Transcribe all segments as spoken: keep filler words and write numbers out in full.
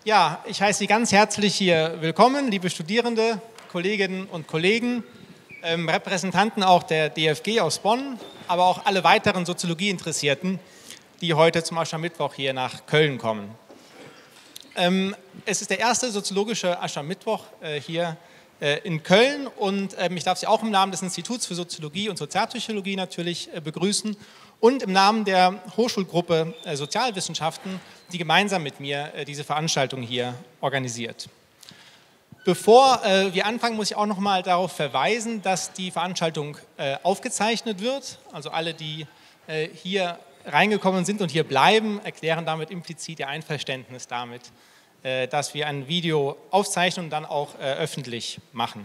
Ja, ich heiße Sie ganz herzlich hier willkommen, liebe Studierende, Kolleginnen und Kollegen, ähm, Repräsentanten auch der D F G aus Bonn, aber auch alle weiteren Soziologieinteressierten, die heute zum Aschermittwoch hier nach Köln kommen. Ähm, es ist der erste soziologische Aschermittwoch äh, hier äh, in Köln und ähm, ich darf Sie auch im Namen des Instituts für Soziologie und Sozialpsychologie natürlich äh, begrüßen und im Namen der Hochschulgruppe äh, Sozialwissenschaften, die gemeinsam mit mir äh, diese Veranstaltung hier organisiert. Bevor äh, wir anfangen, muss ich auch noch mal darauf verweisen, dass die Veranstaltung äh, aufgezeichnet wird. Also alle, die äh, hier reingekommen sind und hier bleiben, erklären damit implizit ihr Einverständnis damit, äh, dass wir ein Video aufzeichnen und dann auch äh, öffentlich machen.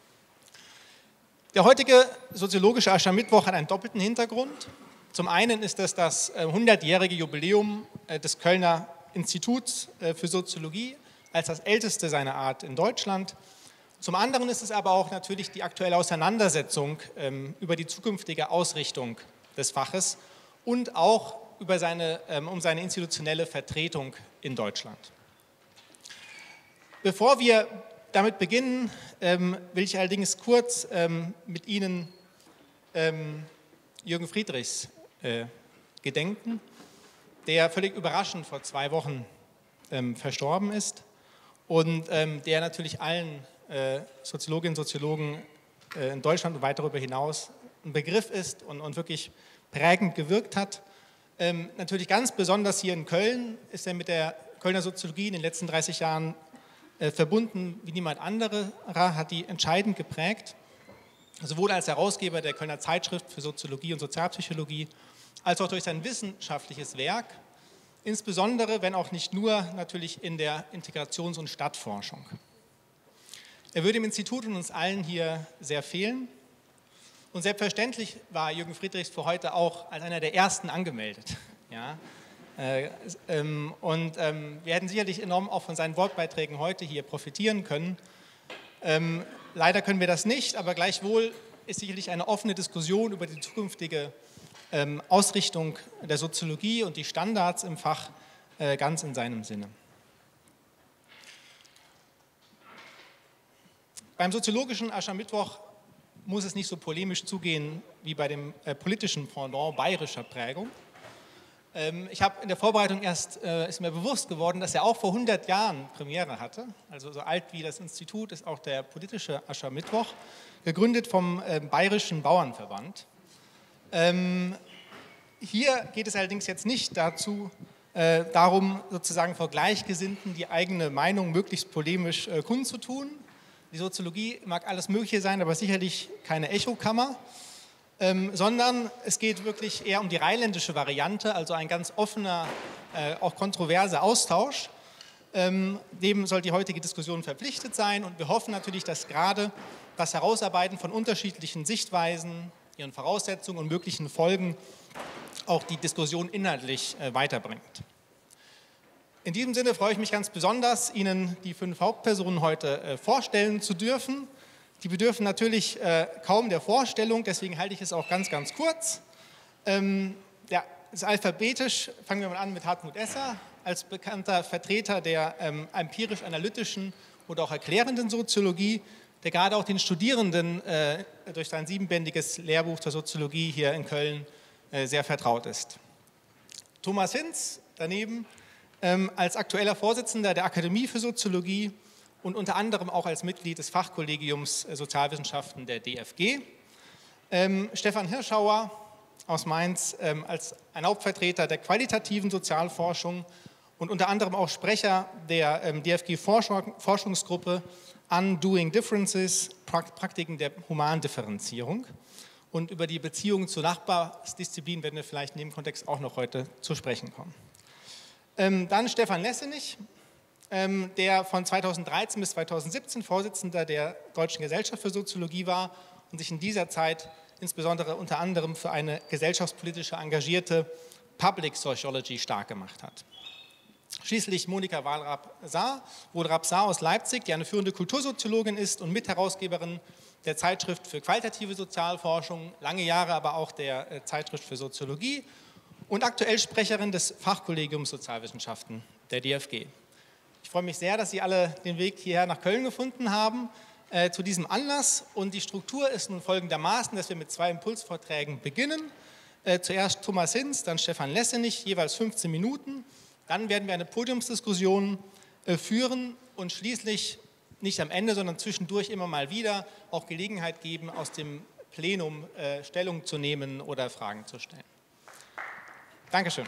Der heutige soziologische Aschermittwoch hat einen doppelten Hintergrund. Zum einen ist es das hundertjährige Jubiläum des Kölner Instituts für Soziologie als das älteste seiner Art in Deutschland. Zum anderen ist es aber auch natürlich die aktuelle Auseinandersetzung über die zukünftige Ausrichtung des Faches und auch über seine, um seine institutionelle Vertretung in Deutschland. Bevor wir damit beginnen, will ich allerdings kurz mit Ihnen Jürgen Friedrichs Äh, gedenken, der völlig überraschend vor zwei Wochen ähm, verstorben ist und ähm, der natürlich allen äh, Soziologinnen und Soziologen äh, in Deutschland und weit darüber hinaus ein Begriff ist und, und wirklich prägend gewirkt hat. Ähm, natürlich ganz besonders hier in Köln ist er mit der Kölner Soziologie in den letzten dreißig Jahren äh, verbunden wie niemand anderer, hat die entscheidend geprägt, sowohl als Herausgeber der Kölner Zeitschrift für Soziologie und Sozialpsychologie, als auch durch sein wissenschaftliches Werk, insbesondere, wenn auch nicht nur, natürlich in der Integrations- und Stadtforschung. Er würde im Institut und uns allen hier sehr fehlen. Und selbstverständlich war Jürgen Friedrichs für heute auch als einer der ersten angemeldet. Ja, äh, ähm, und ähm, wir hätten sicherlich enorm auch von seinen Wortbeiträgen heute hier profitieren können. Ähm, leider können wir das nicht, aber gleichwohl ist sicherlich eine offene Diskussion über die zukünftige ähm, Ausrichtung der Soziologie und die Standards im Fach äh, ganz in seinem Sinne. Beim soziologischen Aschermittwoch muss es nicht so polemisch zugehen wie bei dem äh, politischen Pendant bayerischer Prägung. Ähm, ich habe in der Vorbereitung erst, äh, ist mir bewusst geworden, dass er auch vor hundert Jahren Premiere hatte, also so alt wie das Institut ist auch der politische Aschermittwoch, gegründet vom äh, Bayerischen Bauernverband. Ähm, hier geht es allerdings jetzt nicht dazu, äh, darum, sozusagen vor Gleichgesinnten die eigene Meinung möglichst polemisch äh, kundzutun. Die Soziologie mag alles Mögliche sein, aber sicherlich keine Echokammer, ähm, sondern es geht wirklich eher um die rheinländische Variante, also ein ganz offener, äh, auch kontroverser Austausch. Ähm, dem soll die heutige Diskussion verpflichtet sein und wir hoffen natürlich, dass gerade das Herausarbeiten von unterschiedlichen Sichtweisen, ihren Voraussetzungen und möglichen Folgen auch die Diskussion inhaltlich äh, weiterbringt. In diesem Sinne freue ich mich ganz besonders, Ihnen die fünf Hauptpersonen heute äh, vorstellen zu dürfen. Die bedürfen natürlich äh, kaum der Vorstellung, deswegen halte ich es auch ganz, ganz kurz. Ähm, ja, das ist alphabetisch, fangen wir mal an mit Hartmut Esser, als bekannter Vertreter der ähm, empirisch-analytischen oder auch erklärenden Soziologie, der gerade auch den Studierenden äh, durch sein siebenbändiges Lehrbuch der Soziologie hier in Köln äh, sehr vertraut ist. Thomas Hinz daneben ähm, als aktueller Vorsitzender der Akademie für Soziologie und unter anderem auch als Mitglied des Fachkollegiums äh, Sozialwissenschaften der D F G. Ähm, Stefan Hirschauer aus Mainz ähm, als ein Hauptvertreter der qualitativen Sozialforschung und unter anderem auch Sprecher der ähm, D F G-Forschungsgruppe Undoing Differences, Praktiken der Humandifferenzierung. Und über die Beziehungen zur Nachbarsdisziplin werden wir vielleicht in dem Kontext auch noch heute zu sprechen kommen. Ähm, dann Stefan Lessenich, ähm, der von zweitausenddreizehn bis zweitausendsiebzehn Vorsitzender der Deutschen Gesellschaft für Soziologie war und sich in dieser Zeit insbesondere unter anderem für eine gesellschaftspolitische engagierte Public Sociology stark gemacht hat. Schließlich Monika Wohlrab-Saar aus Leipzig, die eine führende Kultursoziologin ist und Mitherausgeberin der Zeitschrift für qualitative Sozialforschung, lange Jahre aber auch der Zeitschrift für Soziologie und aktuell Sprecherin des Fachkollegiums Sozialwissenschaften der D F G. Ich freue mich sehr, dass Sie alle den Weg hierher nach Köln gefunden haben äh, zu diesem Anlass. Und die Struktur ist nun folgendermaßen, dass wir mit zwei Impulsvorträgen beginnen. Äh, zuerst Thomas Hinz, dann Stefan Lessenich, jeweils fünfzehn Minuten. Dann werden wir eine Podiumsdiskussion äh, führen und schließlich nicht am Ende, sondern zwischendurch immer mal wieder auch Gelegenheit geben, aus dem Plenum äh, Stellung zu nehmen oder Fragen zu stellen. Dankeschön.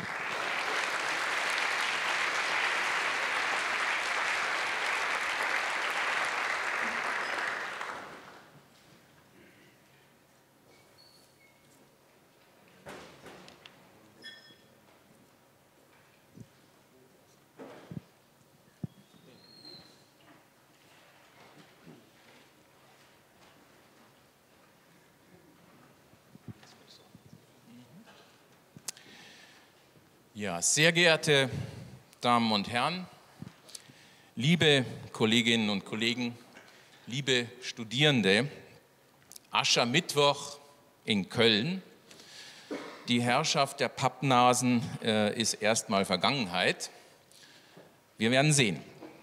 Ja, sehr geehrte Damen und Herren, liebe Kolleginnen und Kollegen, liebe Studierende, Aschermittwoch in Köln. Die Herrschaft der Pappnasen äh, ist erstmal Vergangenheit. Wir werden sehen.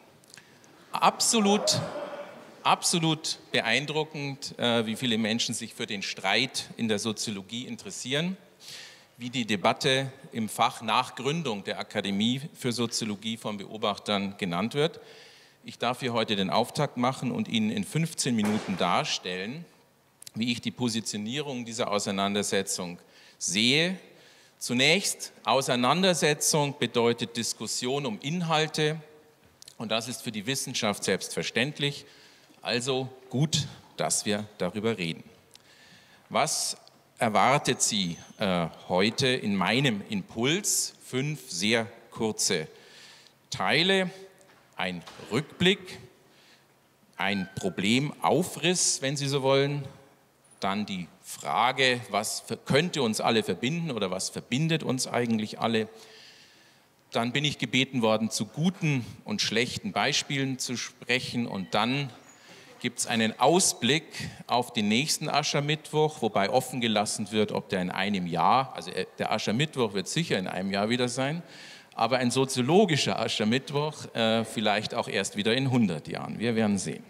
Absolut, absolut beeindruckend, äh, wie viele Menschen sich für den Streit in der Soziologie interessieren, wie die Debatte im Fach nach Gründung der Akademie für Soziologie von Beobachtern genannt wird. Ich darf hier heute den Auftakt machen und Ihnen in fünfzehn Minuten darstellen, wie ich die Positionierung dieser Auseinandersetzung sehe. Zunächst, Auseinandersetzung bedeutet Diskussion um Inhalte und das ist für die Wissenschaft selbstverständlich. Also gut, dass wir darüber reden. Was erwartet Sie äh, heute in meinem Impuls? Fünf sehr kurze Teile, ein Rückblick, ein Problemaufriss, wenn Sie so wollen, dann die Frage, was könnte uns alle verbinden oder was verbindet uns eigentlich alle. Dann bin ich gebeten worden, zu guten und schlechten Beispielen zu sprechen und dann gibt es einen Ausblick auf den nächsten Aschermittwoch, wobei offen gelassen wird, ob der in einem Jahr, also der Aschermittwoch wird sicher in einem Jahr wieder sein, aber ein soziologischer Aschermittwoch äh, vielleicht auch erst wieder in hundert Jahren. Wir werden sehen.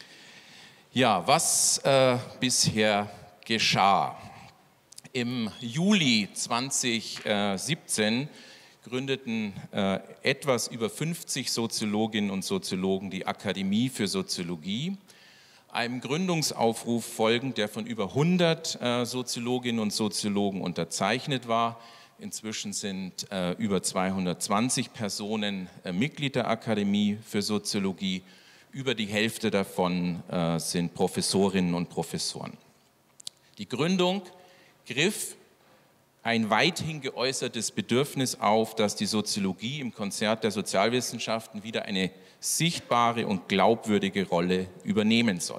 Ja, was äh, bisher geschah. Im Juli zweitausendsiebzehn gründeten äh, etwas über fünfzig Soziologinnen und Soziologen die Akademie für Soziologie. Einem Gründungsaufruf folgend, der von über hundert äh, Soziologinnen und Soziologen unterzeichnet war. Inzwischen sind äh, über zweihundertzwanzig Personen äh, Mitglied der Akademie für Soziologie. Über die Hälfte davon äh, sind Professorinnen und Professoren. Die Gründung griff ein weithin geäußertes Bedürfnis auf, dass die Soziologie im Konzert der Sozialwissenschaften wieder eine sichtbare und glaubwürdige Rolle übernehmen soll.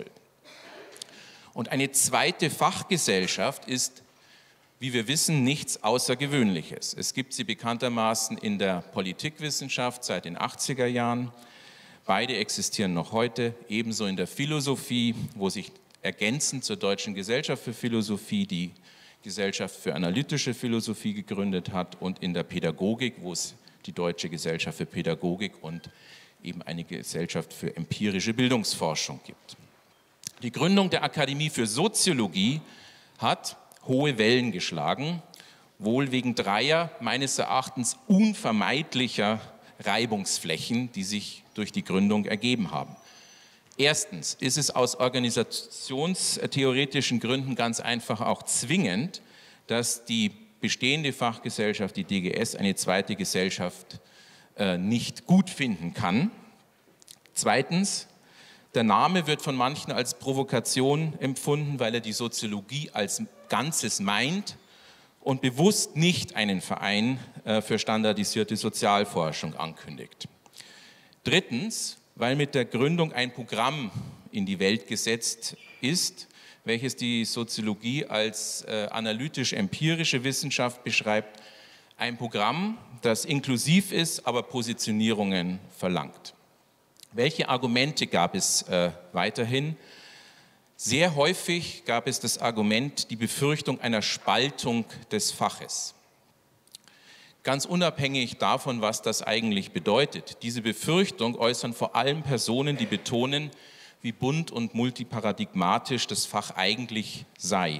Und eine zweite Fachgesellschaft ist, wie wir wissen, nichts Außergewöhnliches. Es gibt sie bekanntermaßen in der Politikwissenschaft seit den achtziger Jahren. Beide existieren noch heute, ebenso in der Philosophie, wo sich ergänzend zur Deutschen Gesellschaft für Philosophie die Gesellschaft für analytische Philosophie gegründet hat und in der Pädagogik, wo es die Deutsche Gesellschaft für Pädagogik und eben eine Gesellschaft für empirische Bildungsforschung gibt. Die Gründung der Akademie für Soziologie hat hohe Wellen geschlagen, wohl wegen dreier meines Erachtens unvermeidlicher Reibungsflächen, die sich durch die Gründung ergeben haben. Erstens ist es aus organisationstheoretischen Gründen ganz einfach auch zwingend, dass die bestehende Fachgesellschaft, die D G S, eine zweite Gesellschaft äh, nicht gut finden kann. Zweitens, der Name wird von manchen als Provokation empfunden, weil er die Soziologie als Ganzes meint und bewusst nicht einen Verein äh, für standardisierte Sozialforschung ankündigt. Drittens, weil mit der Gründung ein Programm in die Welt gesetzt ist, welches die Soziologie als äh, analytisch-empirische Wissenschaft beschreibt. Ein Programm, das inklusiv ist, aber Positionierungen verlangt. Welche Argumente gab es äh, weiterhin? Sehr häufig gab es das Argument, die Befürchtung einer Spaltung des Faches. Ganz unabhängig davon, was das eigentlich bedeutet. Diese Befürchtung äußern vor allem Personen, die betonen, wie bunt und multiparadigmatisch das Fach eigentlich sei.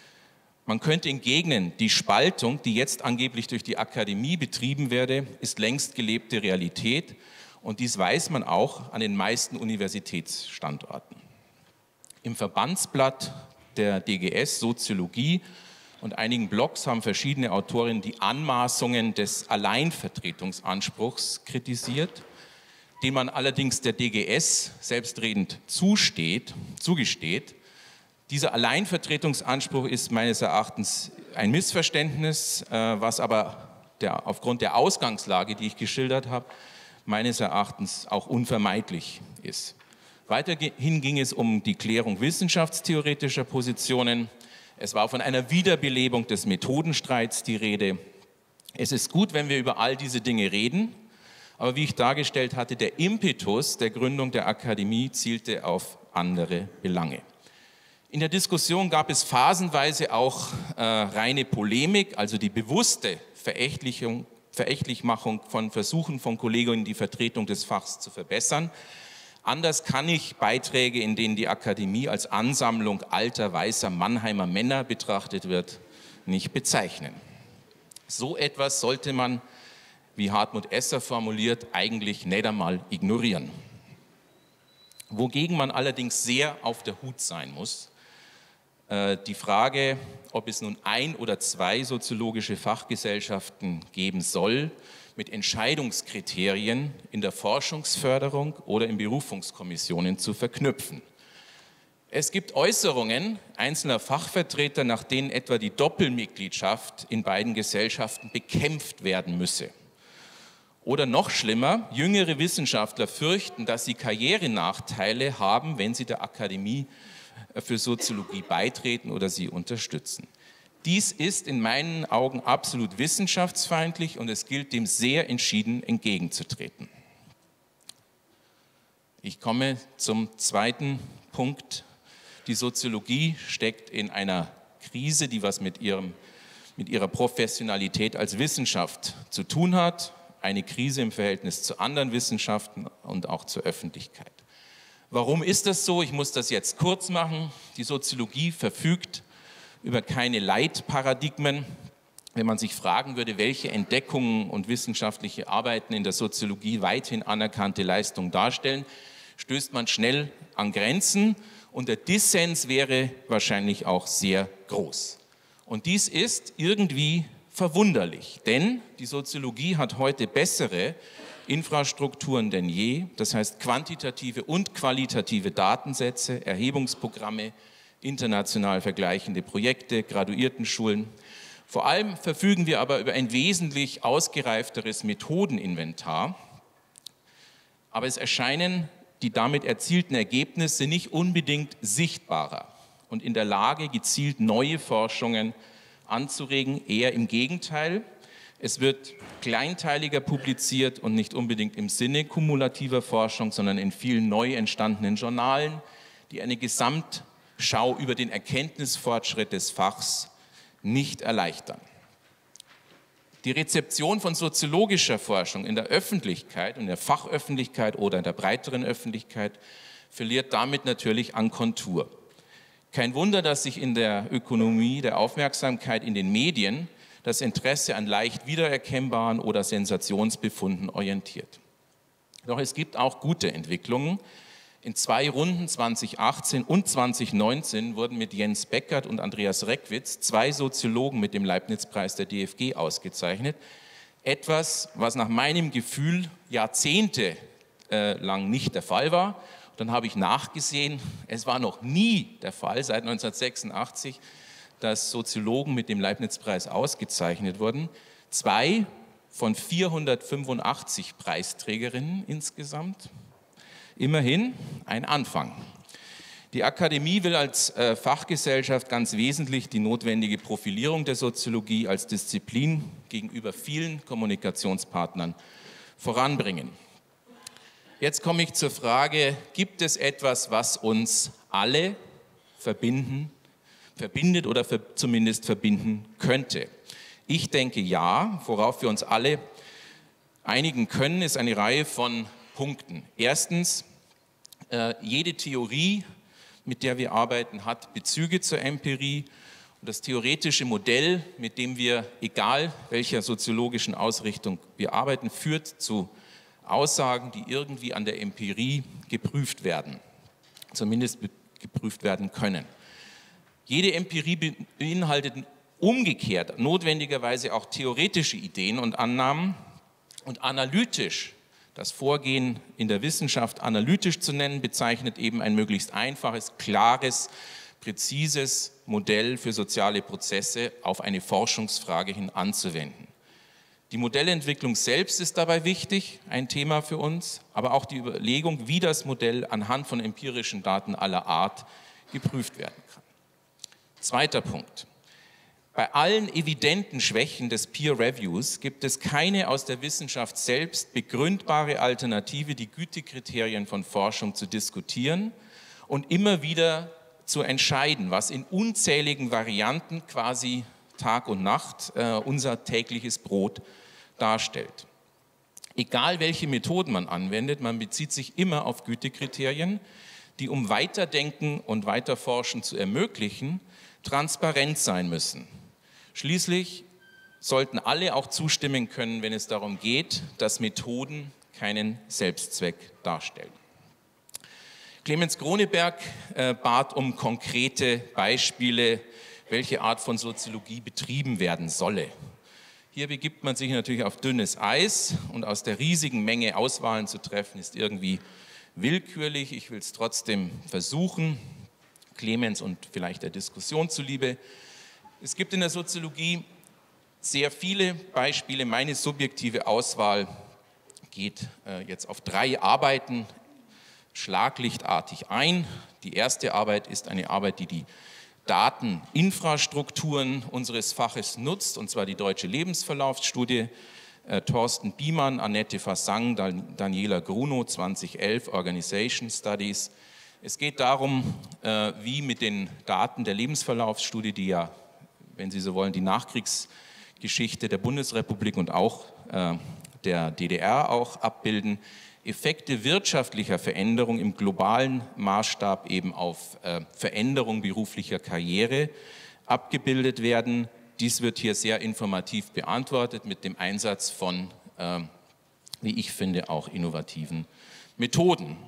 Man könnte entgegnen, die Spaltung, die jetzt angeblich durch die Akademie betrieben werde, ist längst gelebte Realität und dies weiß man auch an den meisten Universitätsstandorten. Im Verbandsblatt der D G S Soziologie und einigen Blogs haben verschiedene Autorinnen die Anmaßungen des Alleinvertretungsanspruchs kritisiert, den man allerdings der D G S selbstredend zusteht, zugesteht. Dieser Alleinvertretungsanspruch ist meines Erachtens ein Missverständnis, was aber der, aufgrund der Ausgangslage, die ich geschildert habe, meines Erachtens auch unvermeidlich ist. Weiterhin ging es um die Klärung wissenschaftstheoretischer Positionen. Es war von einer Wiederbelebung des Methodenstreits die Rede. Es ist gut, wenn wir über all diese Dinge reden, aber wie ich dargestellt hatte, der Impetus der Gründung der Akademie zielte auf andere Belange. In der Diskussion gab es phasenweise auch äh, reine Polemik, also die bewusste Verächtlichung, Verächtlichmachung von Versuchen von Kolleginnen, die Vertretung des Fachs zu verbessern. Anders kann ich Beiträge, in denen die Akademie als Ansammlung alter, weißer Mannheimer Männer betrachtet wird, nicht bezeichnen. So etwas sollte man, wie Hartmut Esser formuliert, eigentlich nicht einmal ignorieren. Wogegen man allerdings sehr auf der Hut sein muss, äh, die Frage, ob es nun ein oder zwei soziologische Fachgesellschaften geben soll, mit Entscheidungskriterien in der Forschungsförderung oder in Berufungskommissionen zu verknüpfen. Es gibt Äußerungen einzelner Fachvertreter, nach denen etwa die Doppelmitgliedschaft in beiden Gesellschaften bekämpft werden müsse. Oder noch schlimmer, jüngere Wissenschaftler fürchten, dass sie Karrierenachteile haben, wenn sie der Akademie für Soziologie beitreten oder sie unterstützen. Dies ist in meinen Augen absolut wissenschaftsfeindlich und es gilt dem sehr entschieden entgegenzutreten. Ich komme zum zweiten Punkt. Die Soziologie steckt in einer Krise, die was mit, ihrem, mit ihrer Professionalität als Wissenschaft zu tun hat. Eine Krise im Verhältnis zu anderen Wissenschaften und auch zur Öffentlichkeit. Warum ist das so? Ich muss das jetzt kurz machen. Die Soziologie verfügt über keine Leitparadigmen. Wenn man sich fragen würde, welche Entdeckungen und wissenschaftliche Arbeiten in der Soziologie weithin anerkannte Leistungen darstellen, stößt man schnell an Grenzen und der Dissens wäre wahrscheinlich auch sehr groß. Und dies ist irgendwie verwunderlich, denn die Soziologie hat heute bessere Infrastrukturen denn je, das heißt quantitative und qualitative Datensätze, Erhebungsprogramme, international vergleichende Projekte, Graduiertenschulen. Vor allem verfügen wir aber über ein wesentlich ausgereifteres Methodeninventar, aber es erscheinen die damit erzielten Ergebnisse nicht unbedingt sichtbarer und in der Lage, gezielt neue Forschungen anzuregen, eher im Gegenteil. Es wird kleinteiliger publiziert und nicht unbedingt im Sinne kumulativer Forschung, sondern in vielen neu entstandenen Journalen, die eine Gesamtschau über den Erkenntnisfortschritt des Fachs nicht erleichtern. Die Rezeption von soziologischer Forschung in der Öffentlichkeit, in der Fachöffentlichkeit oder in der breiteren Öffentlichkeit verliert damit natürlich an Kontur. Kein Wunder, dass sich in der Ökonomie der Aufmerksamkeit in den Medien das Interesse an leicht wiedererkennbaren oder Sensationsbefunden orientiert. Doch es gibt auch gute Entwicklungen. In zwei Runden zweitausendachtzehn und zweitausendneunzehn wurden mit Jens Beckert und Andreas Reckwitz zwei Soziologen mit dem Leibniz-Preis der D F G ausgezeichnet. Etwas, was nach meinem Gefühl jahrzehntelang nicht der Fall war. Dann habe ich nachgesehen, es war noch nie der Fall, seit neunzehnhundertsechsundachtzig, dass Soziologen mit dem Leibniz-Preis ausgezeichnet wurden. Zwei von vierhundertfünfundachtzig Preisträgerinnen insgesamt. Immerhin ein Anfang. Die Akademie will als äh, Fachgesellschaft ganz wesentlich die notwendige Profilierung der Soziologie als Disziplin gegenüber vielen Kommunikationspartnern voranbringen. Jetzt komme ich zur Frage, gibt es etwas, was uns alle verbinden, verbindet oder ver- zumindest verbinden könnte? Ich denke ja. Worauf wir uns alle einigen können, ist eine Reihe von Punkten. Erstens, äh, jede Theorie, mit der wir arbeiten, hat Bezüge zur Empirie. Und das theoretische Modell, mit dem wir, egal welcher soziologischen Ausrichtung wir arbeiten, führt zu Aussagen, die irgendwie an der Empirie geprüft werden, zumindest geprüft werden können. Jede Empirie beinhaltet umgekehrt notwendigerweise auch theoretische Ideen und Annahmen und analytisch, das Vorgehen in der Wissenschaft analytisch zu nennen, bezeichnet eben ein möglichst einfaches, klares, präzises Modell für soziale Prozesse auf eine Forschungsfrage hin anzuwenden. Die Modellentwicklung selbst ist dabei wichtig, ein Thema für uns, aber auch die Überlegung, wie das Modell anhand von empirischen Daten aller Art geprüft werden kann. Zweiter Punkt. Bei allen evidenten Schwächen des Peer Reviews gibt es keine aus der Wissenschaft selbst begründbare Alternative, die Gütekriterien von Forschung zu diskutieren und immer wieder zu entscheiden, was in unzähligen Varianten quasi Tag und Nacht äh, unser tägliches Brot darstellt. Egal welche Methoden man anwendet, man bezieht sich immer auf Gütekriterien, die, um Weiterdenken und Weiterforschen zu ermöglichen, transparent sein müssen. Schließlich sollten alle auch zustimmen können, wenn es darum geht, dass Methoden keinen Selbstzweck darstellen. Clemens Groneberg äh, bat um konkrete Beispiele, welche Art von Soziologie betrieben werden solle. Hier begibt man sich natürlich auf dünnes Eis und aus der riesigen Menge Auswahlen zu treffen, ist irgendwie willkürlich. Ich will es trotzdem versuchen, Clemens und vielleicht der Diskussion zuliebe. Es gibt in der Soziologie sehr viele Beispiele. Meine subjektive Auswahl geht äh, jetzt auf drei Arbeiten schlaglichtartig ein. Die erste Arbeit ist eine Arbeit, die die Dateninfrastrukturen unseres Faches nutzt, und zwar die Deutsche Lebensverlaufsstudie. Äh, Thorsten Biemann, Annette Fassang, Dan Daniela Grunow, zweitausendelf, Organization Studies. Es geht darum, äh, wie mit den Daten der Lebensverlaufsstudie, die ja, wenn Sie so wollen, die Nachkriegsgeschichte der Bundesrepublik und auch äh, der D D R auch abbilden, Effekte wirtschaftlicher Veränderung im globalen Maßstab eben auf äh, Veränderung beruflicher Karriere abgebildet werden. Dies wird hier sehr informativ beantwortet mit dem Einsatz von, äh, wie ich finde, auch innovativen Methoden.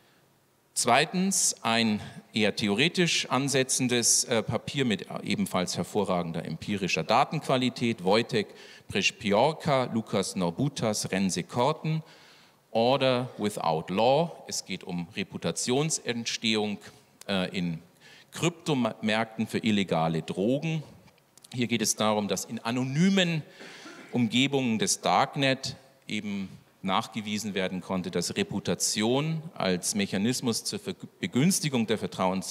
Zweitens ein eher theoretisch ansetzendes äh, Papier mit ebenfalls hervorragender empirischer Datenqualität, Wojtek Przepiorka, Lukas Norbutas, Renze Korten, Order Without Law. Es geht um Reputationsentstehung äh, in Kryptomärkten für illegale Drogen. Hier geht es darum, dass in anonymen Umgebungen des Darknet eben nachgewiesen werden konnte, dass Reputation als Mechanismus zur Begünstigung der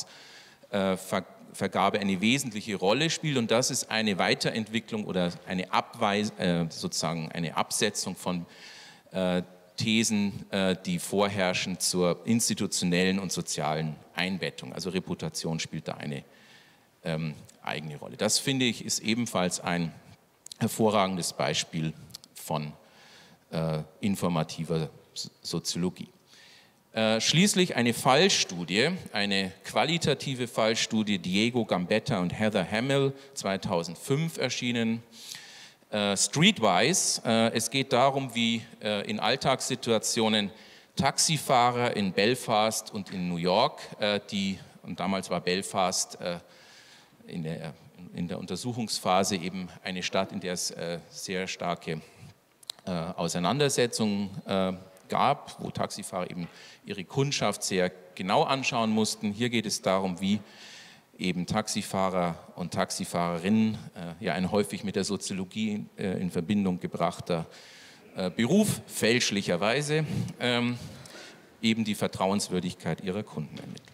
Vertrauensvergabe eine wesentliche Rolle spielt, und das ist eine Weiterentwicklung oder eine Abweis, äh, sozusagen eine Absetzung von äh, Thesen, äh, die vorherrschen zur institutionellen und sozialen Einbettung. Also Reputation spielt da eine ähm, eigene Rolle. Das, finde ich, ist ebenfalls ein hervorragendes Beispiel von äh, informativer Soziologie. Äh, schließlich eine Fallstudie, eine qualitative Fallstudie, Diego Gambetta und Heather Hamill, zweitausendfünf erschienen. Äh, Streetwise, äh, es geht darum, wie äh, in Alltagssituationen Taxifahrer in Belfast und in New York, äh, die, und damals war Belfast äh, in, der, in der Untersuchungsphase eben eine Stadt, in der es äh, sehr starke äh, Auseinandersetzungen äh, gab, wo Taxifahrer eben ihre Kundschaft sehr genau anschauen mussten. Hier geht es darum, wie eben Taxifahrer und Taxifahrerinnen, äh, ja ein häufig mit der Soziologie äh, in Verbindung gebrachter äh, Beruf, fälschlicherweise, ähm, eben die Vertrauenswürdigkeit ihrer Kunden ermitteln.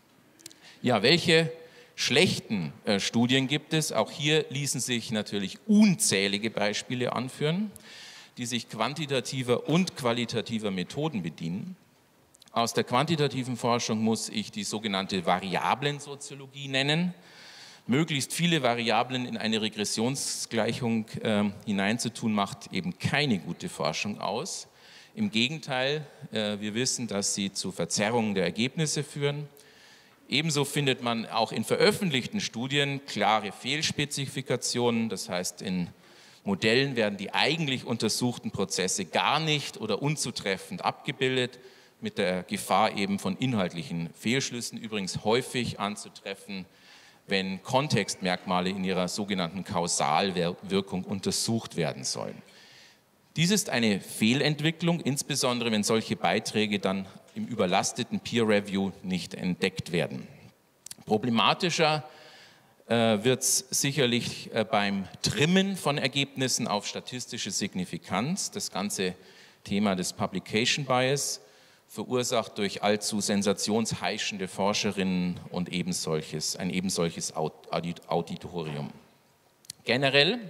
Ja, welche schlechten äh, Studien gibt es? Auch hier ließen sich natürlich unzählige Beispiele anführen, die sich quantitativer und qualitativer Methoden bedienen. Aus der quantitativen Forschung muss ich die sogenannte Variablensoziologie nennen. möglichst viele Variablen in eine Regressionsgleichung äh, hineinzutun, macht eben keine gute Forschung aus. Im Gegenteil, äh, wir wissen, dass sie zu Verzerrungen der Ergebnisse führen. Ebenso findet man auch in veröffentlichten Studien klare Fehlspezifikationen, das heißt, in Modellen werden die eigentlich untersuchten Prozesse gar nicht oder unzutreffend abgebildet, mit der Gefahr eben von inhaltlichen Fehlschlüssen, übrigens häufig anzutreffen, wenn Kontextmerkmale in ihrer sogenannten Kausalwirkung untersucht werden sollen. Dies ist eine Fehlentwicklung, insbesondere wenn solche Beiträge dann im überlasteten Peer Review nicht entdeckt werden. Problematischer äh, wird es sicherlich äh, beim Trimmen von Ergebnissen auf statistische Signifikanz, das ganze Thema des Publication Bias, verursacht durch allzu sensationsheischende Forscherinnen und ebensolches, ein ebensolches Auditorium. Generell,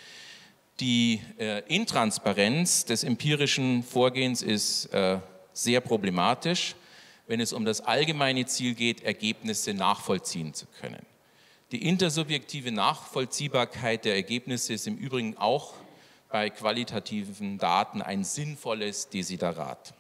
die äh, Intransparenz des empirischen Vorgehens ist äh, sehr problematisch, wenn es um das allgemeine Ziel geht, Ergebnisse nachvollziehen zu können. Die intersubjektive Nachvollziehbarkeit der Ergebnisse ist im Übrigen auch bei qualitativen Daten ein sinnvolles Desiderat.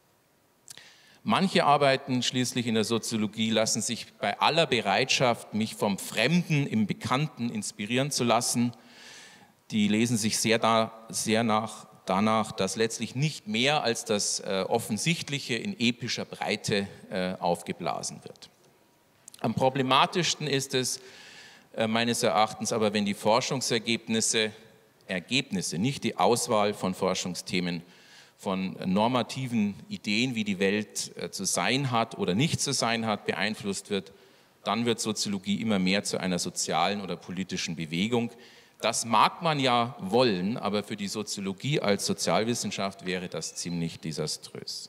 Manche Arbeiten schließlich in der Soziologie lassen sich bei aller Bereitschaft, mich vom Fremden im Bekannten inspirieren zu lassen, die lesen sich sehr, da, sehr nach, danach, dass letztlich nicht mehr als das äh, Offensichtliche in epischer Breite äh, aufgeblasen wird. Am problematischsten ist es äh, meines Erachtens aber, wenn die Forschungsergebnisse, Ergebnisse, nicht die Auswahl von Forschungsthemen, von normativen Ideen, wie die Welt äh, zu sein hat oder nicht zu sein hat, beeinflusst wird, dann wird Soziologie immer mehr zu einer sozialen oder politischen Bewegung. Das mag man ja wollen, aber für die Soziologie als Sozialwissenschaft wäre das ziemlich desaströs.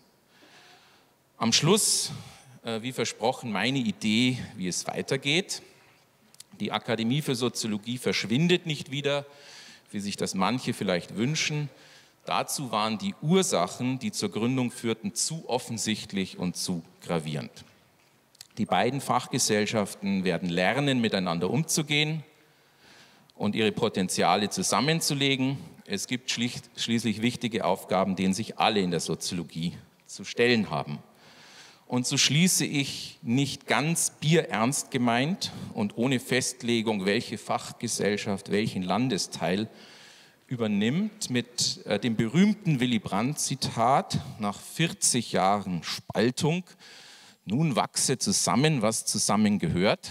Am Schluss, äh, wie versprochen, meine Idee, wie es weitergeht. Die Akademie für Soziologie verschwindet nicht wieder, wie sich das manche vielleicht wünschen. Dazu waren die Ursachen, die zur Gründung führten, zu offensichtlich und zu gravierend. Die beiden Fachgesellschaften werden lernen, miteinander umzugehen und ihre Potenziale zusammenzulegen. Es gibt schlicht, schließlich wichtige Aufgaben, denen sich alle in der Soziologie zu stellen haben. Und so schließe ich nicht ganz bierernst gemeint und ohne Festlegung, welche Fachgesellschaft welchen Landesteil übernimmt, mit äh, dem berühmten Willy Brandt-Zitat nach vierzig Jahren Spaltung: Nun wachse zusammen, was zusammengehört.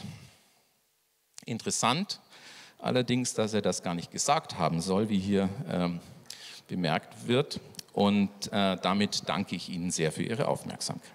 Interessant allerdings, dass er das gar nicht gesagt haben soll, wie hier ähm, bemerkt wird. Und äh, damit danke ich Ihnen sehr für Ihre Aufmerksamkeit.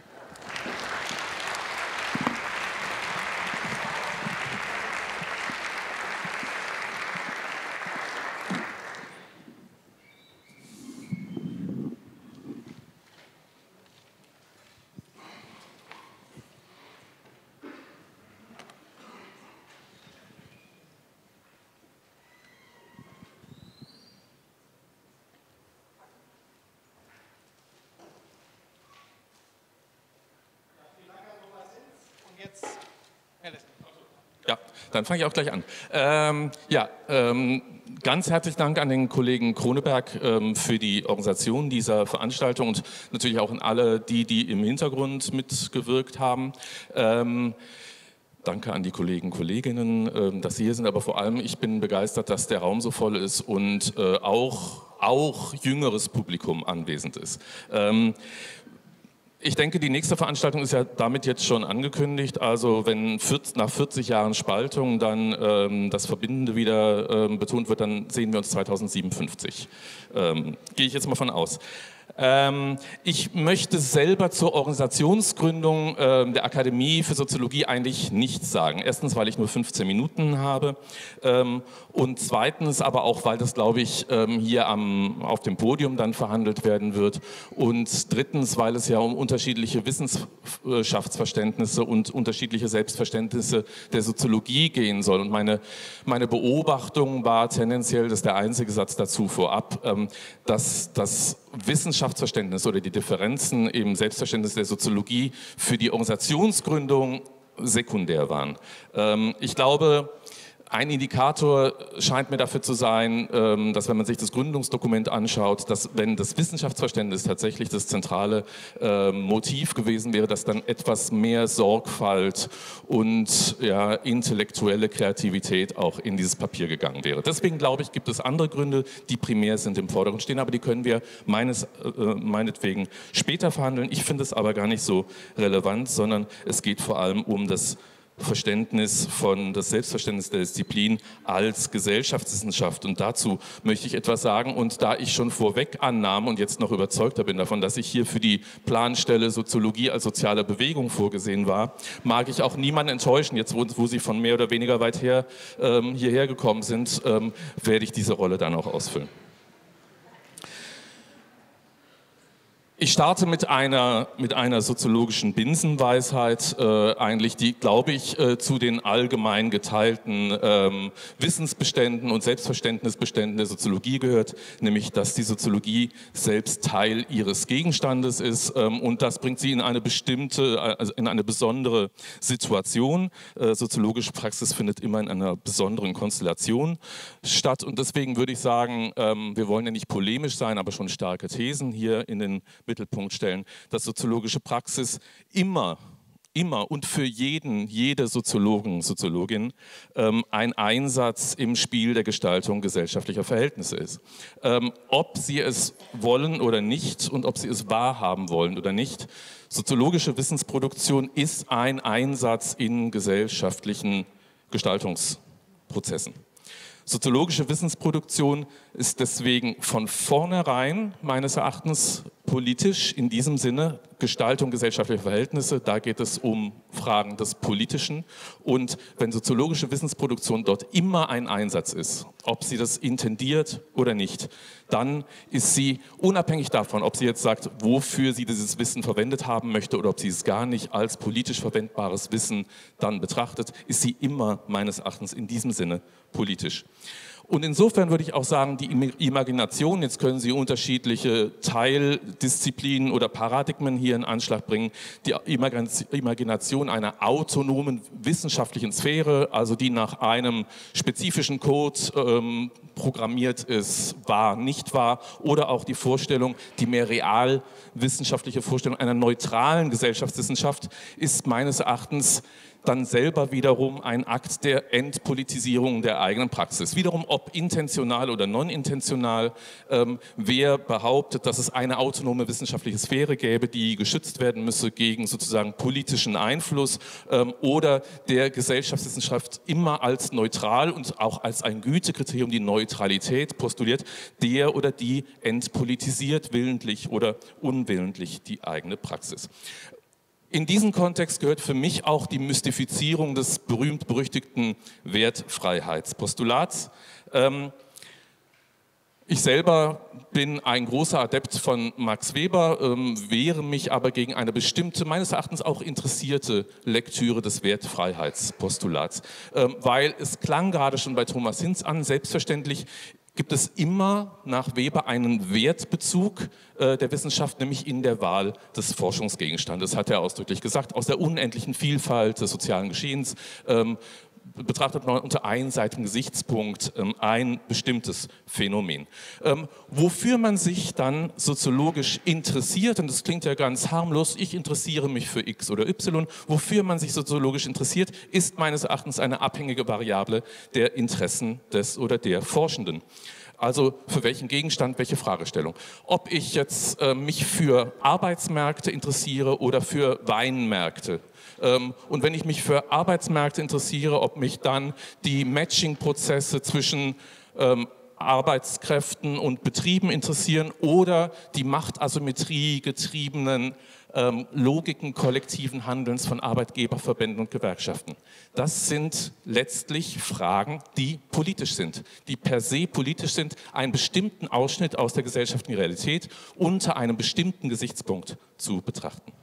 Ja, dann fange ich auch gleich an. Ähm, ja, ähm, ganz herzlichen Dank an den Kollegen Kroneberg ähm, für die Organisation dieser Veranstaltung und natürlich auch an alle die, die im Hintergrund mitgewirkt haben. Ähm, Danke an die Kollegen und Kolleginnen, dass Sie hier sind, aber vor allem, ich bin begeistert, dass der Raum so voll ist und auch, auch jüngeres Publikum anwesend ist. Ich denke, die nächste Veranstaltung ist ja damit jetzt schon angekündigt. Also wenn nach vierzig Jahren Spaltung dann ähm, das Verbindende wieder ähm, betont wird, dann sehen wir uns zweitausendsiebenundfünfzig. Ähm, gehe ich jetzt mal von aus. Ähm, ich möchte selber zur Organisationsgründung ähm, der Akademie für Soziologie eigentlich nichts sagen. Erstens, weil ich nur fünfzehn Minuten habe ähm, und zweitens aber auch, weil das, glaube ich, ähm, hier am, auf dem Podium dann verhandelt werden wird und drittens, weil es ja um unterschiedliche Wissenschaftsverständnisse und unterschiedliche Selbstverständnisse der Soziologie gehen soll. Und meine, meine Beobachtung war tendenziell, das ist der einzige Satz dazu vorab, ähm, dass das Wissenschaftsverständnis oder die Differenzen im Selbstverständnis der Soziologie für die Organisationsgründung sekundär waren. Ähm, ich glaube, ein Indikator scheint mir dafür zu sein, dass wenn man sich das Gründungsdokument anschaut, dass wenn das Wissenschaftsverständnis tatsächlich das zentrale Motiv gewesen wäre, dass dann etwas mehr Sorgfalt und ja, intellektuelle Kreativität auch in dieses Papier gegangen wäre. Deswegen glaube ich, gibt es andere Gründe, die primär sind im Vordergrund stehen, aber die können wir meines, äh, meinetwegen später verhandeln. Ich finde es aber gar nicht so relevant, sondern es geht vor allem um das Verständnis von das Selbstverständnis der Disziplin als Gesellschaftswissenschaft. Und dazu möchte ich etwas sagen. Und da ich schon vorweg annahm und jetzt noch überzeugter bin davon, dass ich hier für die Planstelle Soziologie als soziale Bewegung vorgesehen war, mag ich auch niemanden enttäuschen. Jetzt, wo, wo Sie von mehr oder weniger weit her ähm, hierher gekommen sind, ähm, werde ich diese Rolle dann auch ausfüllen. Ich starte mit einer, mit einer soziologischen Binsenweisheit, äh, eigentlich, die, glaube ich, äh, zu den allgemein geteilten ähm, Wissensbeständen und Selbstverständnisbeständen der Soziologie gehört, nämlich, dass die Soziologie selbst Teil ihres Gegenstandes ist, ähm, und das bringt sie in eine bestimmte, also in eine besondere Situation. Äh, soziologische Praxis findet immer in einer besonderen Konstellation statt und deswegen würde ich sagen, ähm, wir wollen ja nicht polemisch sein, aber schon starke Thesen hier in den Mittelpunkt stellen, dass soziologische Praxis immer, immer und für jeden, jede Soziologen, Soziologin ähm, ein Einsatz im Spiel der Gestaltung gesellschaftlicher Verhältnisse ist. Ähm, ob sie es wollen oder nicht und ob sie es wahrhaben wollen oder nicht, soziologische Wissensproduktion ist ein Einsatz in gesellschaftlichen Gestaltungsprozessen. Soziologische Wissensproduktion ist deswegen von vornherein meines Erachtens politisch in diesem Sinne Gestaltung gesellschaftlicher Verhältnisse. Da geht es um Fragen des Politischen. Und wenn soziologische Wissensproduktion dort immer ein Einsatz ist, ob sie das intendiert oder nicht, dann ist sie unabhängig davon, ob sie jetzt sagt, wofür sie dieses Wissen verwendet haben möchte oder ob sie es gar nicht als politisch verwendbares Wissen dann betrachtet, ist sie immer meines Erachtens in diesem Sinne politisch. Und insofern würde ich auch sagen, die Imagination, jetzt können Sie unterschiedliche Teildisziplinen oder Paradigmen hier in Anschlag bringen, die Imagination einer autonomen wissenschaftlichen Sphäre, also die nach einem spezifischen Code ähm, programmiert ist, wahr, nicht wahr, oder auch die Vorstellung, die mehr real wissenschaftliche Vorstellung einer neutralen Gesellschaftswissenschaft ist meines Erachtens dann selber wiederum ein Akt der Entpolitisierung der eigenen Praxis. Wiederum, ob intentional oder non-intentional, ähm, wer behauptet, dass es eine autonome wissenschaftliche Sphäre gäbe, die geschützt werden müsse gegen sozusagen politischen Einfluss, ähm, oder der Gesellschaftswissenschaft immer als neutral und auch als ein Gütekriterium die Neutralität postuliert, der oder die entpolitisiert willentlich oder unwillentlich die eigene Praxis. In diesen Kontext gehört für mich auch die Mystifizierung des berühmt-berüchtigten Wertfreiheitspostulats. Ähm, ich selber bin ein großer Adept von Max Weber, ähm, wehre mich aber gegen eine bestimmte, meines Erachtens auch interessierte Lektüre des Wertfreiheitspostulats, ähm, weil es klang gerade schon bei Thomas Hinz an, selbstverständlich gibt es immer nach Weber einen Wertbezug äh, der Wissenschaft, nämlich in der Wahl des Forschungsgegenstandes, hat er ausdrücklich gesagt. Aus der unendlichen Vielfalt des sozialen Geschehens ähm, betrachtet man unter einseitigem Gesichtspunkt ähm, ein bestimmtes Phänomen. Ähm, wofür man sich dann soziologisch interessiert, und das klingt ja ganz harmlos, ich interessiere mich für X oder Y, wofür man sich soziologisch interessiert, ist meines Erachtens eine abhängige Variable der Interessen des oder der Forschenden. Also für welchen Gegenstand, welche Fragestellung. Ob ich jetzt äh, mich für Arbeitsmärkte interessiere oder für Weinmärkte. Ähm, und wenn ich mich für Arbeitsmärkte interessiere, ob mich dann die Matching-Prozesse zwischen ähm, Arbeitskräften und Betrieben interessieren oder die Machtasymmetrie getriebenen ähm, Logiken kollektiven Handelns von Arbeitgeberverbänden und Gewerkschaften. Das sind letztlich Fragen, die politisch sind, die per se politisch sind, einen bestimmten Ausschnitt aus der gesellschaftlichen Realität unter einem bestimmten Gesichtspunkt zu betrachten.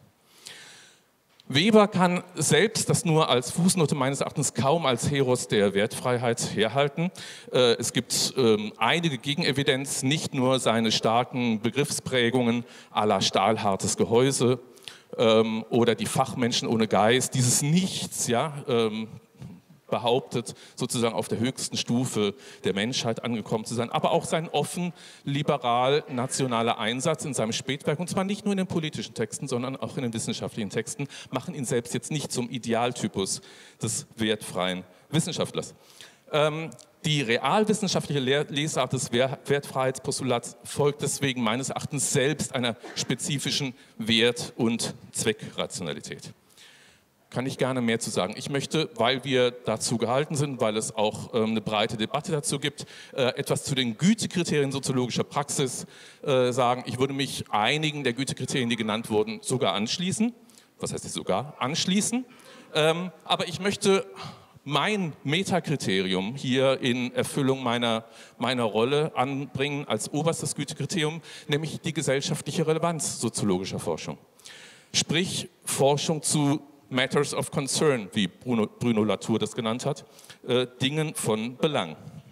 Weber kann selbst das nur als Fußnote meines Erachtens kaum als Heros der Wertfreiheit herhalten. Es gibt einige Gegenevidenz, nicht nur seine starken Begriffsprägungen à la stahlhartes Gehäuse ähm, oder die Fachmenschen ohne Geist, dieses Nichts, ja, ähm, behauptet, sozusagen auf der höchsten Stufe der Menschheit angekommen zu sein, aber auch sein offen liberal-nationaler Einsatz in seinem Spätwerk, und zwar nicht nur in den politischen Texten, sondern auch in den wissenschaftlichen Texten, machen ihn selbst jetzt nicht zum Idealtypus des wertfreien Wissenschaftlers. Ähm, die realwissenschaftliche Lesart des Wertfreiheitspostulats folgt deswegen meines Erachtens selbst einer spezifischen Wert- und Zweckrationalität. Kann ich gerne mehr zu sagen. Ich möchte, weil wir dazu gehalten sind, weil es auch ähm, eine breite Debatte dazu gibt, äh, etwas zu den Gütekriterien soziologischer Praxis äh, sagen. Ich würde mich einigen der Gütekriterien, die genannt wurden, sogar anschließen. Was heißt das sogar? Anschließen. Ähm, aber ich möchte mein Metakriterium hier in Erfüllung meiner, meiner Rolle anbringen als oberstes Gütekriterium, nämlich die gesellschaftliche Relevanz soziologischer Forschung. Sprich, Forschung zu Matters of Concern, wie Bruno, Bruno Latour das genannt hat, äh, Dingen von Belang.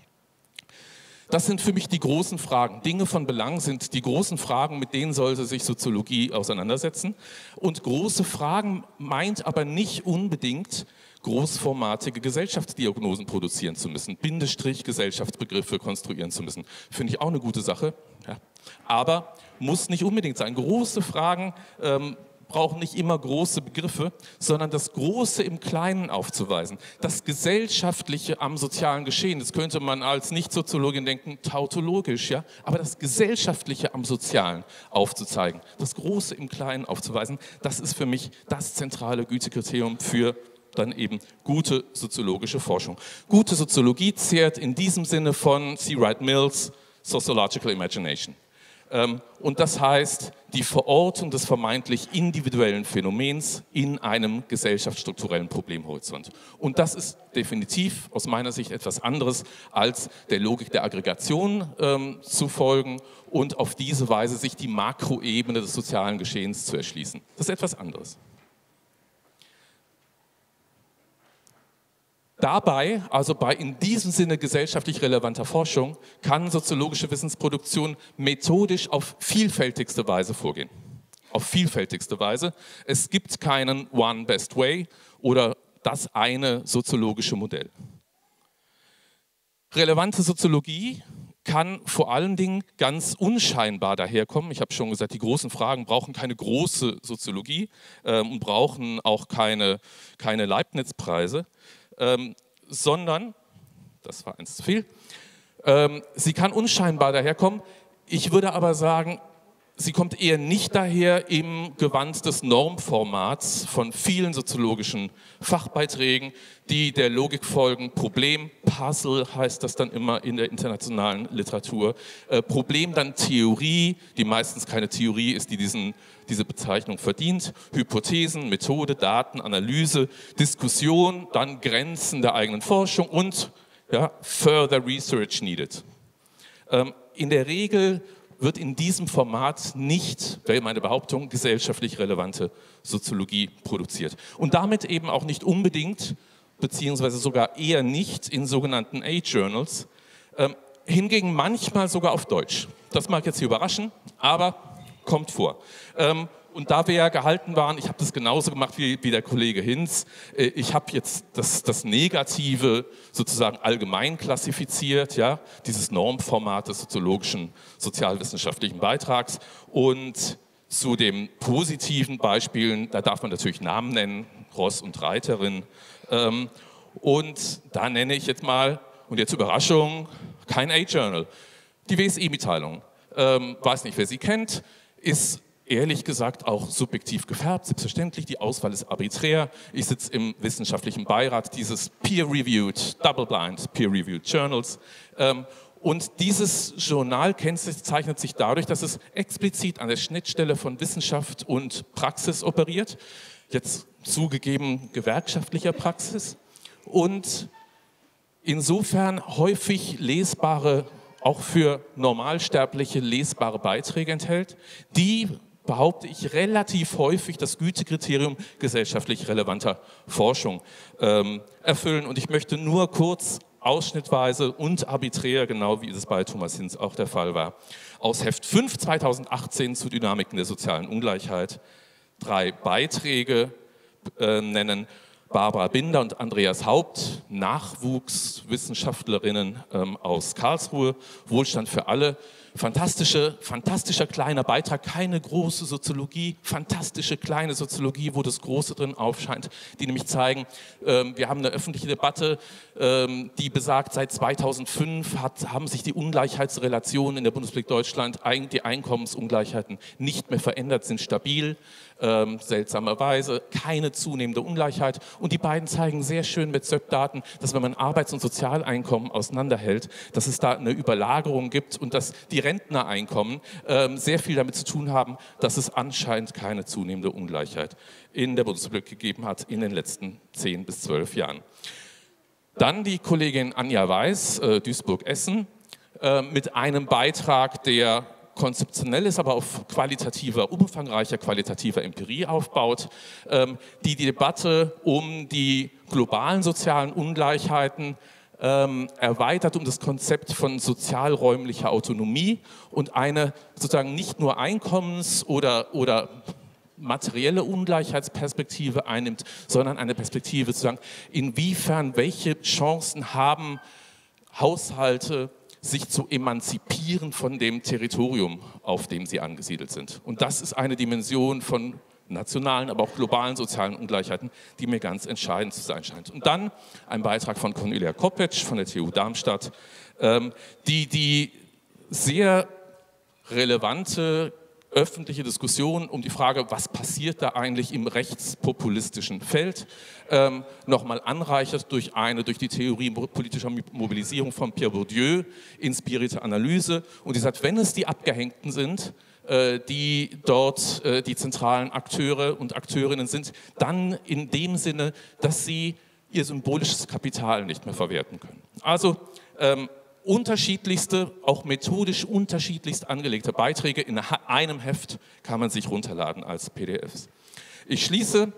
Das sind für mich die großen Fragen. Dinge von Belang sind die großen Fragen, mit denen sollte sich Soziologie auseinandersetzen. Und große Fragen meint aber nicht unbedingt, großformatige Gesellschaftsdiagnosen produzieren zu müssen, Bindestrich Gesellschaftsbegriffe konstruieren zu müssen. Finde ich auch eine gute Sache, ja. Aber muss nicht unbedingt sein. Große Fragen ähm, brauchen nicht immer große Begriffe, sondern das Große im Kleinen aufzuweisen. Das Gesellschaftliche am sozialen Geschehen, das könnte man als Nicht-Soziologin denken, tautologisch, ja, aber das Gesellschaftliche am Sozialen aufzuzeigen, das Große im Kleinen aufzuweisen, das ist für mich das zentrale Gütekriterium für dann eben gute soziologische Forschung. Gute Soziologie zehrt in diesem Sinne von C. Wright Mills Sociological Imagination. Und das heißt, die Verortung des vermeintlich individuellen Phänomens in einem gesellschaftsstrukturellen Problemhorizont. Und das ist definitiv aus meiner Sicht etwas anderes, als der Logik der Aggregation ähm, zu folgen und auf diese Weise sich die Makroebene des sozialen Geschehens zu erschließen. Das ist etwas anderes. Dabei, also bei in diesem Sinne gesellschaftlich relevanter Forschung, kann soziologische Wissensproduktion methodisch auf vielfältigste Weise vorgehen. Auf vielfältigste Weise. Es gibt keinen One Best Way oder das eine soziologische Modell. Relevante Soziologie kann vor allen Dingen ganz unscheinbar daherkommen. Ich habe schon gesagt, die großen Fragen brauchen keine große Soziologie äh, und brauchen auch keine, keine Leibniz-Preise. Ähm, sondern, das war eins zu viel, ähm, sie kann unscheinbar daherkommen. Ich würde aber sagen, sie kommt eher nicht daher im Gewand des Normformats von vielen soziologischen Fachbeiträgen, die der Logik folgen. Problem, Puzzle heißt das dann immer in der internationalen Literatur. Äh, Problem, dann Theorie, die meistens keine Theorie ist, die diesen, diese Bezeichnung verdient. Hypothesen, Methode, Daten, Analyse, Diskussion, dann Grenzen der eigenen Forschung und ja, further research needed. Ähm, in der Regel wird in diesem Format nicht, wäre meine Behauptung, gesellschaftlich relevante Soziologie produziert. Und damit eben auch nicht unbedingt, beziehungsweise sogar eher nicht in sogenannten A-Journals, ähm, hingegen manchmal sogar auf Deutsch. Das mag jetzt hier überraschen, aber kommt vor. Ähm, Und da wir ja gehalten waren, ich habe das genauso gemacht wie, wie der Kollege Hinz, ich habe jetzt das, das Negative sozusagen allgemein klassifiziert, ja, dieses Normformat des soziologischen, sozialwissenschaftlichen Beitrags. Und zu den positiven Beispielen, da darf man natürlich Namen nennen, Ross und Reiterin. Und da nenne ich jetzt mal, und jetzt Überraschung, kein A-Journal, die W S I-Mitteilung. Ähm, weiß nicht, wer sie kennt, ist ehrlich gesagt auch subjektiv gefärbt, selbstverständlich, die Auswahl ist arbiträr. Ich sitze im wissenschaftlichen Beirat dieses Peer-Reviewed, Double-Blind Peer-Reviewed Journals. Und dieses Journal kennzeichnet sich dadurch, dass es explizit an der Schnittstelle von Wissenschaft und Praxis operiert, jetzt zugegeben gewerkschaftlicher Praxis, und insofern häufig lesbare, auch für Normalsterbliche lesbare Beiträge enthält, die, behaupte ich, relativ häufig das Gütekriterium gesellschaftlich relevanter Forschung ähm, erfüllen. Und ich möchte nur kurz ausschnittweise und arbiträr, genau wie es bei Thomas Hinz auch der Fall war, aus Heft fünf zweitausendachtzehn zu Dynamiken der sozialen Ungleichheit drei Beiträge äh, nennen. Barbara Binder und Andreas Haupt, Nachwuchswissenschaftlerinnen ähm, aus Karlsruhe, Wohlstand für alle. Fantastische, fantastischer kleiner Beitrag, keine große Soziologie, fantastische kleine Soziologie, wo das Große drin aufscheint, die nämlich zeigen, ähm, wir haben eine öffentliche Debatte, ähm, die besagt, seit zweitausendfünf hat, haben sich die Ungleichheitsrelationen in der Bundesrepublik Deutschland, die Einkommensungleichheiten nicht mehr verändert, sind stabil. Ähm, seltsamerweise keine zunehmende Ungleichheit. Und die beiden zeigen sehr schön mit Z Ö P-Daten, dass wenn man Arbeits- und Sozialeinkommen auseinanderhält, dass es da eine Überlagerung gibt und dass die Rentnereinkommen ähm, sehr viel damit zu tun haben, dass es anscheinend keine zunehmende Ungleichheit in der Bundesrepublik gegeben hat in den letzten zehn bis zwölf Jahren. Dann die Kollegin Anja Weiß, äh, Duisburg-Essen, äh, mit einem Beitrag, der konzeptionell ist, aber auf qualitativer, umfangreicher qualitativer Empirie aufbaut, ähm, die die Debatte um die globalen sozialen Ungleichheiten ähm, erweitert um das Konzept von sozialräumlicher Autonomie und eine sozusagen nicht nur Einkommens- oder, oder materielle Ungleichheitsperspektive einnimmt, sondern eine Perspektive sozusagen, inwiefern welche Chancen haben Haushalte, sich zu emanzipieren von dem Territorium, auf dem sie angesiedelt sind. Und das ist eine Dimension von nationalen, aber auch globalen sozialen Ungleichheiten, die mir ganz entscheidend zu sein scheint. Und dann ein Beitrag von Cornelia Koppetsch von der T U Darmstadt, die die sehr relevante öffentliche Diskussion um die Frage, was passiert da eigentlich im rechtspopulistischen Feld, ähm, nochmal anreichert durch eine, durch die Theorie politischer Mobilisierung von Pierre Bourdieu inspirierte Analyse. Und die sagt, wenn es die Abgehängten sind, äh, die dort äh, die zentralen Akteure und Akteurinnen sind, dann in dem Sinne, dass sie ihr symbolisches Kapital nicht mehr verwerten können. Also ähm, unterschiedlichste, auch methodisch unterschiedlichst angelegte Beiträge in einem Heft kann man sich runterladen als P D Fs. Ich schließe,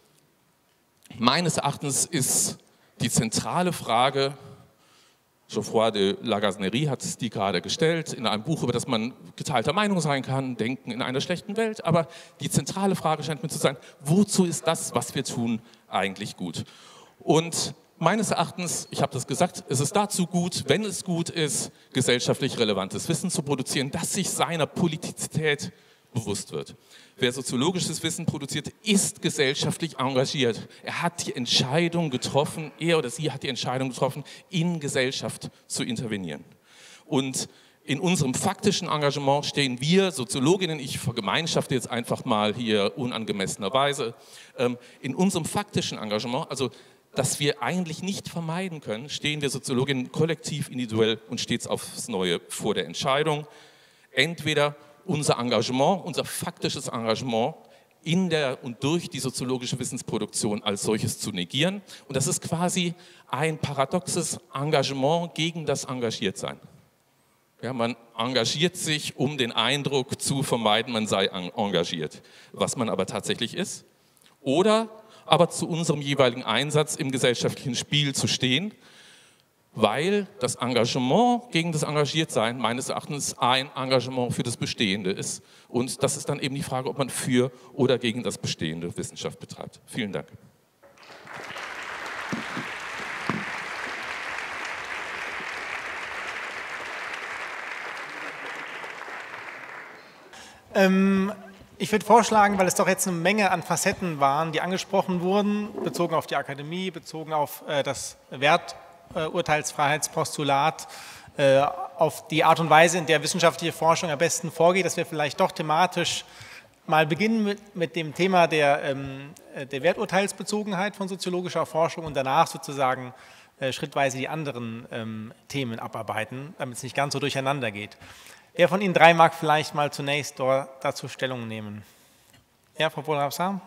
meines Erachtens ist die zentrale Frage, Geoffroy de Lagasnerie hat die gerade gestellt, in einem Buch, über das man geteilter Meinung sein kann, Denken in einer schlechten Welt, aber die zentrale Frage scheint mir zu sein, wozu ist das, was wir tun, eigentlich gut? Und meines Erachtens, ich habe das gesagt, es ist dazu gut, wenn es gut ist, gesellschaftlich relevantes Wissen zu produzieren, das sich seiner Politizität bewusst wird. Wer soziologisches Wissen produziert, ist gesellschaftlich engagiert. Er hat die Entscheidung getroffen, er oder sie hat die Entscheidung getroffen, in Gesellschaft zu intervenieren. Und in unserem faktischen Engagement stehen wir Soziologinnen, ich vergemeinschafte jetzt einfach mal hier unangemessenerweise, in unserem faktischen Engagement, also das wir eigentlich nicht vermeiden können, stehen wir Soziologinnen kollektiv, individuell und stets aufs Neue vor der Entscheidung, entweder unser Engagement, unser faktisches Engagement in der und durch die soziologische Wissensproduktion als solches zu negieren. Und das ist quasi ein paradoxes Engagement gegen das Engagiertsein. Ja, man engagiert sich, um den Eindruck zu vermeiden, man sei engagiert, was man aber tatsächlich ist. Oder aber zu unserem jeweiligen Einsatz im gesellschaftlichen Spiel zu stehen, weil das Engagement gegen das Engagiertsein meines Erachtens ein Engagement für das Bestehende ist. Und das ist dann eben die Frage, ob man für oder gegen das Bestehende Wissenschaft betreibt. Vielen Dank. Ähm Ich würde vorschlagen, weil es doch jetzt eine Menge an Facetten waren, die angesprochen wurden, bezogen auf die Akademie, bezogen auf äh, das Werturteilsfreiheitspostulat, äh, auf die Art und Weise, in der wissenschaftliche Forschung am besten vorgeht, dass wir vielleicht doch thematisch mal beginnen mit, mit dem Thema der, ähm, der Werturteilsbezogenheit von soziologischer Forschung und danach sozusagen äh, schrittweise die anderen ähm, Themen abarbeiten, damit es nicht ganz so durcheinander geht. Wer von Ihnen drei mag vielleicht mal zunächst dazu Stellung nehmen? Ja, Frau Pohlrabsam?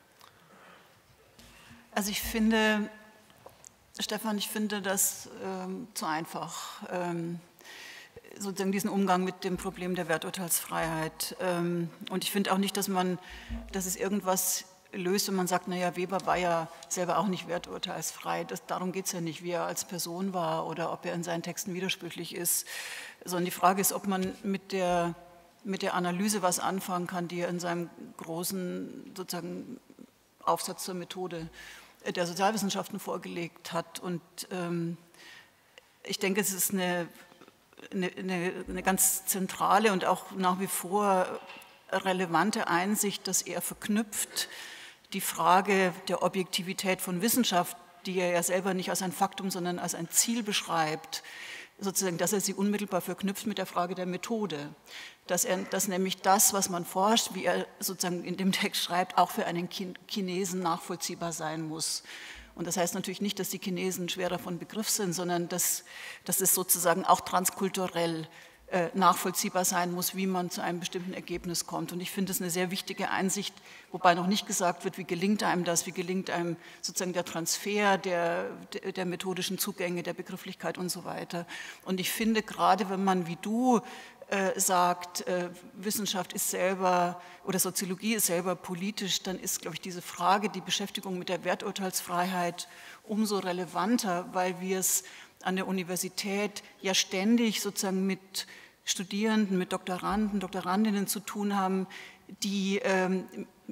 Also ich finde, Stefan, ich finde das ähm, zu einfach, ähm, sozusagen diesen Umgang mit dem Problem der Werturteilsfreiheit. Ähm, und ich finde auch nicht, dass man, dass es irgendwas löst und man sagt, naja, Weber war ja selber auch nicht werturteilsfrei. Das, darum geht es ja nicht, wie er als Person war oder ob er in seinen Texten widersprüchlich ist, sondern die Frage ist, ob man mit der mit der Analyse was anfangen kann, die er in seinem großen sozusagen Aufsatz zur Methode der Sozialwissenschaften vorgelegt hat. Und ähm, ich denke, es ist eine, eine, eine, eine ganz zentrale und auch nach wie vor relevante Einsicht, dass er verknüpft die Frage der Objektivität von Wissenschaft, die er ja selber nicht als ein Faktum, sondern als ein Ziel beschreibt, sozusagen, dass er sie unmittelbar verknüpft mit der Frage der Methode. Dass, er, dass nämlich das, was man forscht, wie er sozusagen in dem Text schreibt, auch für einen Chinesen nachvollziehbar sein muss. Und das heißt natürlich nicht, dass die Chinesen schwerer von Begriff sind, sondern dass, dass es sozusagen auch transkulturell äh, nachvollziehbar sein muss, wie man zu einem bestimmten Ergebnis kommt. Und ich finde es eine sehr wichtige Einsicht, wobei noch nicht gesagt wird, wie gelingt einem das, wie gelingt einem sozusagen der Transfer der, der, der methodischen Zugänge, der Begrifflichkeit und so weiter. Und ich finde, gerade wenn man wie du äh, sagt, äh, Wissenschaft ist selber oder Soziologie ist selber politisch, dann ist, glaube ich, diese Frage, die Beschäftigung mit der Werturteilsfreiheit umso relevanter, weil wir es an der Universität ja ständig sozusagen mit Studierenden, mit Doktoranden, Doktorandinnen zu tun haben, die, ähm,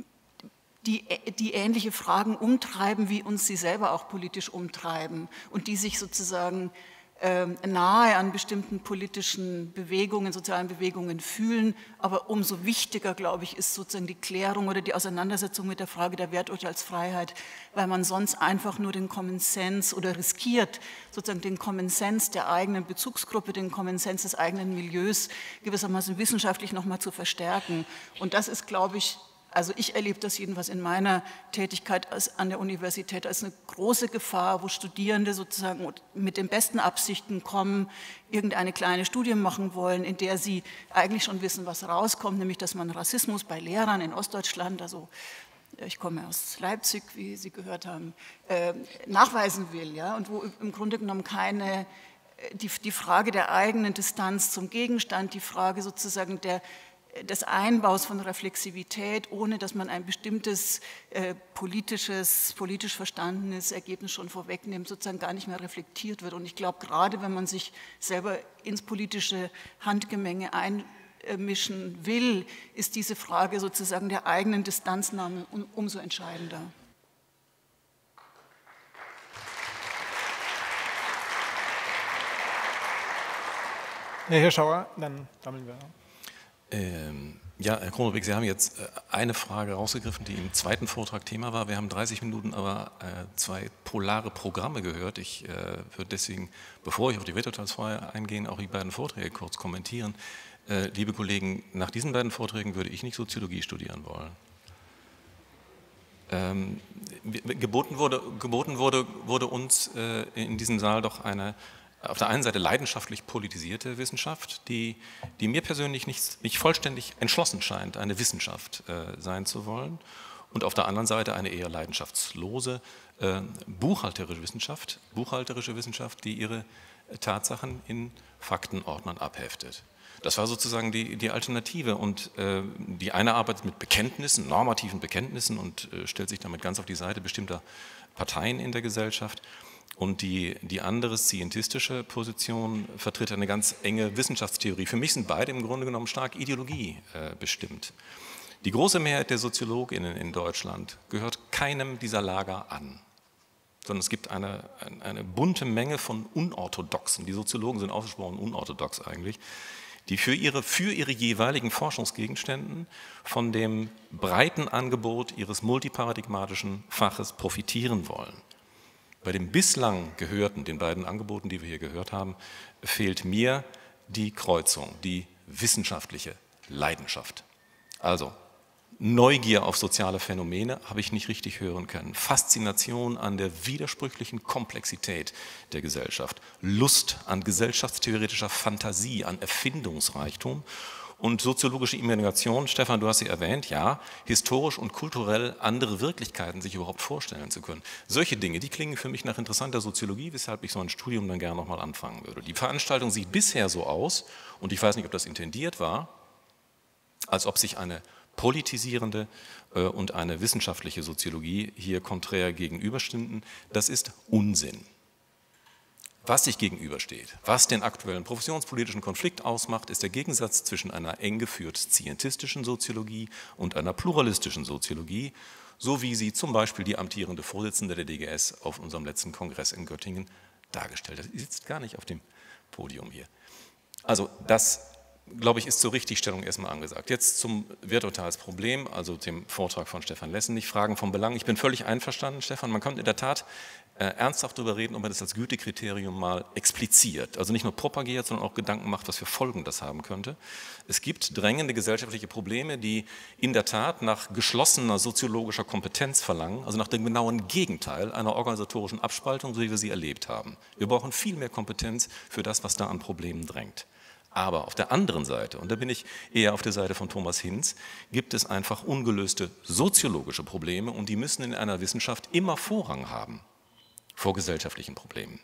die, die ähnliche Fragen umtreiben, wie uns sie selber auch politisch umtreiben und die sich sozusagen ähm, nahe an bestimmten politischen Bewegungen, sozialen Bewegungen fühlen. Aber umso wichtiger, glaube ich, ist sozusagen die Klärung oder die Auseinandersetzung mit der Frage der Werturteilsfreiheit, weil man sonst einfach nur den Common Sense oder riskiert, sozusagen den Common Sense der eigenen Bezugsgruppe, den Common Sense des eigenen Milieus gewissermaßen wissenschaftlich nochmal zu verstärken. Und das ist, glaube ich, also ich erlebe das jedenfalls in meiner Tätigkeit als, an der Universität als eine große Gefahr, wo Studierende sozusagen mit den besten Absichten kommen, irgendeine kleine Studie machen wollen, in der sie eigentlich schon wissen, was rauskommt, nämlich dass man Rassismus bei Lehrern in Ostdeutschland, also ich komme aus Leipzig, wie Sie gehört haben, äh, nachweisen will, ja, und wo im Grunde genommen keine, die, die Frage der eigenen Distanz zum Gegenstand, die Frage sozusagen der des Einbaus von Reflexivität, ohne dass man ein bestimmtes äh, politisches, politisch verstandenes Ergebnis schon vorwegnimmt, sozusagen gar nicht mehr reflektiert wird. Und ich glaube, gerade wenn man sich selber ins politische Handgemenge einmischen will, ist diese Frage sozusagen der eigenen Distanznahme um, umso entscheidender. Herr Hirschauer, dann sammeln wir. Ähm, ja, Herr Kronrubik, Sie haben jetzt äh, eine Frage rausgegriffen, die im zweiten Vortrag Thema war. Wir haben dreißig Minuten aber äh, zwei polare Programme gehört. Ich äh, würde deswegen, bevor ich auf die Werturteilsfreiheit eingehe, auch die beiden Vorträge kurz kommentieren. Äh, liebe Kollegen, nach diesen beiden Vorträgen würde ich nicht Soziologie studieren wollen. Ähm, geboten wurde, geboten wurde, wurde uns äh, in diesem Saal doch eine auf der einen Seite leidenschaftlich politisierte Wissenschaft, die, die mir persönlich nicht, nicht vollständig entschlossen scheint, eine Wissenschaft äh, sein zu wollen, und auf der anderen Seite eine eher leidenschaftslose äh, buchhalterische Wissenschaft, buchhalterische Wissenschaft, die ihre Tatsachen in Faktenordnern abheftet. Das war sozusagen die, die Alternative, und äh, die eine arbeitet mit Bekenntnissen, normativen Bekenntnissen und äh, stellt sich damit ganz auf die Seite bestimmter Parteien in der Gesellschaft. Und die, die andere scientistische Position vertritt eine ganz enge Wissenschaftstheorie. Für mich sind beide im Grunde genommen stark Ideologie äh, bestimmt. Die große Mehrheit der SoziologInnen in Deutschland gehört keinem dieser Lager an, sondern es gibt eine, eine, eine bunte Menge von Unorthodoxen, die Soziologen sind ausgesprochen unorthodox eigentlich, die für ihre, für ihre jeweiligen Forschungsgegenständen von dem breiten Angebot ihres multiparadigmatischen Faches profitieren wollen. Bei dem bislang gehörten, den beiden Angeboten, die wir hier gehört haben, fehlt mir die Kreuzung, die wissenschaftliche Leidenschaft. Also Neugier auf soziale Phänomene habe ich nicht richtig hören können. Faszination an der widersprüchlichen Komplexität der Gesellschaft. Lust an gesellschaftstheoretischer Fantasie, an Erfindungsreichtum. Und soziologische Imagination, Stefan, du hast sie erwähnt, ja, historisch und kulturell andere Wirklichkeiten sich überhaupt vorstellen zu können. Solche Dinge, die klingen für mich nach interessanter Soziologie, weshalb ich so ein Studium dann gerne nochmal anfangen würde. Die Veranstaltung sieht bisher so aus, und ich weiß nicht, ob das intendiert war, als ob sich eine politisierende äh, und eine wissenschaftliche Soziologie hier konträr gegenüberstünden. Das ist Unsinn. was sich gegenübersteht, was den aktuellen professionspolitischen Konflikt ausmacht, ist der Gegensatz zwischen einer eng geführt scientistischen Soziologie und einer pluralistischen Soziologie, so wie sie zum Beispiel die amtierende Vorsitzende der D G S auf unserem letzten Kongress in Göttingen dargestellt hat. Sie sitzt gar nicht auf dem Podium hier. Also das, glaube ich, ist zur Richtigstellung erstmal angesagt. Jetzt zum Werturteilsproblem, also dem Vortrag von Stefan Lessenich, Fragen vom Belang. Ich bin völlig einverstanden, Stefan, man kann in der Tat äh, ernsthaft darüber reden, ob man das als Gütekriterium mal expliziert, also nicht nur propagiert, sondern auch Gedanken macht, was für Folgen das haben könnte. Es gibt drängende gesellschaftliche Probleme, die in der Tat nach geschlossener soziologischer Kompetenz verlangen, also nach dem genauen Gegenteil einer organisatorischen Abspaltung, so wie wir sie erlebt haben. Wir brauchen viel mehr Kompetenz für das, was da an Problemen drängt. Aber auf der anderen Seite, und da bin ich eher auf der Seite von Thomas Hinz, gibt es einfach ungelöste soziologische Probleme und die müssen in einer Wissenschaft immer Vorrang haben vor gesellschaftlichen Problemen.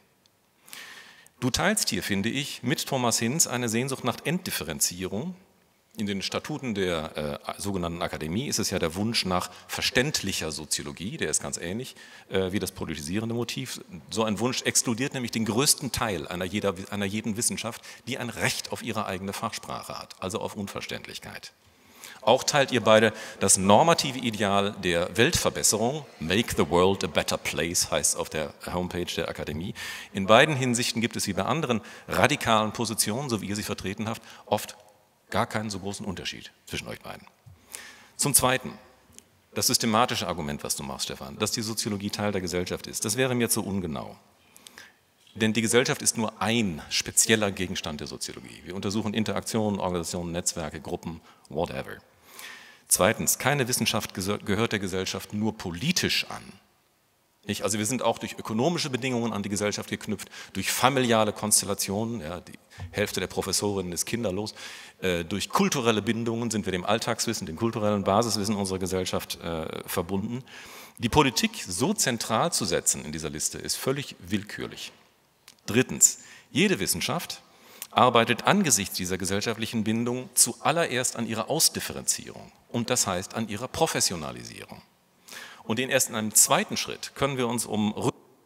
Du teilst hier, finde ich, mit Thomas Hinz eine Sehnsucht nach Enddifferenzierung. In den Statuten der äh, sogenannten Akademie ist es ja der Wunsch nach verständlicher Soziologie, der ist ganz ähnlich äh, wie das politisierende Motiv. So ein Wunsch exkludiert nämlich den größten Teil einer, jeder, einer jeden Wissenschaft, die ein Recht auf ihre eigene Fachsprache hat, also auf Unverständlichkeit. Auch teilt ihr beide das normative Ideal der Weltverbesserung, Make the World a Better Place, heißt es auf der Homepage der Akademie. In beiden Hinsichten gibt es wie bei anderen radikalen Positionen, so wie ihr sie vertreten habt, oft gar keinen so großen Unterschied zwischen euch beiden. Zum Zweiten, das systematische Argument, was du machst, Stefan, dass die Soziologie Teil der Gesellschaft ist, das wäre mir zu ungenau. Denn die Gesellschaft ist nur ein spezieller Gegenstand der Soziologie. Wir untersuchen Interaktionen, Organisationen, Netzwerke, Gruppen, whatever. Zweitens, keine Wissenschaft gehört der Gesellschaft nur politisch an. Nicht? Also wir sind auch durch ökonomische Bedingungen an die Gesellschaft geknüpft, durch familiale Konstellationen, ja, die Hälfte der Professorinnen ist kinderlos, äh, durch kulturelle Bindungen sind wir dem Alltagswissen, dem kulturellen Basiswissen unserer Gesellschaft äh, verbunden. Die Politik so zentral zu setzen in dieser Liste ist völlig willkürlich. Drittens, jede Wissenschaft arbeitet angesichts dieser gesellschaftlichen Bindung zuallererst an ihrer Ausdifferenzierung und das heißt an ihrer Professionalisierung. Und in erst in einem zweiten Schritt können wir uns um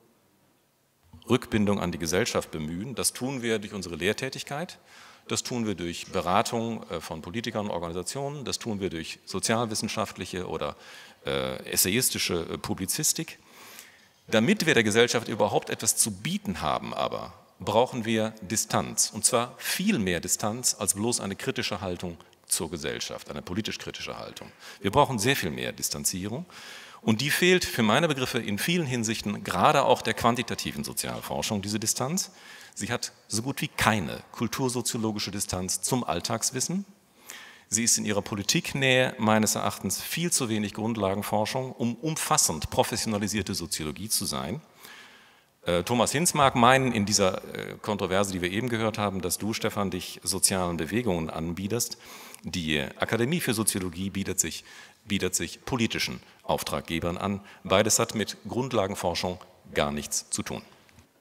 Rückbindung an die Gesellschaft bemühen. Das tun wir durch unsere Lehrtätigkeit, das tun wir durch Beratung von Politikern und Organisationen, das tun wir durch sozialwissenschaftliche oder äh, essayistische Publizistik. Damit wir der Gesellschaft überhaupt etwas zu bieten haben, aber brauchen wir Distanz, und zwar viel mehr Distanz als bloß eine kritische Haltung zur Gesellschaft, eine politisch kritische Haltung. Wir brauchen sehr viel mehr Distanzierung. Und die fehlt für meine Begriffe in vielen Hinsichten, gerade auch der quantitativen Sozialforschung, diese Distanz. Sie hat so gut wie keine kultursoziologische Distanz zum Alltagswissen. Sie ist in ihrer Politiknähe meines Erachtens viel zu wenig Grundlagenforschung, um umfassend professionalisierte Soziologie zu sein. Äh, Thomas Hinz mag meinen, in dieser äh, Kontroverse, die wir eben gehört haben, dass du, Stefan, dich sozialen Bewegungen anbietest. Die Akademie für Soziologie bietet sich, bietet sich politischen Auftraggebern an. Beides hat mit Grundlagenforschung gar nichts zu tun.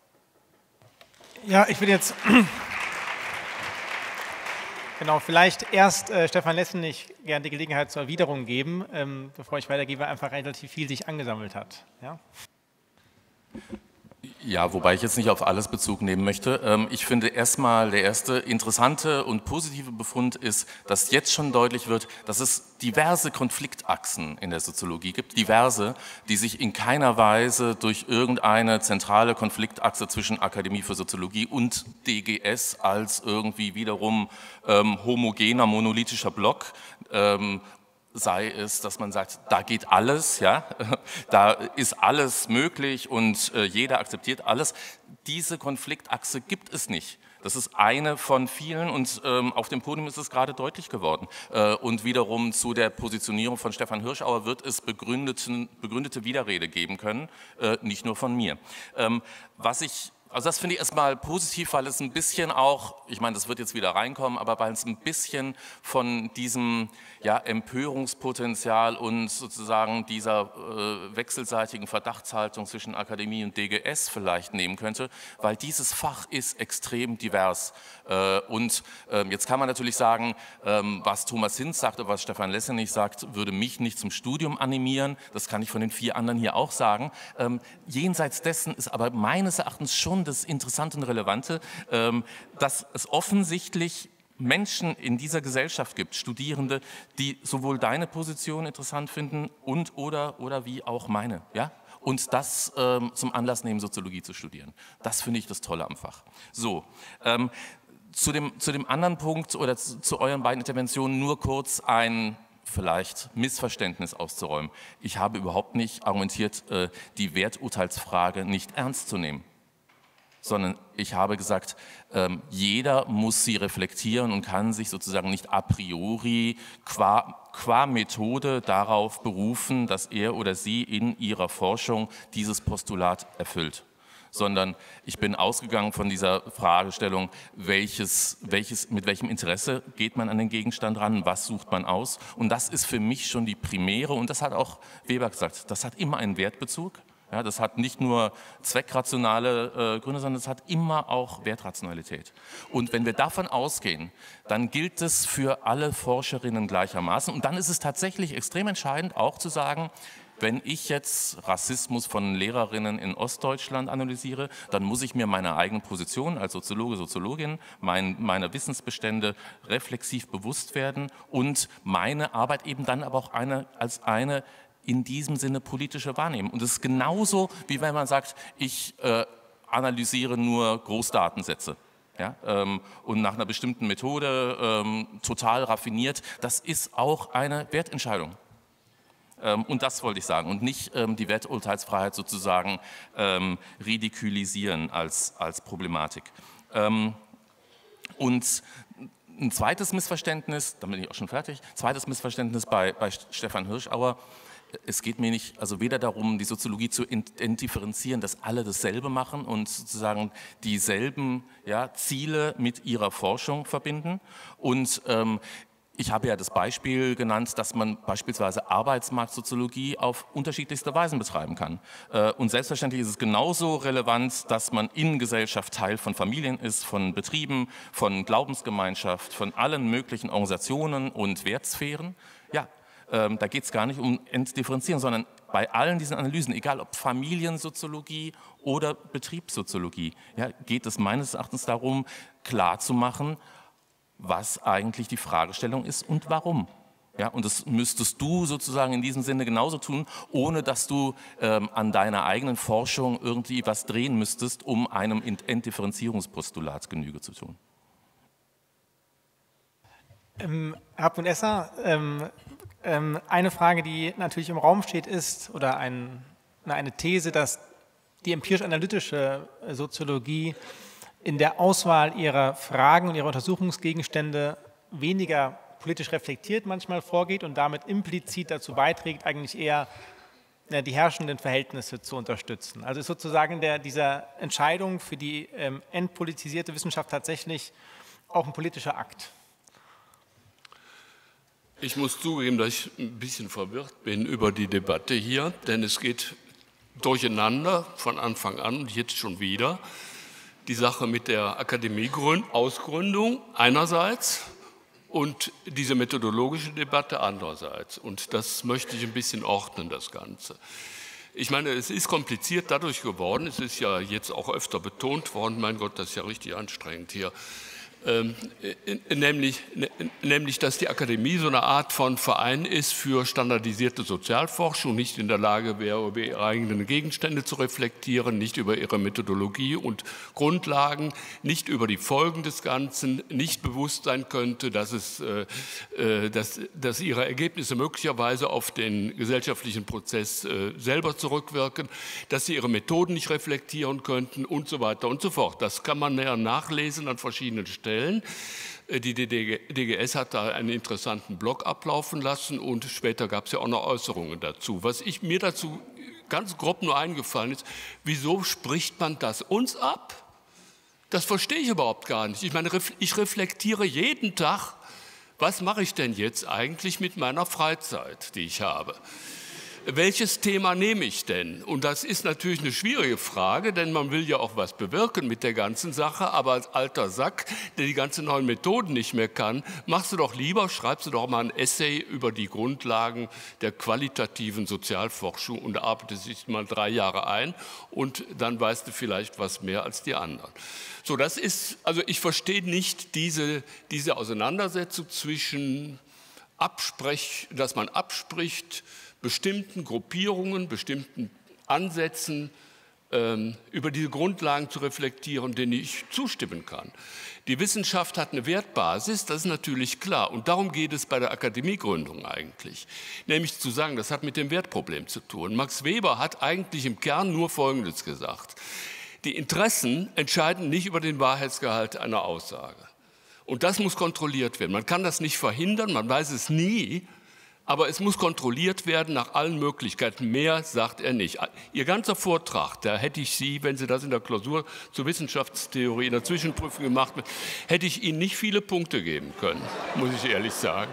Ja, ich will jetzt genau vielleicht erst äh, Stefan Lessenich gerne die Gelegenheit zur Erwiderung geben, ähm, bevor ich weitergebe, einfach relativ viel sich angesammelt hat. Ja? Ja, wobei ich jetzt nicht auf alles Bezug nehmen möchte. Ich finde erstmal, der erste interessante und positive Befund ist, dass jetzt schon deutlich wird, dass es diverse Konfliktachsen in der Soziologie gibt, diverse, die sich in keiner Weise durch irgendeine zentrale Konfliktachse zwischen Akademie für Soziologie und D G S als irgendwie wiederum ähm, homogener, monolithischer Block ähm, sei es, dass man sagt, da geht alles, ja, da ist alles möglich und äh, jeder akzeptiert alles. Diese Konfliktachse gibt es nicht. Das ist eine von vielen und ähm, auf dem Podium ist es gerade deutlich geworden. Äh, und wiederum zu der Positionierung von Stefan Hirschauer wird es begründeten, begründete Widerrede geben können, äh, nicht nur von mir. Ähm, was ich Also das finde ich erstmal positiv, weil es ein bisschen auch, ich meine, das wird jetzt wieder reinkommen, aber weil es ein bisschen von diesem ja, Empörungspotenzial und sozusagen dieser äh, wechselseitigen Verdachtshaltung zwischen Akademie und D G S vielleicht nehmen könnte, weil dieses Fach ist extrem divers. Äh, und äh, jetzt kann man natürlich sagen, äh, was Thomas Hinz sagt oder was Stefan Lessenich sagt, würde mich nicht zum Studium animieren. Das kann ich von den vier anderen hier auch sagen. Ähm, jenseits dessen ist aber meines Erachtens schon schon das Interessante und Relevante, ähm, dass es offensichtlich Menschen in dieser Gesellschaft gibt, Studierende, die sowohl deine Position interessant finden und oder, oder wie auch meine, ja? Und das ähm, zum Anlass nehmen, Soziologie zu studieren. Das finde ich das Tolle am Fach. So, ähm, zu, dem, zu dem anderen Punkt oder zu, zu euren beiden Interventionen nur kurz ein vielleicht Missverständnis auszuräumen. Ich habe überhaupt nicht argumentiert, äh, die Werturteilsfrage nicht ernst zu nehmen, sondern ich habe gesagt, ähm, jeder muss sie reflektieren und kann sich sozusagen nicht a priori qua, qua Methode darauf berufen, dass er oder sie in ihrer Forschung dieses Postulat erfüllt. Sondern ich bin ausgegangen von dieser Fragestellung, welches, welches, mit welchem Interesse geht man an den Gegenstand ran, was sucht man aus. Und das ist für mich schon die primäre, und das hat auch Weber gesagt, das hat immer einen Wertbezug. Ja, das hat nicht nur zweckrationale äh, Gründe, sondern es hat immer auch Wertrationalität. Und wenn wir davon ausgehen, dann gilt es für alle Forscherinnen gleichermaßen. Und dann ist es tatsächlich extrem entscheidend, auch zu sagen, wenn ich jetzt Rassismus von Lehrerinnen in Ostdeutschland analysiere, dann muss ich mir meine eigene Position als Soziologe, Soziologin, mein, meine Wissensbestände reflexiv bewusst werden und meine Arbeit eben dann aber auch eine, als eine in diesem Sinne politische wahrnehmen. Und es ist genauso, wie wenn man sagt, ich äh, analysiere nur Großdatensätze. Ja, ähm, und nach einer bestimmten Methode ähm, total raffiniert. Das ist auch eine Wertentscheidung. Ähm, und das wollte ich sagen. Und nicht ähm, die Werturteilsfreiheit sozusagen ähm, ridikulisieren als, als Problematik. Ähm, und ein zweites Missverständnis, dann bin ich auch schon fertig, zweites Missverständnis bei, bei Stefan Hirschauer. Es geht mir nicht, also weder darum, die Soziologie zu differenzieren, dass alle dasselbe machen und sozusagen dieselben ja, Ziele mit ihrer Forschung verbinden. Und ähm, ich habe ja das Beispiel genannt, dass man beispielsweise Arbeitsmarktsoziologie auf unterschiedlichste Weisen betreiben kann. Äh, und selbstverständlich ist es genauso relevant, dass man in Gesellschaft Teil von Familien ist, von Betrieben, von Glaubensgemeinschaft, von allen möglichen Organisationen und Wertsphären. Ja. Ähm, da geht es gar nicht um Entdifferenzieren, sondern bei allen diesen Analysen, egal ob Familiensoziologie oder Betriebssoziologie, ja, geht es meines Erachtens darum, klarzumachen, was eigentlich die Fragestellung ist und warum. Ja, und das müsstest du sozusagen in diesem Sinne genauso tun, ohne dass du ähm, an deiner eigenen Forschung irgendwie was drehen müsstest, um einem Entdifferenzierungspostulat Genüge zu tun. Ähm, Hartmut Esser, ähm, ähm, eine Frage, die natürlich im Raum steht, ist, oder ein, eine These, dass die empirisch-analytische Soziologie in der Auswahl ihrer Fragen und ihrer Untersuchungsgegenstände weniger politisch reflektiert manchmal vorgeht und damit implizit dazu beiträgt, eigentlich eher ja, die herrschenden Verhältnisse zu unterstützen. Also ist sozusagen der, dieser Entscheidung für die ähm, entpolitisierte Wissenschaft tatsächlich auch ein politischer Akt. Ich muss zugeben, dass ich ein bisschen verwirrt bin über die Debatte hier, denn es geht durcheinander von Anfang an und jetzt schon wieder. Die Sache mit der Akademie-Ausgründung einerseits und diese methodologische Debatte andererseits. Und das möchte ich ein bisschen ordnen, das Ganze. Ich meine, es ist kompliziert dadurch geworden, es ist ja jetzt auch öfter betont worden, mein Gott, das ist ja richtig anstrengend hier. Ähm, nämlich, nämlich, dass die Akademie so eine Art von Verein ist für standardisierte Sozialforschung, nicht in der Lage wäre, über ihre eigenen Gegenstände zu reflektieren, nicht über ihre Methodologie und Grundlagen, nicht über die Folgen des Ganzen, nicht bewusst sein könnte, dass, es, äh, dass, dass ihre Ergebnisse möglicherweise auf den gesellschaftlichen Prozess äh, selber zurückwirken, dass sie ihre Methoden nicht reflektieren könnten und so weiter und so fort. Das kann man näher nachlesen an verschiedenen Stellen. Die D G S hat da einen interessanten Blog ablaufen lassen und später gab es ja auch noch Äußerungen dazu. Was ich, mir dazu ganz grob nur eingefallen ist, wieso spricht man das uns ab? Das verstehe ich überhaupt gar nicht. Ich meine, ich reflektiere jeden Tag, was mache ich denn jetzt eigentlich mit meiner Freizeit, die ich habe? welches Thema nehme ich denn? Und das ist natürlich eine schwierige Frage, denn man will ja auch was bewirken mit der ganzen Sache, aber als alter Sack, der die ganzen neuen Methoden nicht mehr kann, machst du doch lieber, schreibst du doch mal ein Essay über die Grundlagen der qualitativen Sozialforschung und arbeitest dich mal drei Jahre ein und dann weißt du vielleicht was mehr als die anderen. So, das ist, also ich verstehe nicht diese, diese Auseinandersetzung zwischen Absprech, dass man abspricht, bestimmten Gruppierungen, bestimmten Ansätzen ähm, über diese Grundlagen zu reflektieren, denen ich zustimmen kann. Die Wissenschaft hat eine Wertbasis, das ist natürlich klar. Und darum geht es bei der Akademiegründung eigentlich. Nämlich zu sagen, das hat mit dem Wertproblem zu tun. Max Weber hat eigentlich im Kern nur Folgendes gesagt. Die Interessen entscheiden nicht über den Wahrheitsgehalt einer Aussage. Und das muss kontrolliert werden. Man kann das nicht verhindern, man weiß es nie, aber es muss kontrolliert werden nach allen Möglichkeiten. Mehr sagt er nicht. Ihr ganzer Vortrag, da hätte ich Sie, wenn Sie das in der Klausur zur Wissenschaftstheorie in der Zwischenprüfung gemacht haben, hätte ich Ihnen nicht viele Punkte geben können, muss ich ehrlich sagen.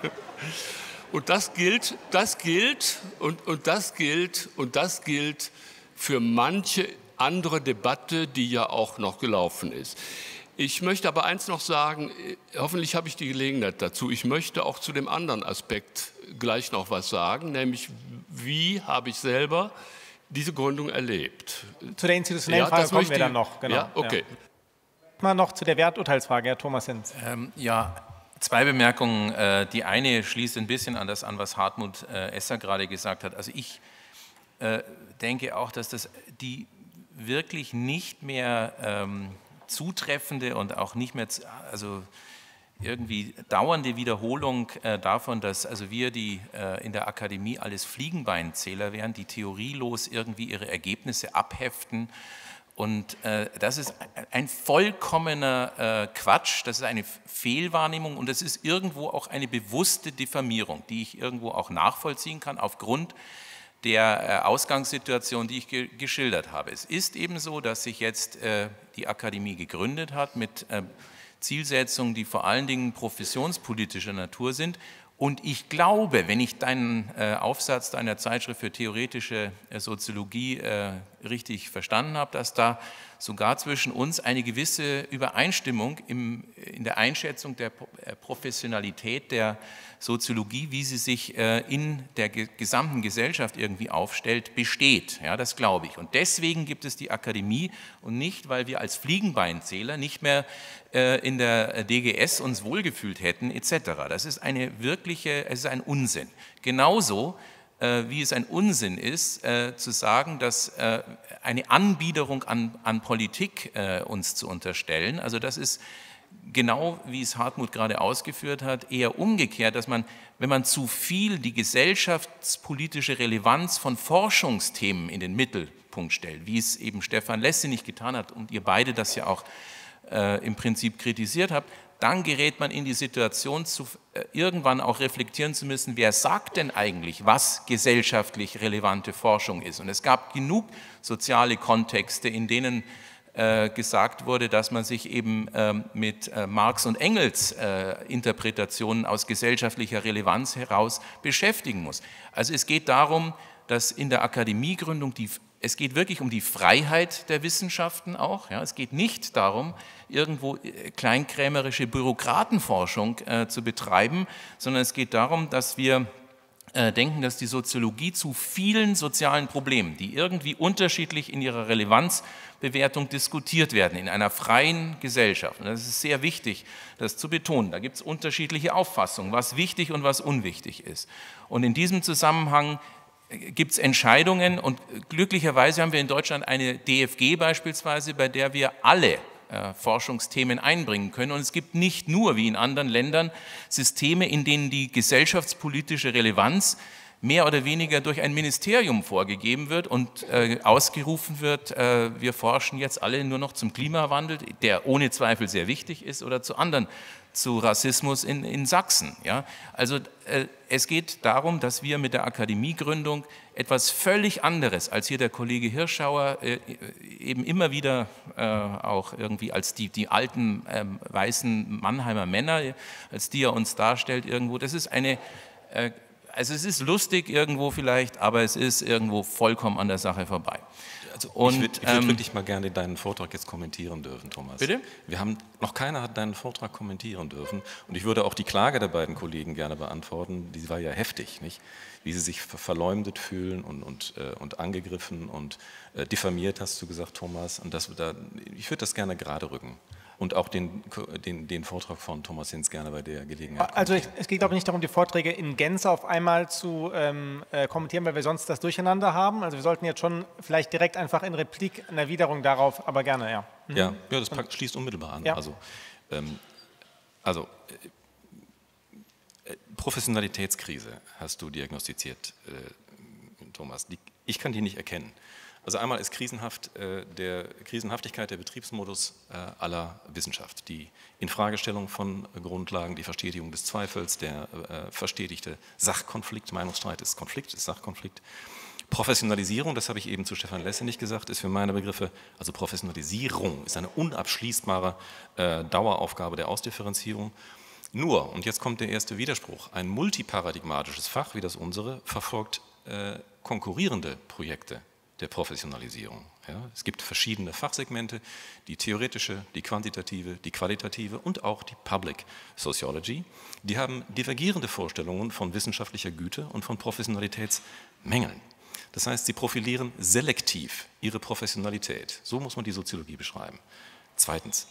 Und das gilt, das gilt und, und das gilt und das gilt für manche andere Debatte, die ja auch noch gelaufen ist. Ich möchte aber eins noch sagen, hoffentlich habe ich die Gelegenheit dazu, ich möchte auch zu dem anderen Aspekt gleich noch was sagen, nämlich wie habe ich selber diese Gründung erlebt. Zu der institutionellen ja, Frage kommen wir dann noch. Genau. Ja, okay. Ja. Mal noch zu der Werturteilsfrage, Herr Thomas Hinz. Ähm, ja, zwei Bemerkungen. Äh, die eine schließt ein bisschen an das an, was Hartmut äh, Esser gerade gesagt hat. Also ich äh, denke auch, dass das die wirklich nicht mehr ähm, zutreffende und auch nicht mehr, also irgendwie dauernde Wiederholung äh, davon, dass also wir, die äh, in der Akademie alles Fliegenbeinzähler wären, die theorielos irgendwie ihre Ergebnisse abheften. Und äh, das ist ein vollkommener äh, Quatsch, das ist eine Fehlwahrnehmung und das ist irgendwo auch eine bewusste Diffamierung, die ich irgendwo auch nachvollziehen kann aufgrund der Ausgangssituation, die ich ge geschildert habe. Es ist eben so, dass sich jetzt äh, die Akademie gegründet hat mit äh, Zielsetzungen, die vor allen Dingen professionspolitischer Natur sind. Und ich glaube, wenn ich deinen äh, Aufsatz deiner Zeitschrift für theoretische äh, Soziologie äh, richtig verstanden habe, dass da sogar zwischen uns eine gewisse Übereinstimmung im, in der Einschätzung der Professionalität der Soziologie, wie sie sich äh, in der ge gesamten Gesellschaft irgendwie aufstellt, besteht. Ja, das glaube ich. Und deswegen gibt es die Akademie und nicht, weil wir als Fliegenbeinzähler nicht mehr äh, in der D G S uns wohlgefühlt hätten, et cetera. Das ist eine wirkliche, es ist ein Unsinn. Genauso äh, wie es ein Unsinn ist, äh, zu sagen, dass äh, eine Anbiederung an, an Politik äh, uns zu unterstellen. Also das ist genau, wie es Hartmut gerade ausgeführt hat, eher umgekehrt, dass man, wenn man zu viel die gesellschaftspolitische Relevanz von Forschungsthemen in den Mittelpunkt stellt, wie es eben Stefan Lessinich getan hat und ihr beide das ja auch äh, im Prinzip kritisiert habt, dann gerät man in die Situation, zu, äh, irgendwann auch reflektieren zu müssen, wer sagt denn eigentlich, was gesellschaftlich relevante Forschung ist. Und es gab genug soziale Kontexte, in denen äh, gesagt wurde, dass man sich eben ähm, mit äh, Marx und Engels äh, Interpretationen aus gesellschaftlicher Relevanz heraus beschäftigen muss. Also es geht darum, dass in der Akademiegründung die Es geht wirklich um die Freiheit der Wissenschaften auch. Ja. Es geht nicht darum, irgendwo kleinkrämerische Bürokratenforschung äh, zu betreiben, sondern es geht darum, dass wir äh, denken, dass die Soziologie zu vielen sozialen Problemen, die irgendwie unterschiedlich in ihrer Relevanzbewertung diskutiert werden, in einer freien Gesellschaft. Und das ist sehr wichtig, das zu betonen. Da gibt es unterschiedliche Auffassungen, was wichtig und was unwichtig ist. Und in diesem Zusammenhang gibt es Entscheidungen und glücklicherweise haben wir in Deutschland eine D F G beispielsweise, bei der wir alle äh, Forschungsthemen einbringen können. Und es gibt nicht nur, wie in anderen Ländern, Systeme, in denen die gesellschaftspolitische Relevanz mehr oder weniger durch ein Ministerium vorgegeben wird und äh, ausgerufen wird, äh, wir forschen jetzt alle nur noch zum Klimawandel, der ohne Zweifel sehr wichtig ist, oder zu anderen, zu Rassismus in, in Sachsen. Ja? Also äh, es geht darum, dass wir mit der Akademiegründung etwas völlig anderes, als hier der Kollege Hirschauer äh, eben immer wieder äh, auch irgendwie als die, die alten äh, weißen Mannheimer Männer, als die er uns darstellt irgendwo, das ist eine, äh, also es ist lustig irgendwo vielleicht, aber es ist irgendwo vollkommen an der Sache vorbei. Also Und, ich würde würd ähm, wirklich mal gerne deinen Vortrag jetzt kommentieren dürfen, Thomas. Bitte? Wir haben, noch keiner hat deinen Vortrag kommentieren dürfen. Und ich würde auch die Klage der beiden Kollegen gerne beantworten. Die war ja heftig, nicht? Wie sie sich verleumdet fühlen und, und, äh, und angegriffen und äh, diffamiert, hast du gesagt, Thomas. Und das, da, ich würde das gerne gerade rücken. Und auch den, den, den Vortrag von Thomas Hinz gerne bei der Gelegenheit. Also ich, es geht, glaube ich, nicht darum, die Vorträge in Gänze auf einmal zu ähm, äh, kommentieren, weil wir sonst das Durcheinander haben. Also wir sollten jetzt schon vielleicht direkt einfach in Replik eine Erwiderung darauf, aber gerne, ja. Mhm. Ja, ja, das packt, schließt unmittelbar an. Ja. Also, ähm, also äh, Professionalitätskrise hast du diagnostiziert, äh, Thomas. Die, ich kann die nicht erkennen. Also einmal ist krisenhaft äh, der Krisenhaftigkeit der Betriebsmodus äh, aller Wissenschaft, die Infragestellung von Grundlagen, die Verstetigung des Zweifels, der äh, verstetigte Sachkonflikt, Meinungsstreit ist Konflikt, ist Sachkonflikt. Professionalisierung, das habe ich eben zu Stefan Lesse nicht gesagt, ist für meine Begriffe, also Professionalisierung ist eine unabschließbare äh, Daueraufgabe der Ausdifferenzierung. Nur, und jetzt kommt der erste Widerspruch, ein multiparadigmatisches Fach wie das unsere verfolgt äh, konkurrierende Projekte der Professionalisierung. Ja, es gibt verschiedene Fachsegmente, die theoretische, die quantitative, die qualitative und auch die Public Sociology. Die haben divergierende Vorstellungen von wissenschaftlicher Güte und von Professionalitätsmängeln. Das heißt, sie profilieren selektiv ihre Professionalität. So muss man die Soziologie beschreiben. Zweitens,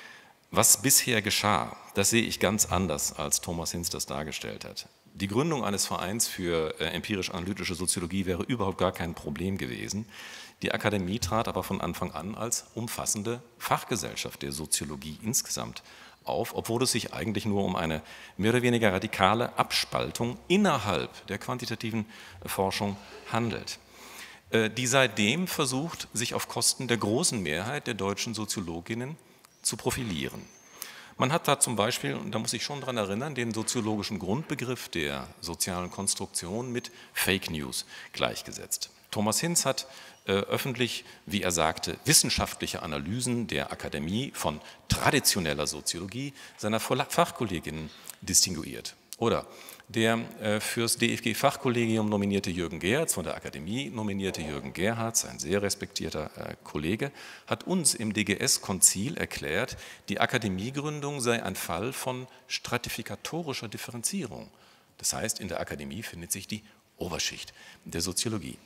was bisher geschah, das sehe ich ganz anders, als Thomas Hinz das dargestellt hat. Die Gründung eines Vereins für äh, empirisch-analytische Soziologie wäre überhaupt gar kein Problem gewesen. Die Akademie trat aber von Anfang an als umfassende Fachgesellschaft der Soziologie insgesamt auf, obwohl es sich eigentlich nur um eine mehr oder weniger radikale Abspaltung innerhalb der quantitativen Forschung handelt, äh, die seitdem versucht, sich auf Kosten der großen Mehrheit der deutschen Soziologinnen zu profilieren. Man hat da zum Beispiel, und da muss ich schon dran erinnern, den soziologischen Grundbegriff der sozialen Konstruktion mit Fake News gleichgesetzt. Thomas Hinz hat äh, öffentlich, wie er sagte, wissenschaftliche Analysen der Akademie von traditioneller Soziologie seiner Fachkolleginnen distinguiert. Oder der äh, fürs D F G-Fachkollegium nominierte Jürgen Gerhards, von der Akademie nominierte Jürgen Gerhards, ein sehr respektierter äh, Kollege, hat uns im D G S-Konzil erklärt, die Akademiegründung sei ein Fall von stratifikatorischer Differenzierung. Das heißt, in der Akademie findet sich die Oberschicht der Soziologie.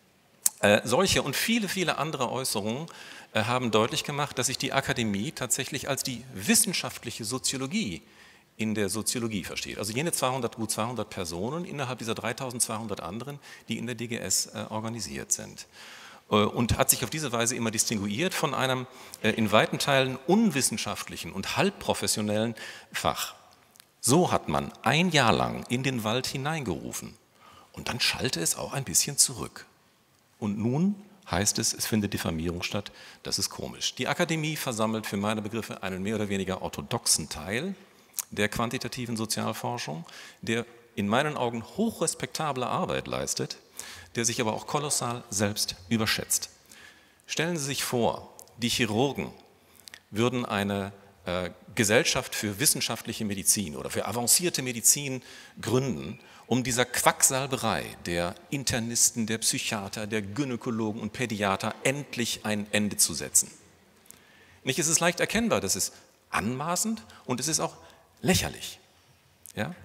Äh, solche und viele, viele andere Äußerungen äh, haben deutlich gemacht, dass sich die Akademie tatsächlich als die wissenschaftliche Soziologie in der Soziologie versteht. Also jene zweihundert, gut zweihundert Personen innerhalb dieser dreitausendzweihundert anderen, die in der D G S äh, organisiert sind. Äh, und hat sich auf diese Weise immer distinguiert von einem äh, in weiten Teilen unwissenschaftlichen und halbprofessionellen Fach. So hat man ein Jahr lang in den Wald hineingerufen und dann schallte es auch ein bisschen zurück. Und nun heißt es, es findet Diffamierung statt, das ist komisch. Die Akademie versammelt für meine Begriffe einen mehr oder weniger orthodoxen Teil der quantitativen Sozialforschung, der in meinen Augen hochrespektable Arbeit leistet, der sich aber auch kolossal selbst überschätzt. Stellen Sie sich vor, die Chirurgen würden eine äh, Gesellschaft für wissenschaftliche Medizin oder für avancierte Medizin gründen, um dieser Quacksalberei der Internisten, der Psychiater, der Gynäkologen und Pädiater endlich ein Ende zu setzen. Nicht, es ist leicht erkennbar, das ist anmaßend und es ist auch lächerlich. Ja?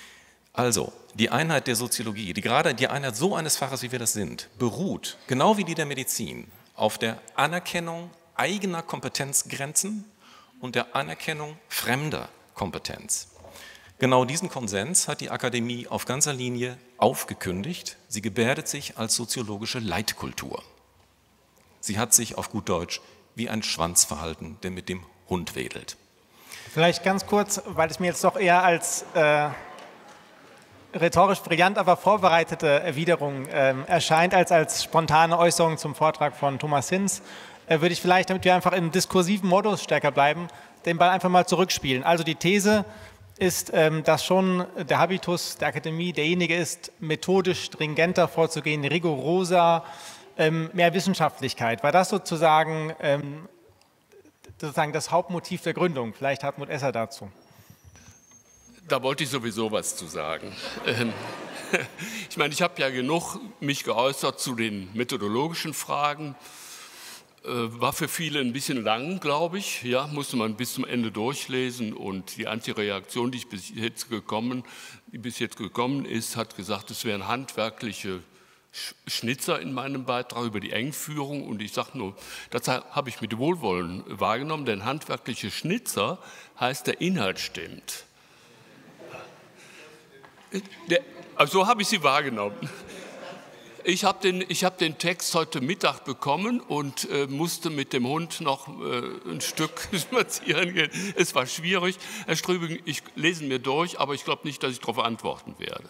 Also, die Einheit der Soziologie, die gerade die Einheit so eines Faches, wie wir das sind, beruht, genau wie die der Medizin, auf der Anerkennung eigener Kompetenzgrenzen und der Anerkennung fremder Kompetenz. Genau diesen Konsens hat die Akademie auf ganzer Linie aufgekündigt. Sie gebärdet sich als soziologische Leitkultur. Sie hat sich auf gut Deutsch wie ein Schwanz verhalten, der mit dem Hund wedelt. Vielleicht ganz kurz, weil es mir jetzt doch eher als äh, rhetorisch brillant, aber vorbereitete Erwiderung äh, erscheint, als als spontane Äußerung zum Vortrag von Thomas Hinz, äh, würde ich vielleicht, damit wir einfach im diskursiven Modus stärker bleiben, den Ball einfach mal zurückspielen. Also die These ist, ähm, dass schon der Habitus der Akademie derjenige ist, methodisch stringenter vorzugehen, rigoroser, ähm, mehr Wissenschaftlichkeit. War das sozusagen... Ähm, sozusagen das Hauptmotiv der Gründung? Vielleicht Hartmut Esser dazu. Da wollte ich sowieso was zu sagen. Ähm, Ich meine, ich habe ja genug mich geäußert zu den methodologischen Fragen. War für viele ein bisschen lang, glaube ich. Ja, musste man bis zum Ende durchlesen. Und die einzige Reaktion, die, ich bis jetzt gekommen, die bis jetzt gekommen ist, hat gesagt, es wären handwerkliche Schnitzer in meinem Beitrag über die Engführung. Und ich sage nur, das habe ich mit Wohlwollen wahrgenommen, denn handwerkliche Schnitzer heißt, der Inhalt stimmt. Der, also so habe ich sie wahrgenommen. Ich habe den, ich hab den Text heute Mittag bekommen und äh, musste mit dem Hund noch äh, ein Stück spazieren gehen. Es war schwierig. Herr Strübing, ich lese ihn mir durch, aber ich glaube nicht, dass ich darauf antworten werde.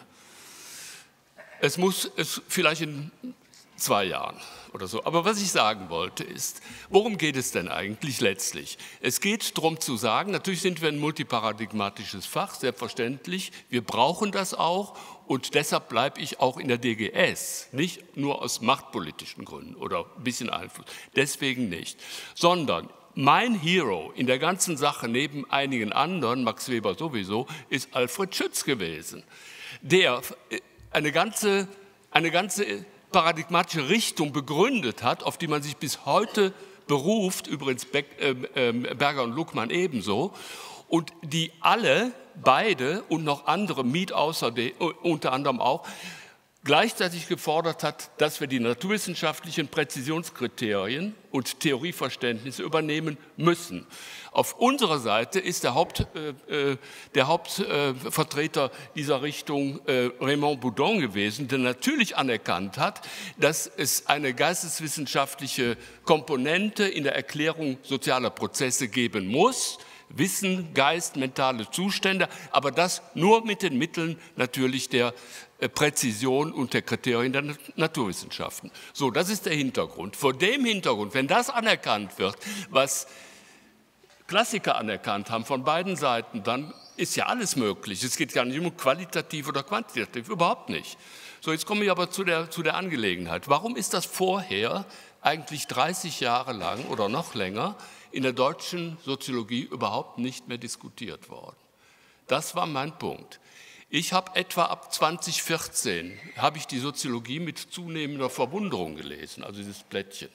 Es muss es vielleicht in zwei Jahren oder so. Aber was ich sagen wollte ist, worum geht es denn eigentlich letztlich? Es geht darum zu sagen, natürlich sind wir ein multiparadigmatisches Fach, selbstverständlich. Wir brauchen das auch. Und deshalb bleibe ich auch in der D G S, nicht nur aus machtpolitischen Gründen oder ein bisschen Einfluss, deswegen nicht, sondern mein Hero in der ganzen Sache, neben einigen anderen, Max Weber sowieso, ist Alfred Schütz gewesen, der eine ganze, eine ganze paradigmatische Richtung begründet hat, auf die man sich bis heute beruft, übrigens Berger und Luckmann ebenso, und die alle, beide und noch andere, Mieth außerdem, unter anderem auch, gleichzeitig gefordert hat, dass wir die naturwissenschaftlichen Präzisionskriterien und Theorieverständnisse übernehmen müssen. Auf unserer Seite ist der, Haupt, äh, der Hauptvertreter äh, dieser Richtung äh, Raymond Boudon gewesen, der natürlich anerkannt hat, dass es eine geisteswissenschaftliche Komponente in der Erklärung sozialer Prozesse geben muss, Wissen, Geist, mentale Zustände, aber das nur mit den Mitteln natürlich der Präzision und der Kriterien der Naturwissenschaften. So, das ist der Hintergrund. Vor dem Hintergrund, wenn das anerkannt wird, was Klassiker anerkannt haben von beiden Seiten, dann ist ja alles möglich. Es geht gar nicht um qualitativ oder quantitativ, überhaupt nicht. So, jetzt komme ich aber zu der, zu der Angelegenheit. Warum ist das vorher eigentlich dreißig Jahre lang oder noch länger in der deutschen Soziologie überhaupt nicht mehr diskutiert worden? Das war mein Punkt. Ich habe etwa ab zweitausendvierzehn habe ich die Soziologie mit zunehmender Verwunderung gelesen, also dieses Blättchen.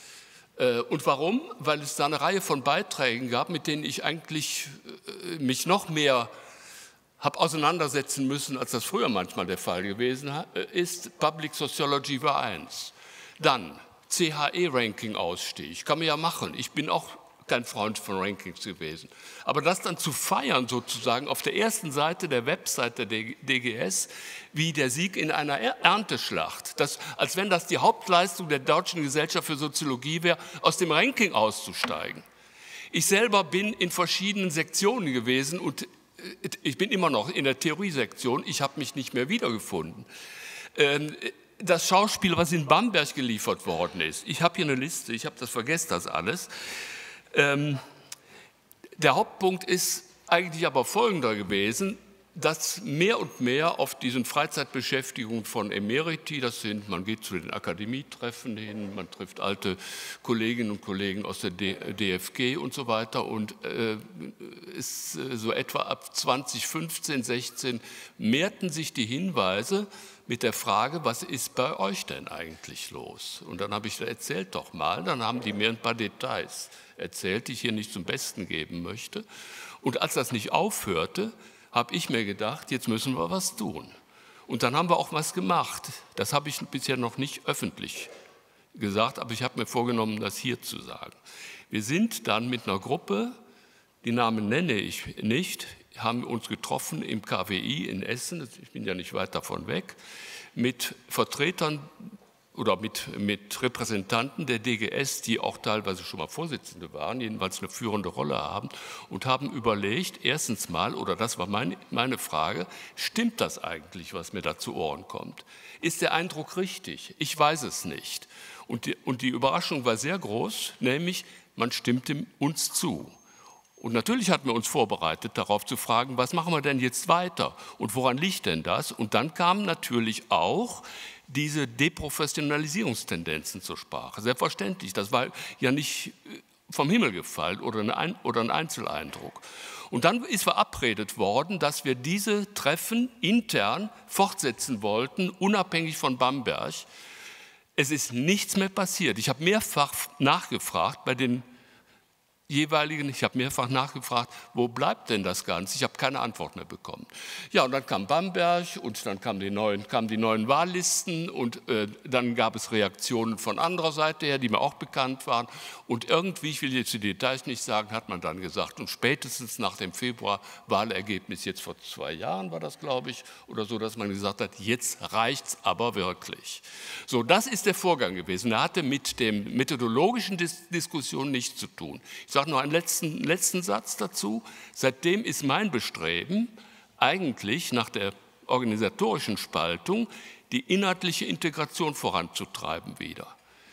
Und warum? Weil es da eine Reihe von Beiträgen gab, mit denen ich eigentlich mich noch mehr habe auseinandersetzen müssen, als das früher manchmal der Fall gewesen ist. Public Sociology war eins. Dann C H E-Ranking-Ausstieg. Kann man ja machen. Ich bin auch kein Freund von Rankings gewesen. Aber das dann zu feiern sozusagen auf der ersten Seite der Website der D G S wie der Sieg in einer Ernteschlacht, das, als wenn das die Hauptleistung der Deutschen Gesellschaft für Soziologie wäre, aus dem Ranking auszusteigen. Ich selber bin in verschiedenen Sektionen gewesen und ich bin immer noch in der Theoriesektion. Ich habe mich nicht mehr wiedergefunden. Das Schauspiel, was in Bamberg geliefert worden ist, ich habe hier eine Liste, ich habe das vergessen, das alles. Ähm, der Hauptpunkt ist eigentlich aber folgender gewesen, dass mehr und mehr auf diesen Freizeitbeschäftigungen von Emeriti, das sind, man geht zu den Akademietreffen hin, man trifft alte Kolleginnen und Kollegen aus der D F G und so weiter und äh, ist äh, so etwa ab zweitausendfünfzehn, sechzehn mehrten sich die Hinweise mit der Frage, was ist bei euch denn eigentlich los? Und dann habe ich erzählt doch mal, dann haben die mir ein paar Details erzählt, die ich hier nicht zum Besten geben möchte. Und als das nicht aufhörte, habe ich mir gedacht, jetzt müssen wir was tun. Und dann haben wir auch was gemacht. Das habe ich bisher noch nicht öffentlich gesagt, aber ich habe mir vorgenommen, das hier zu sagen. Wir sind dann mit einer Gruppe, die Namen nenne ich nicht, haben uns getroffen im K W I in Essen, ich bin ja nicht weit davon weg, mit Vertretern oder mit, mit Repräsentanten der D G S, die auch teilweise schon mal Vorsitzende waren, jedenfalls eine führende Rolle haben, und haben überlegt, erstens mal, oder das war mein, meine Frage, stimmt das eigentlich, was mir da zu Ohren kommt? Ist der Eindruck richtig? Ich weiß es nicht. Und die, und die Überraschung war sehr groß, nämlich man stimmte uns zu. Und natürlich hatten wir uns vorbereitet, darauf zu fragen, was machen wir denn jetzt weiter und woran liegt denn das? Und dann kamen natürlich auch diese Deprofessionalisierungstendenzen zur Sprache. Selbstverständlich, das war ja nicht vom Himmel gefallen oder ein, oder ein Einzeleindruck. Und dann ist verabredet worden, dass wir diese Treffen intern fortsetzen wollten, unabhängig von Bamberg. Es ist nichts mehr passiert. Ich habe mehrfach nachgefragt bei den jeweiligen, ich habe mehrfach nachgefragt, wo bleibt denn das Ganze? Ich habe keine Antwort mehr bekommen. Ja, und dann kam Bamberg und dann kamen die neuen, kamen die neuen Wahllisten und äh, dann gab es Reaktionen von anderer Seite her, die mir auch bekannt waren. Und irgendwie, ich will jetzt die Details nicht sagen, hat man dann gesagt, und spätestens nach dem Februar-Wahlergebnis, jetzt vor zwei Jahren war das, glaube ich, oder so, dass man gesagt hat, jetzt reicht's aber wirklich. So, das ist der Vorgang gewesen. Er hatte mit dem methodologischen Dis- Diskussion nichts zu tun. Ich sage noch einen letzten, letzten Satz dazu. Seitdem ist mein Bestreben, eigentlich nach der organisatorischen Spaltung, die inhaltliche Integration voranzutreiben wieder,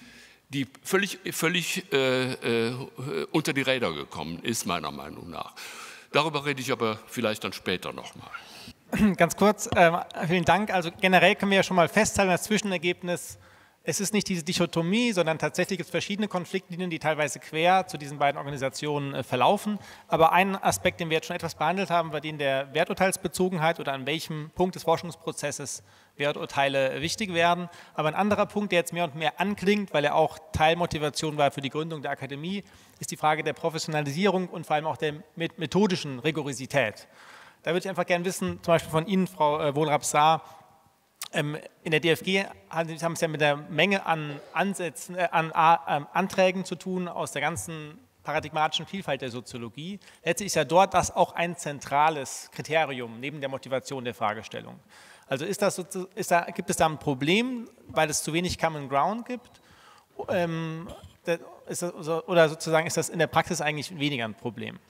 die völlig, völlig äh, äh, unter die Räder gekommen ist, meiner Meinung nach. Darüber rede ich aber vielleicht dann später nochmal. Ganz kurz, äh, vielen Dank. Also generell können wir ja schon mal festhalten, das Zwischenergebnis, es ist nicht diese Dichotomie, sondern tatsächlich gibt es verschiedene Konfliktlinien, die teilweise quer zu diesen beiden Organisationen äh, verlaufen. Aber ein Aspekt, den wir jetzt schon etwas behandelt haben, war den der Werturteilsbezogenheit oder an welchem Punkt des Forschungsprozesses Werturteile wichtig werden. Aber ein anderer Punkt, der jetzt mehr und mehr anklingt, weil er auch Teilmotivation war für die Gründung der Akademie, ist die Frage der Professionalisierung und vor allem auch der methodischen Rigorosität. Da würde ich einfach gerne wissen, zum Beispiel von Ihnen, Frau äh, Wohlrab-Saar, Ähm, in der D F G haben Sie es ja mit der Menge an, Ansätzen, äh, an äh, Anträgen zu tun aus der ganzen paradigmatischen Vielfalt der Soziologie. Letztlich ist ja dort das auch ein zentrales Kriterium neben der Motivation der Fragestellung. Also ist das, ist da, gibt es da ein Problem, weil es zu wenig Common Ground gibt? Ähm, ist das, oder sozusagen ist das in der Praxis eigentlich weniger ein Problem?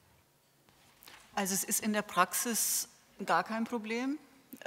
Also es ist in der Praxis gar kein Problem.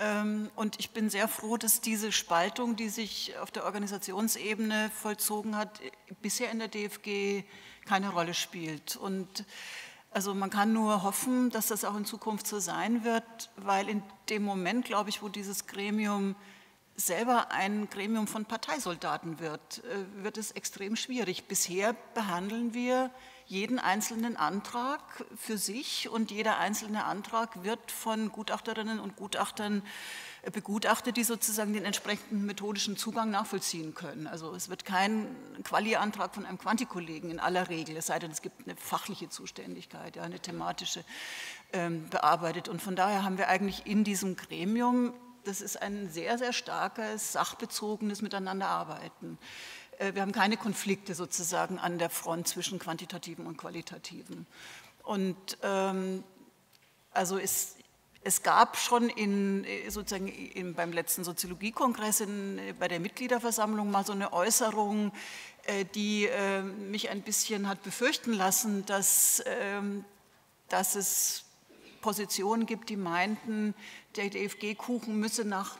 Und ich bin sehr froh, dass diese Spaltung, die sich auf der Organisationsebene vollzogen hat, bisher in der D F G keine Rolle spielt. Und also man kann nur hoffen, dass das auch in Zukunft so sein wird, weil in dem Moment, glaube ich, wo dieses Gremium selber ein Gremium von Parteisoldaten wird, wird es extrem schwierig. Bisher behandeln wir jeden einzelnen Antrag für sich und jeder einzelne Antrag wird von Gutachterinnen und Gutachtern begutachtet, die sozusagen den entsprechenden methodischen Zugang nachvollziehen können. Also es wird kein Quali-Antrag von einem Quantikollegen in aller Regel, es sei denn, es gibt eine fachliche Zuständigkeit, ja, eine thematische ähm, bearbeitet. Und von daher haben wir eigentlich in diesem Gremium, das ist ein sehr, sehr starkes, sachbezogenes Miteinanderarbeiten. Wir haben keine Konflikte sozusagen an der Front zwischen Quantitativen und Qualitativen. Und ähm, also es, es gab schon in, sozusagen in, beim letzten Soziologiekongress in, bei der Mitgliederversammlung mal so eine Äußerung, äh, die äh, mich ein bisschen hat befürchten lassen, dass, äh, dass es Positionen gibt, die meinten, der D F G-Kuchen müsse nach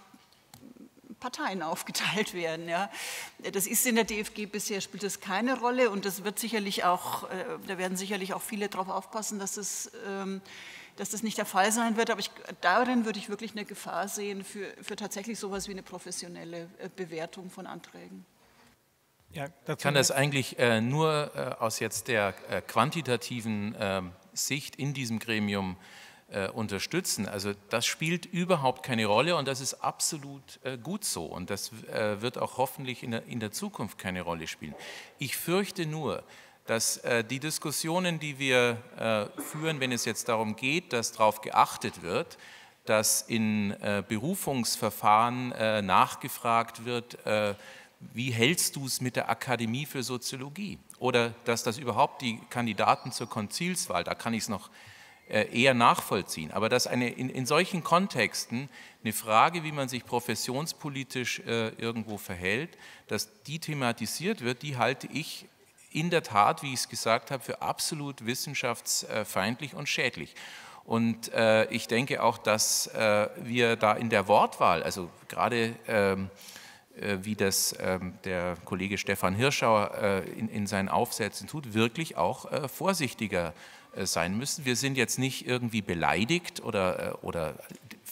Parteien aufgeteilt werden. Ja. Das ist in der D F G bisher, spielt das keine Rolle und das wird sicherlich auch, da werden sicherlich auch viele darauf aufpassen, dass das, dass das nicht der Fall sein wird, aber ich, darin würde ich wirklich eine Gefahr sehen für, für tatsächlich sowas wie eine professionelle Bewertung von Anträgen. Ja, ich kann das eigentlich äh, nur äh, aus jetzt der äh, quantitativen äh, Sicht in diesem Gremium Äh, unterstützen. Also das spielt überhaupt keine Rolle und das ist absolut äh, gut so und das äh, wird auch hoffentlich in der, in der Zukunft keine Rolle spielen. Ich fürchte nur, dass äh, die Diskussionen, die wir äh, führen, wenn es jetzt darum geht, dass darauf geachtet wird, dass in äh, Berufungsverfahren äh, nachgefragt wird, äh, wie hältst du es mit der Akademie für Soziologie? Oder dass das überhaupt die Kandidaten zur Konzilswahl, da kann ich es noch eher nachvollziehen. Aber dass eine, in, in solchen Kontexten eine Frage, wie man sich professionspolitisch äh, irgendwo verhält, dass die thematisiert wird, die halte ich in der Tat, wie ich es gesagt habe, für absolut wissenschaftsfeindlich und schädlich. Und äh, ich denke auch, dass äh, wir da in der Wortwahl, also gerade ähm, äh, wie das ähm, der Kollege Stefan Hirschauer äh, in, in seinen Aufsätzen tut, wirklich auch äh, vorsichtiger sein müssen. Wir sind jetzt nicht irgendwie beleidigt oder, oder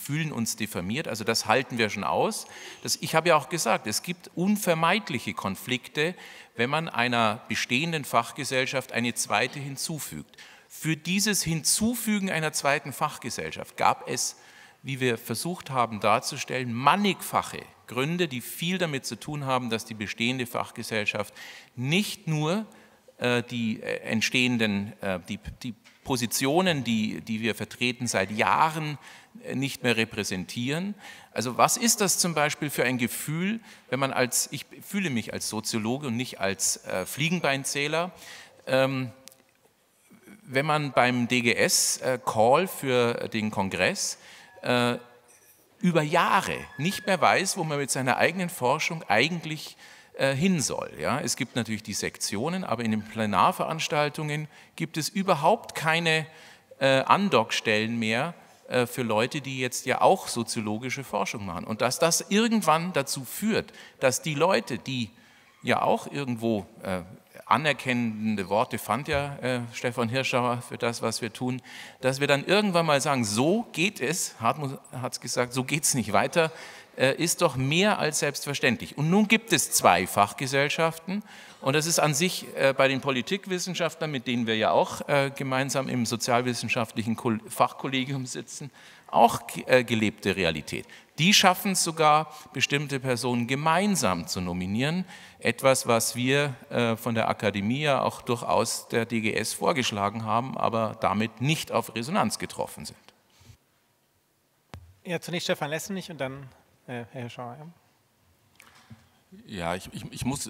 fühlen uns diffamiert. Also das halten wir schon aus. Das, ich habe ja auch gesagt, es gibt unvermeidliche Konflikte, wenn man einer bestehenden Fachgesellschaft eine zweite hinzufügt. Für dieses Hinzufügen einer zweiten Fachgesellschaft gab es, wie wir versucht haben darzustellen, mannigfache Gründe, die viel damit zu tun haben, dass die bestehende Fachgesellschaft nicht nur äh, die äh, entstehenden, äh, die, die Positionen, die, die wir vertreten, seit Jahren äh, nicht mehr repräsentieren. Also was ist das zum Beispiel für ein Gefühl, wenn man als, ich fühle mich als Soziologe und nicht als äh, Fliegenbeinzähler, ähm, wenn man beim D G S-Call äh, für den Kongress äh, über Jahre nicht mehr weiß, wo man mit seiner eigenen Forschung eigentlich äh, hin soll. Ja? Es gibt natürlich die Sektionen, aber in den Plenarveranstaltungen gibt es überhaupt keine äh, Andockstellen mehr äh, für Leute, die jetzt ja auch soziologische Forschung machen. Und dass das irgendwann dazu führt, dass die Leute, die ja auch irgendwo äh, anerkennende Worte fand ja äh, Stefan Hirschauer für das, was wir tun, dass wir dann irgendwann mal sagen, so geht es, Hartmut hat es gesagt, so geht es nicht weiter, äh, ist doch mehr als selbstverständlich. Und nun gibt es zwei Fachgesellschaften und das ist an sich äh, bei den Politikwissenschaftlern, mit denen wir ja auch äh, gemeinsam im sozialwissenschaftlichen Ko- Fachkollegium sitzen, auch äh, gelebte Realität. Die schaffen es sogar, bestimmte Personen gemeinsam zu nominieren. Etwas, was wir äh, von der Akademie ja auch durchaus der D G S vorgeschlagen haben, aber damit nicht auf Resonanz getroffen sind. Ja, zunächst Stefan Lessenich und dann äh, Herr Hirschauer. Ja, ich, ich, ich muss...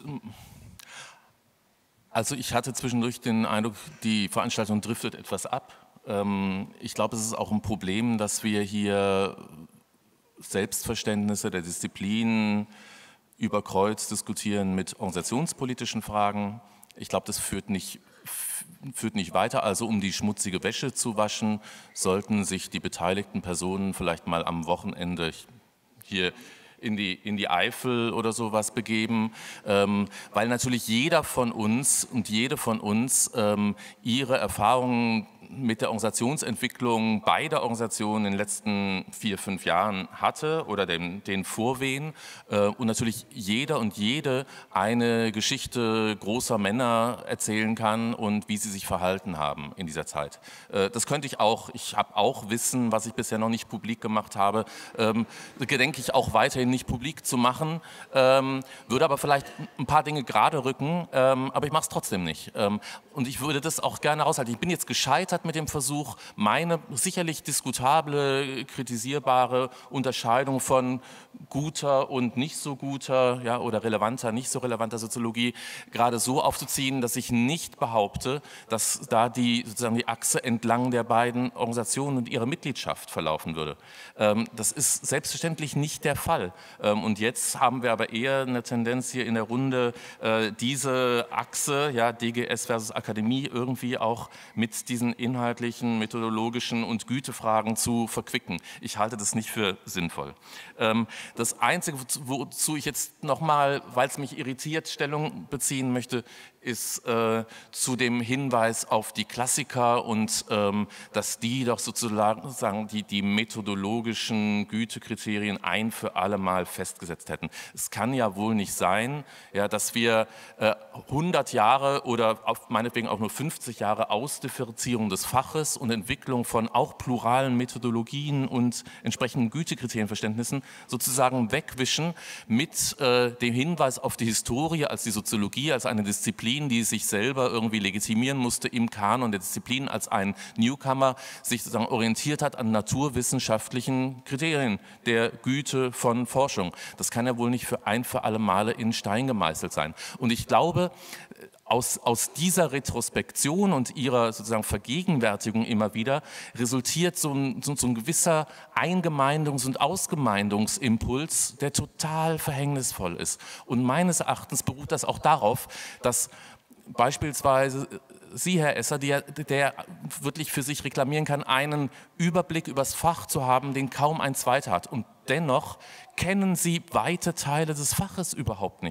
Also ich hatte zwischendurch den Eindruck, die Veranstaltung driftet etwas ab. Ähm, ich glaube, es ist auch ein Problem, dass wir hier Selbstverständnisse der Disziplinen über Kreuz diskutieren mit organisationspolitischen Fragen. Ich glaube, das führt nicht, führt nicht weiter. Also um die schmutzige Wäsche zu waschen, sollten sich die beteiligten Personen vielleicht mal am Wochenende hier in die, in die Eifel oder sowas begeben, ähm, weil natürlich jeder von uns und jede von uns ähm, ihre Erfahrungen mit der Organisationsentwicklung beider Organisationen in den letzten vier, fünf Jahren hatte oder den, den Vorwehen äh, und natürlich jeder und jede eine Geschichte großer Männer erzählen kann und wie sie sich verhalten haben in dieser Zeit. Äh, das könnte ich auch, ich habe auch Wissen, was ich bisher noch nicht publik gemacht habe, ähm, gedenke ich auch weiterhin nicht publik zu machen, ähm, würde aber vielleicht ein paar Dinge gerade rücken, ähm, aber ich mache es trotzdem nicht. Ähm, und ich würde das auch gerne aushalten. Ich bin jetzt gescheitert mit dem Versuch, meine sicherlich diskutable, kritisierbare Unterscheidung von guter und nicht so guter, ja, oder relevanter, nicht so relevanter Soziologie gerade so aufzuziehen, dass ich nicht behaupte, dass da die, sozusagen die Achse entlang der beiden Organisationen und ihrer Mitgliedschaft verlaufen würde. Ähm, das ist selbstverständlich nicht der Fall. Ähm, und jetzt haben wir aber eher eine Tendenz hier in der Runde, äh, diese Achse, ja, D G S versus Akademie, irgendwie auch mit diesen inhaltlichen, methodologischen und Gütefragen zu verquicken. Ich halte das nicht für sinnvoll. Ähm, das Einzige, wozu ich jetzt nochmal, weil es mich irritiert, Stellung beziehen möchte, ist äh, zu dem Hinweis auf die Klassiker und ähm, dass die doch sozusagen die, die methodologischen Gütekriterien ein für alle Mal festgesetzt hätten. Es kann ja wohl nicht sein, ja, dass wir äh, hundert Jahre oder auf meinetwegen auch nur fünfzig Jahre Ausdifferenzierung des Faches und Entwicklung von auch pluralen Methodologien und entsprechenden Gütekriterienverständnissen sozusagen wegwischen mit äh, dem Hinweis auf die Historie als die Soziologie, als eine Disziplin, die sich selber irgendwie legitimieren musste im Kanon der Disziplin, als ein Newcomer sich sozusagen orientiert hat an naturwissenschaftlichen Kriterien der Güte von Forschung. Das kann ja wohl nicht für ein für alle Male in Stein gemeißelt sein. Und ich glaube, Aus, aus dieser Retrospektion und ihrer sozusagen Vergegenwärtigung immer wieder resultiert so ein, so, so ein gewisser Eingemeindungs- und Ausgemeindungsimpuls, der total verhängnisvoll ist. Und meines Erachtens beruht das auch darauf, dass beispielsweise Sie, Herr Esser, der, der wirklich für sich reklamieren kann, einen Überblick übers Fach zu haben, den kaum ein Zweiter hat. Und dennoch kennen Sie weite Teile des Faches überhaupt nicht.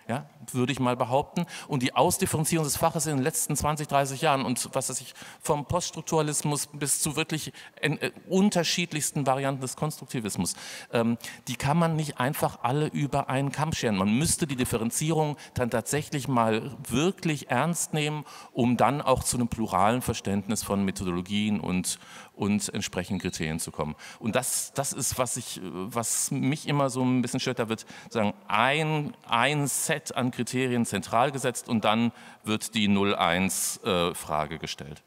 Ja, würde ich mal behaupten. Und die Ausdifferenzierung des Faches in den letzten zwanzig, dreißig Jahren und was weiß ich, vom Poststrukturalismus bis zu wirklich äh, unterschiedlichsten Varianten des Konstruktivismus, ähm, die kann man nicht einfach alle über einen Kamm scheren. Man müsste die Differenzierung dann tatsächlich mal wirklich ernst nehmen, um dann auch zu einem pluralen Verständnis von Methodologien und, und entsprechenden Kriterien zu kommen. Und das, das ist, was, ich, was mich immer so ein bisschen stört. Da wird sagen, ein, ein Set an Kriterien zentral gesetzt und dann wird die null eins Frage gestellt.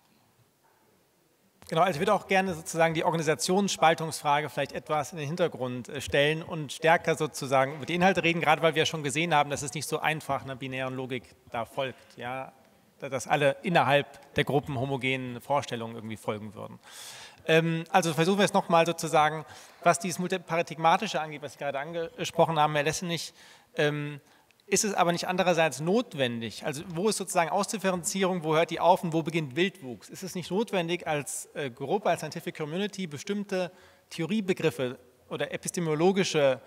Genau, also ich würde auch gerne sozusagen die Organisationsspaltungsfrage vielleicht etwas in den Hintergrund stellen und stärker sozusagen über die Inhalte reden, gerade weil wir schon gesehen haben, dass es nicht so einfach einer binären Logik da folgt, ja, dass alle innerhalb der Gruppen homogenen Vorstellungen irgendwie folgen würden. Ähm, also versuchen wir es nochmal sozusagen, was dieses Multiparadigmatische angeht, was Sie gerade angesprochen haben, Herr Lessenich, ähm, ist es aber nicht andererseits notwendig? Also wo ist sozusagen Ausdifferenzierung, wo hört die auf und wo beginnt Wildwuchs? Ist es nicht notwendig, als äh, Gruppe, als Scientific Community bestimmte Theoriebegriffe oder epistemologische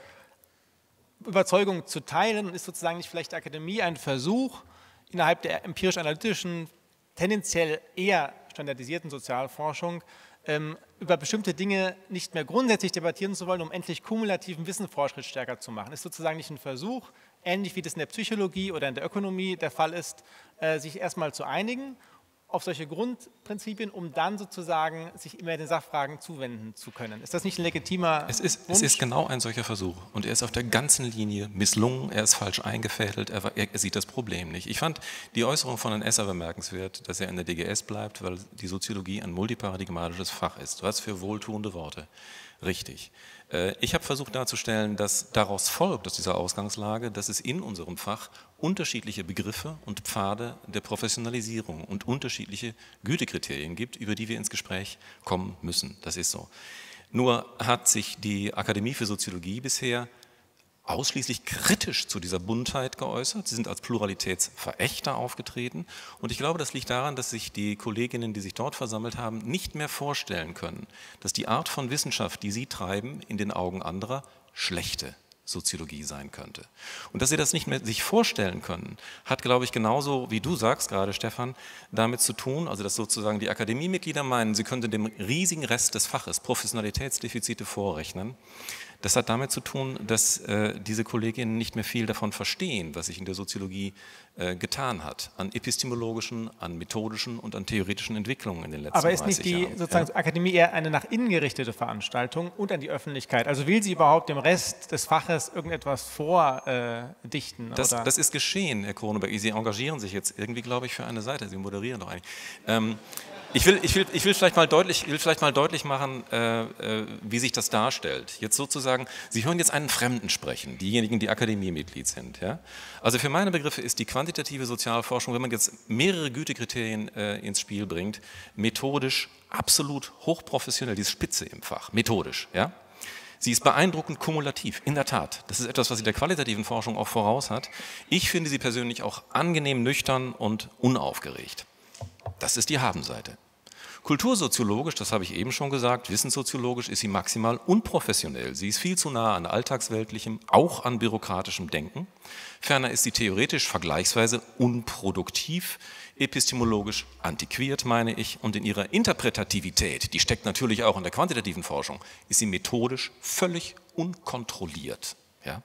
Überzeugungen zu teilen und ist sozusagen nicht vielleicht Akademie ein Versuch, innerhalb der empirisch-analytischen, tendenziell eher standardisierten Sozialforschung ähm, über bestimmte Dinge nicht mehr grundsätzlich debattieren zu wollen, um endlich kumulativen Wissensfortschritt stärker zu machen? Ist sozusagen nicht ein Versuch, ähnlich wie das in der Psychologie oder in der Ökonomie der Fall ist, äh, sich erstmal zu einigen auf solche Grundprinzipien, um dann sozusagen sich immer den Sachfragen zuwenden zu können. Ist das nicht ein legitimer es ist, Wunsch? Es ist genau ein solcher Versuch und er ist auf der ganzen Linie misslungen, er ist falsch eingefädelt, er, er sieht das Problem nicht. Ich fand die Äußerung von Herrn Esser bemerkenswert, dass er in der D G S bleibt, weil die Soziologie ein multiparadigmatisches Fach ist. Was für wohltuende Worte. Richtig. Ich habe versucht darzustellen, dass daraus folgt, aus dieser Ausgangslage, dass es in unserem Fach unterschiedliche Begriffe und Pfade der Professionalisierung und unterschiedliche Gütekriterien gibt, über die wir ins Gespräch kommen müssen. Das ist so. Nur hat sich die Akademie für Soziologie bisher ausschließlich kritisch zu dieser Buntheit geäußert. Sie sind als Pluralitätsverächter aufgetreten. Und ich glaube, das liegt daran, dass sich die Kolleginnen, die sich dort versammelt haben, nicht mehr vorstellen können, dass die Art von Wissenschaft, die sie treiben, in den Augen anderer schlechte Soziologie sein könnte. Und dass sie das nicht mehr sich vorstellen können, hat, glaube ich, genauso, wie du sagst gerade, Stefan, damit zu tun, also dass sozusagen die Akademiemitglieder meinen, sie könnten dem riesigen Rest des Faches Professionalitätsdefizite vorrechnen. Das hat damit zu tun, dass äh, diese Kolleginnen nicht mehr viel davon verstehen, was sich in der Soziologie äh, getan hat, an epistemologischen, an methodischen und an theoretischen Entwicklungen in den letzten Aber ist dreißig nicht die Jahren. sozusagen Ja? Akademie eher eine nach innen gerichtete Veranstaltung und an die Öffentlichkeit? Also will sie überhaupt dem Rest des Faches irgendetwas vordichten? Äh, das, das ist geschehen, Herr Kroneberg. Sie engagieren sich jetzt irgendwie, glaube ich, für eine Seite. Sie moderieren doch eigentlich. Ähm, Ich will, ich, will, ich, will vielleicht mal deutlich, ich will vielleicht mal deutlich machen, äh, äh, wie sich das darstellt. Jetzt sozusagen, Sie hören jetzt einen Fremden sprechen, diejenigen, die Akademiemitglied sind. Ja? Also für meine Begriffe ist die quantitative Sozialforschung, wenn man jetzt mehrere Gütekriterien äh, ins Spiel bringt, methodisch absolut hochprofessionell, die ist Spitze im Fach, methodisch. Ja? Sie ist beeindruckend kumulativ, in der Tat. Das ist etwas, was sie der qualitativen Forschung auch voraus hat. Ich finde sie persönlich auch angenehm nüchtern und unaufgeregt. Das ist die Habenseite. Kultursoziologisch, das habe ich eben schon gesagt, wissenssoziologisch ist sie maximal unprofessionell. Sie ist viel zu nah an alltagsweltlichem, auch an bürokratischem Denken. Ferner ist sie theoretisch vergleichsweise unproduktiv, epistemologisch antiquiert, meine ich. Und in ihrer Interpretativität, die steckt natürlich auch in der quantitativen Forschung, ist sie methodisch völlig unkontrolliert. Ja?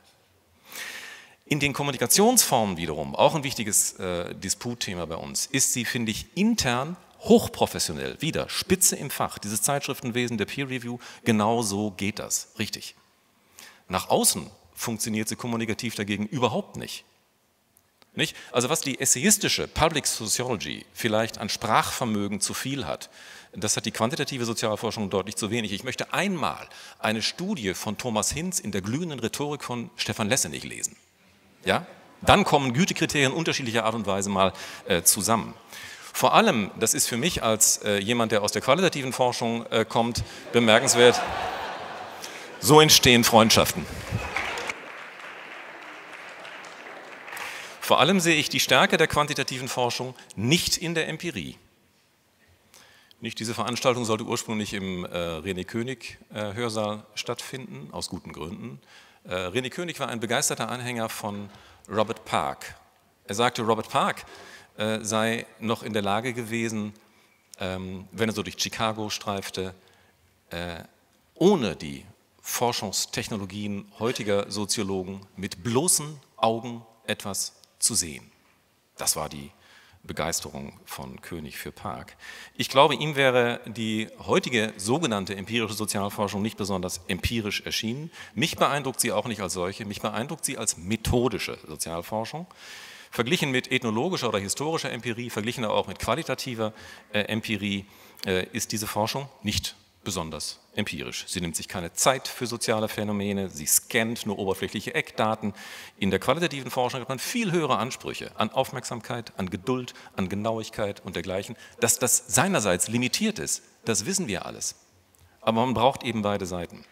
In den Kommunikationsformen wiederum, auch ein wichtiges äh, Disputthema bei uns, ist sie, finde ich, intern hochprofessionell, wieder Spitze im Fach, dieses Zeitschriftenwesen der Peer Review, genau so geht das, richtig. Nach außen funktioniert sie kommunikativ dagegen überhaupt nicht. Nicht? Also was die essayistische Public Sociology vielleicht an Sprachvermögen zu viel hat, das hat die quantitative Sozialforschung deutlich zu wenig. Ich möchte einmal eine Studie von Thomas Hinz in der glühenden Rhetorik von Stefan Lessenich lesen. Ja? Dann kommen Gütekriterien unterschiedlicher Art und Weise mal äh, zusammen. Vor allem, das ist für mich als äh, jemand, der aus der qualitativen Forschung äh, kommt, bemerkenswert, so entstehen Freundschaften. Vor allem sehe ich die Stärke der quantitativen Forschung nicht in der Empirie. Nicht, diese Veranstaltung sollte ursprünglich im äh, René König äh, Hörsaal stattfinden, aus guten Gründen. René König war ein begeisterter Anhänger von Robert Park. Er sagte, Robert Park äh, sei noch in der Lage gewesen, ähm, wenn er so durch Chicago streifte, äh, ohne die Forschungstechnologien heutiger Soziologen mit bloßen Augen etwas zu sehen. Das war die Begeisterung von König für Park. Ich glaube, ihm wäre die heutige sogenannte empirische Sozialforschung nicht besonders empirisch erschienen. Mich beeindruckt sie auch nicht als solche, mich beeindruckt sie als methodische Sozialforschung. Verglichen mit ethnologischer oder historischer Empirie, verglichen auch mit qualitativer äh, Empirie, äh, ist diese Forschung nicht besonders empirisch. Sie nimmt sich keine Zeit für soziale Phänomene, sie scannt nur oberflächliche Eckdaten. In der qualitativen Forschung hat man viel höhere Ansprüche an Aufmerksamkeit, an Geduld, an Genauigkeit und dergleichen. Dass das seinerseits limitiert ist, das wissen wir alles. Aber man braucht eben beide Seiten.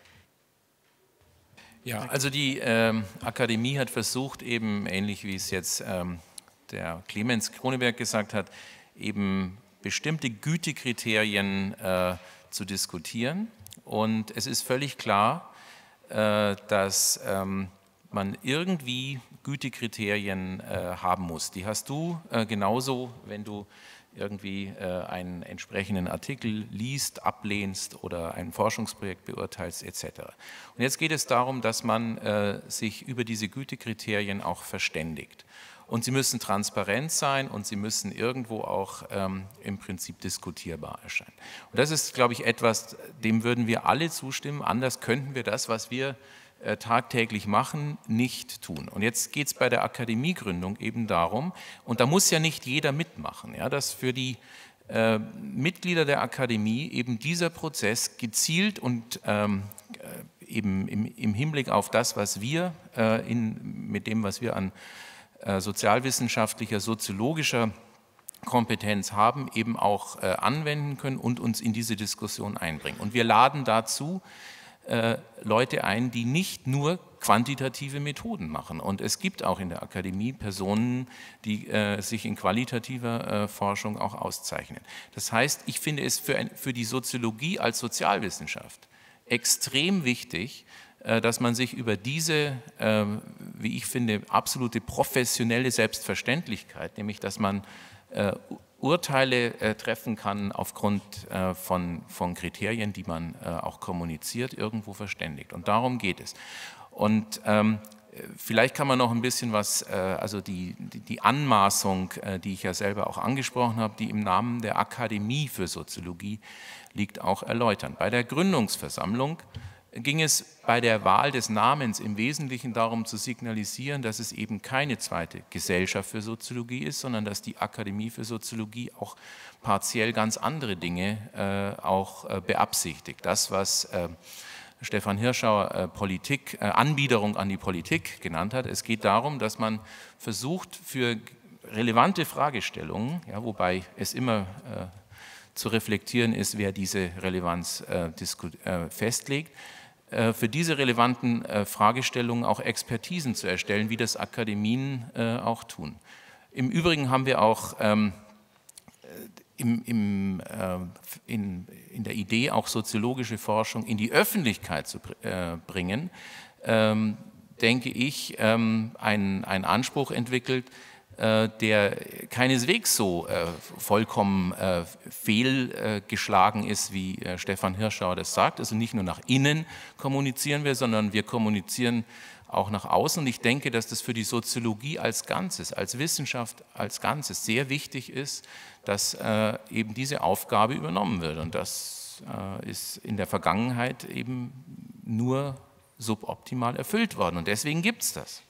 Ja, also die ähm, Akademie hat versucht, eben ähnlich wie es jetzt ähm, der Clemens Kroneberg gesagt hat, eben bestimmte Gütekriterien äh, zu diskutieren. Und es ist völlig klar, äh, dass ähm, man irgendwie Gütekriterien äh, haben muss. Die hast du äh, genauso, wenn du irgendwie äh, einen entsprechenden Artikel liest, ablehnst oder ein Forschungsprojekt beurteilst et cetera. Und jetzt geht es darum, dass man äh, sich über diese Gütekriterien auch verständigt. Und sie müssen transparent sein und sie müssen irgendwo auch ähm, im Prinzip diskutierbar erscheinen. Und das ist, glaube ich, etwas, dem würden wir alle zustimmen. Anders könnten wir das, was wir äh, tagtäglich machen, nicht tun. Und jetzt geht es bei der Akademiegründung eben darum, und da muss ja nicht jeder mitmachen, ja, dass für die äh, Mitglieder der Akademie eben dieser Prozess gezielt und ähm, eben im, im Hinblick auf das, was wir äh, in, mit dem, was wir an sozialwissenschaftlicher, soziologischer Kompetenz haben, eben auch äh, anwenden können und uns in diese Diskussion einbringen. Und wir laden dazu äh, Leute ein, die nicht nur quantitative Methoden machen. Und es gibt auch in der Akademie Personen, die äh, sich in qualitativer äh, Forschung auch auszeichnen. Das heißt, ich finde es für, ein, für die Soziologie als Sozialwissenschaft extrem wichtig, dass man sich über diese, wie ich finde, absolute professionelle Selbstverständlichkeit, nämlich dass man Urteile treffen kann aufgrund von, von Kriterien, die man auch kommuniziert, irgendwo verständigt. Und darum geht es. Und ähm, vielleicht kann man noch ein bisschen was, also die, die Anmaßung, die ich ja selber auch angesprochen habe, die im Namen der Akademie für Soziologie liegt, auch erläutern. Bei der Gründungsversammlung ging es bei der Wahl des Namens im Wesentlichen darum zu signalisieren, dass es eben keine zweite Gesellschaft für Soziologie ist, sondern dass die Akademie für Soziologie auch partiell ganz andere Dinge äh, auch äh, beabsichtigt. Das, was äh, Stefan Hirschauer äh, Politik, äh, Anbiederung an die Politik genannt hat. Es geht darum, dass man versucht, für relevante Fragestellungen, ja, wobei es immer äh, zu reflektieren ist, wer diese Relevanz äh, äh, festlegt, für diese relevanten äh, Fragestellungen auch Expertisen zu erstellen, wie das Akademien äh, auch tun. Im Übrigen haben wir auch ähm, im, im, äh, in, in der Idee, auch soziologische Forschung in die Öffentlichkeit zu äh, bringen, ähm, denke ich, ähm, einen, einen Anspruch entwickelt, der keineswegs so äh, vollkommen äh, fehlgeschlagen äh, ist, wie äh, Stefan Hirschauer das sagt. Also nicht nur nach innen kommunizieren wir, sondern wir kommunizieren auch nach außen. Und ich denke, dass das für die Soziologie als Ganzes, als Wissenschaft als Ganzes sehr wichtig ist, dass äh, eben diese Aufgabe übernommen wird. Und das äh, ist in der Vergangenheit eben nur suboptimal erfüllt worden. Und deswegen gibt es das.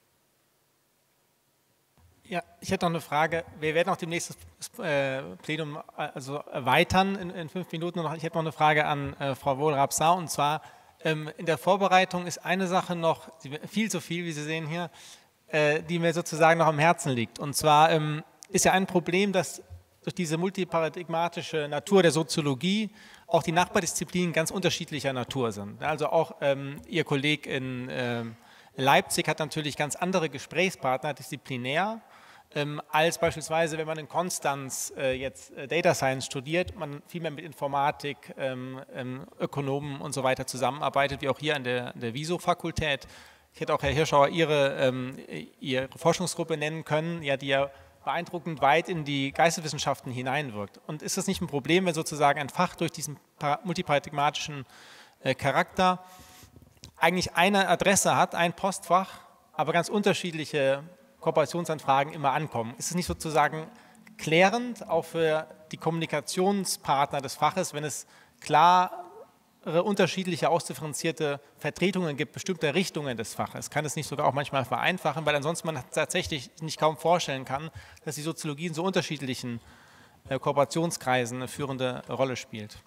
Ja, ich hätte noch eine Frage. Wir werden auch demnächst das äh, Plenum also erweitern in, in fünf Minuten. Und ich hätte noch eine Frage an äh, Frau Wohl-Rapsau. Und zwar, ähm, in der Vorbereitung ist eine Sache noch, viel zu viel, wie Sie sehen hier, äh, die mir sozusagen noch am Herzen liegt. Und zwar ähm, ist ja ein Problem, dass durch diese multiparadigmatische Natur der Soziologie auch die Nachbardisziplinen ganz unterschiedlicher Natur sind. Also auch ähm, Ihr Kollege in äh, Leipzig hat natürlich ganz andere Gesprächspartner, disziplinär, ähm, als beispielsweise, wenn man in Konstanz äh, jetzt äh, Data Science studiert, man viel mehr mit Informatik, ähm, ähm, Ökonomen und so weiter zusammenarbeitet, wie auch hier an der, der Wieso-Fakultät. Ich hätte auch, Herr Hirschauer, Ihre, ähm, Ihre Forschungsgruppe nennen können, ja, die ja beeindruckend weit in die Geisteswissenschaften hineinwirkt. Und ist das nicht ein Problem, wenn sozusagen ein Fach durch diesen multiparadigmatischen äh, Charakter eigentlich eine Adresse hat, ein Postfach, aber ganz unterschiedliche Kooperationsanfragen immer ankommen? Ist es nicht sozusagen klärend auch für die Kommunikationspartner des Faches, wenn es klare, unterschiedliche, ausdifferenzierte Vertretungen gibt, bestimmte Richtungen des Faches? Kann es nicht sogar auch manchmal vereinfachen, weil ansonsten man tatsächlich nicht kaum vorstellen kann, dass die Soziologie in so unterschiedlichen äh, Kooperationskreisen eine führende Rolle spielt?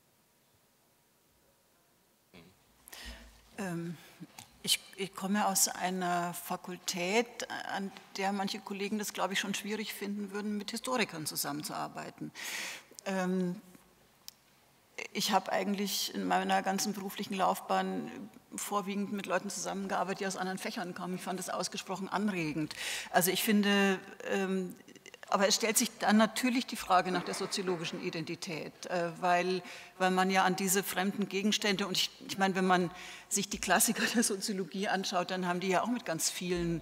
Ähm. Ich, ich komme aus einer Fakultät, an der manche Kollegen das, glaube ich, schon schwierig finden würden, mit Historikern zusammenzuarbeiten. Ähm, ich habe eigentlich in meiner ganzen beruflichen Laufbahn vorwiegend mit Leuten zusammengearbeitet, die aus anderen Fächern kamen. Ich fand das ausgesprochen anregend. Also ich finde, ähm, aber es stellt sich dann natürlich die Frage nach der soziologischen Identität, äh, weil, weil man ja an diese fremden Gegenstände, und ich, ich meine, wenn man sich die Klassiker der Soziologie anschaut, dann haben die ja auch mit ganz vielen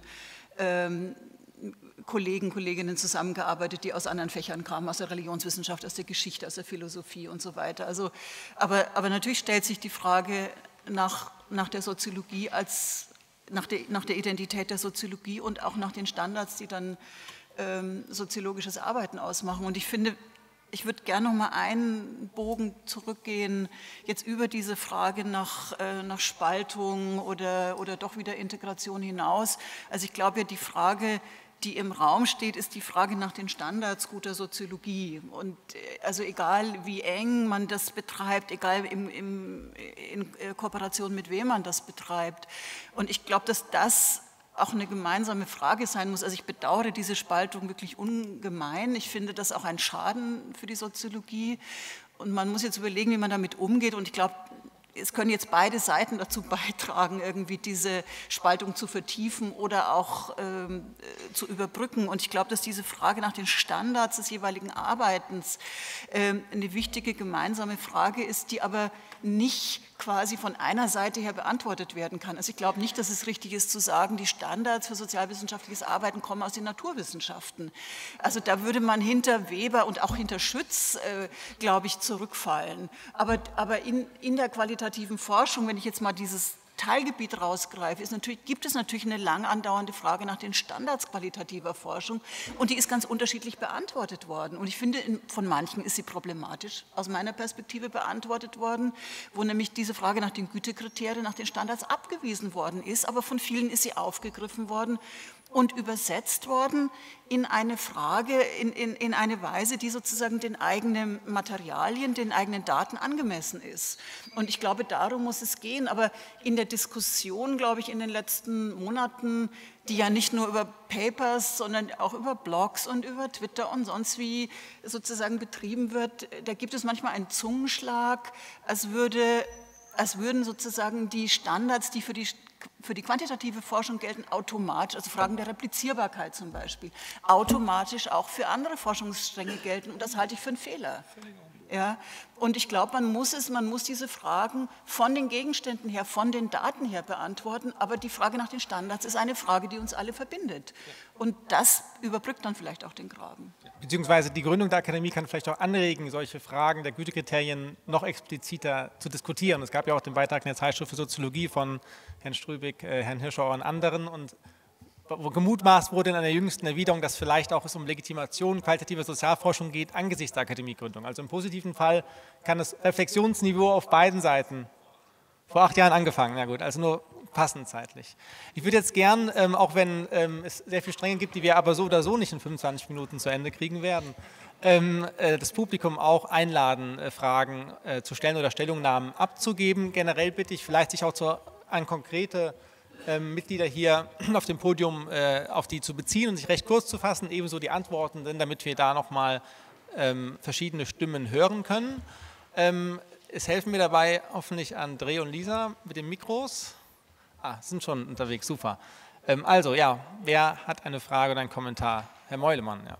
ähm, Kollegen, Kolleginnen zusammengearbeitet, die aus anderen Fächern kamen, aus der Religionswissenschaft, aus der Geschichte, aus der Philosophie und so weiter. Also, aber, aber natürlich stellt sich die Frage nach, nach der Soziologie als, nach der, nach der Identität der Soziologie und auch nach den Standards, die dann Ähm, soziologisches Arbeiten ausmachen. Und ich finde, ich würde gerne noch mal einen Bogen zurückgehen, jetzt über diese Frage nach, äh, nach Spaltung oder, oder doch wieder Integration hinaus. Also ich glaube ja, die Frage, die im Raum steht, ist die Frage nach den Standards guter Soziologie. Und also egal, wie eng man das betreibt, egal im, im, in Kooperation mit wem man das betreibt. Und ich glaube, dass das auch eine gemeinsame Frage sein muss. Also ich bedauere diese Spaltung wirklich ungemein. Ich finde das auch ein Schaden für die Soziologie. Und man muss jetzt überlegen, wie man damit umgeht. Und ich glaube, es können jetzt beide Seiten dazu beitragen, irgendwie diese Spaltung zu vertiefen oder auch ähm, zu überbrücken. Und ich glaube, dass diese Frage nach den Standards des jeweiligen Arbeitens ähm, eine wichtige gemeinsame Frage ist, die aber nicht quasi von einer Seite her beantwortet werden kann. Also ich glaube nicht, dass es richtig ist zu sagen, die Standards für sozialwissenschaftliches Arbeiten kommen aus den Naturwissenschaften. Also da würde man hinter Weber und auch hinter Schütz, äh, glaube ich, zurückfallen. Aber, aber in, in der qualitativen Forschung, wenn ich jetzt mal dieses Teilgebiet rausgreife, ist natürlich, gibt es natürlich eine lang andauernde Frage nach den Standards qualitativer Forschung und die ist ganz unterschiedlich beantwortet worden. Und ich finde, von manchen ist sie problematisch aus meiner Perspektive beantwortet worden, wo nämlich diese Frage nach den Gütekriterien, nach den Standards abgewiesen worden ist, aber von vielen ist sie aufgegriffen worden und übersetzt worden in eine Frage, in, in, in eine Weise, die sozusagen den eigenen Materialien, den eigenen Daten angemessen ist. Und ich glaube, darum muss es gehen. Aber in der Diskussion, glaube ich, in den letzten Monaten, die ja nicht nur über Papers, sondern auch über Blogs und über Twitter und sonst wie sozusagen betrieben wird, da gibt es manchmal einen Zungenschlag, als würde, als würden sozusagen die Standards, die für die für die quantitative Forschung gelten, automatisch, also Fragen der Replizierbarkeit zum Beispiel, automatisch auch für andere Forschungsstränge gelten. Und das halte ich für einen Fehler. Ja? Und ich glaube, man muss es, man muss diese Fragen von den Gegenständen her, von den Daten her beantworten, aber die Frage nach den Standards ist eine Frage, die uns alle verbindet. Und das überbrückt dann vielleicht auch den Graben. Beziehungsweise die Gründung der Akademie kann vielleicht auch anregen, solche Fragen der Gütekriterien noch expliziter zu diskutieren. Es gab ja auch den Beitrag in der Zeitschrift für Soziologie von Herrn Strübig, äh, Herrn Hirschauer und anderen, und wo gemutmaßt wurde in einer jüngsten Erwiderung, dass vielleicht auch es um Legitimation qualitative Sozialforschung geht angesichts der Akademiegründung. Also im positiven Fall kann das Reflexionsniveau auf beiden Seiten vor acht Jahren angefangen, na gut, also nur passend zeitlich. Ich würde jetzt gern, ähm, auch wenn ähm, es sehr viele Stränge gibt, die wir aber so oder so nicht in fünfundzwanzig Minuten zu Ende kriegen werden, ähm, äh, das Publikum auch einladen, äh, Fragen äh, zu stellen oder Stellungnahmen abzugeben. Generell bitte ich vielleicht sich auch zu, an konkrete ähm, Mitglieder hier auf dem Podium äh, auf die zu beziehen und sich recht kurz zu fassen, ebenso die Antwortenden, damit wir da nochmal ähm, verschiedene Stimmen hören können. Ähm, es helfen mir dabei hoffentlich André und Lisa mit den Mikros. Ah, sind schon unterwegs, super. Ähm, also, ja, wer hat eine Frage oder einen Kommentar? Herr Meulemann, ja.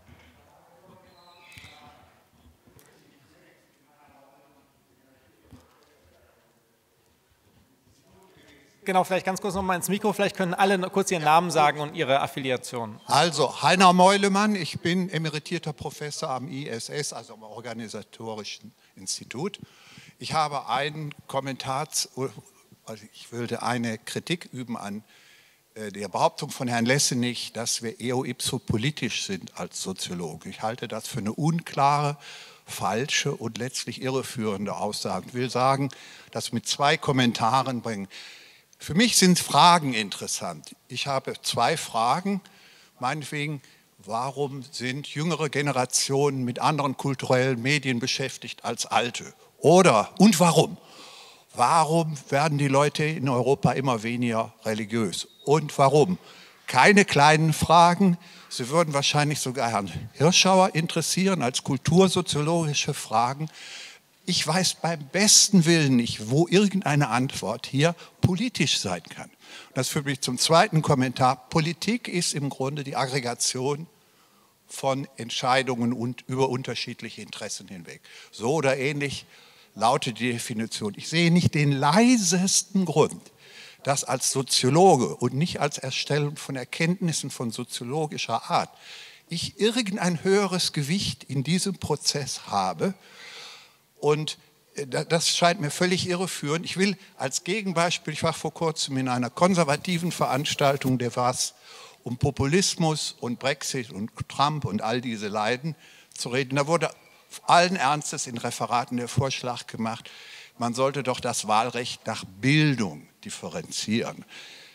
Genau, vielleicht ganz kurz noch mal ins Mikro. Vielleicht können alle kurz ihren Namen sagen und ihre Affiliation. Also, Heiner Meulemann, ich bin emeritierter Professor am I S S, also am Organisatorischen Institut. Ich habe einen Kommentar, also ich würde eine Kritik üben an der Behauptung von Herrn Lessenich, dass wir eo ipso politisch sind als Soziologen. Ich halte das für eine unklare, falsche und letztlich irreführende Aussage. Ich will sagen, das mit zwei Kommentaren bringen. Für mich sind Fragen interessant. Ich habe zwei Fragen. Meinetwegen, warum sind jüngere Generationen mit anderen kulturellen Medien beschäftigt als alte? Oder, und warum? Warum werden die Leute in Europa immer weniger religiös? Und warum? Keine kleinen Fragen. Sie würden wahrscheinlich sogar Herrn Hirschauer interessieren als kultursoziologische Fragen. Ich weiß beim besten Willen nicht, wo irgendeine Antwort hier politisch sein kann. Das führt mich zum zweiten Kommentar. Politik ist im Grunde die Aggregation von Entscheidungen und über unterschiedliche Interessen hinweg. So oder ähnlich lautet die Definition. Ich sehe nicht den leisesten Grund, dass als Soziologe und nicht als Erstellung von Erkenntnissen von soziologischer Art ich irgendein höheres Gewicht in diesem Prozess habe. Und das scheint mir völlig irreführend. Ich will als Gegenbeispiel, ich war vor kurzem in einer konservativen Veranstaltung, der war es um Populismus und Brexit und Trump und all diese Leiden zu reden. Da wurde allen Ernstes in Referaten der Vorschlag gemacht, man sollte doch das Wahlrecht nach Bildung differenzieren.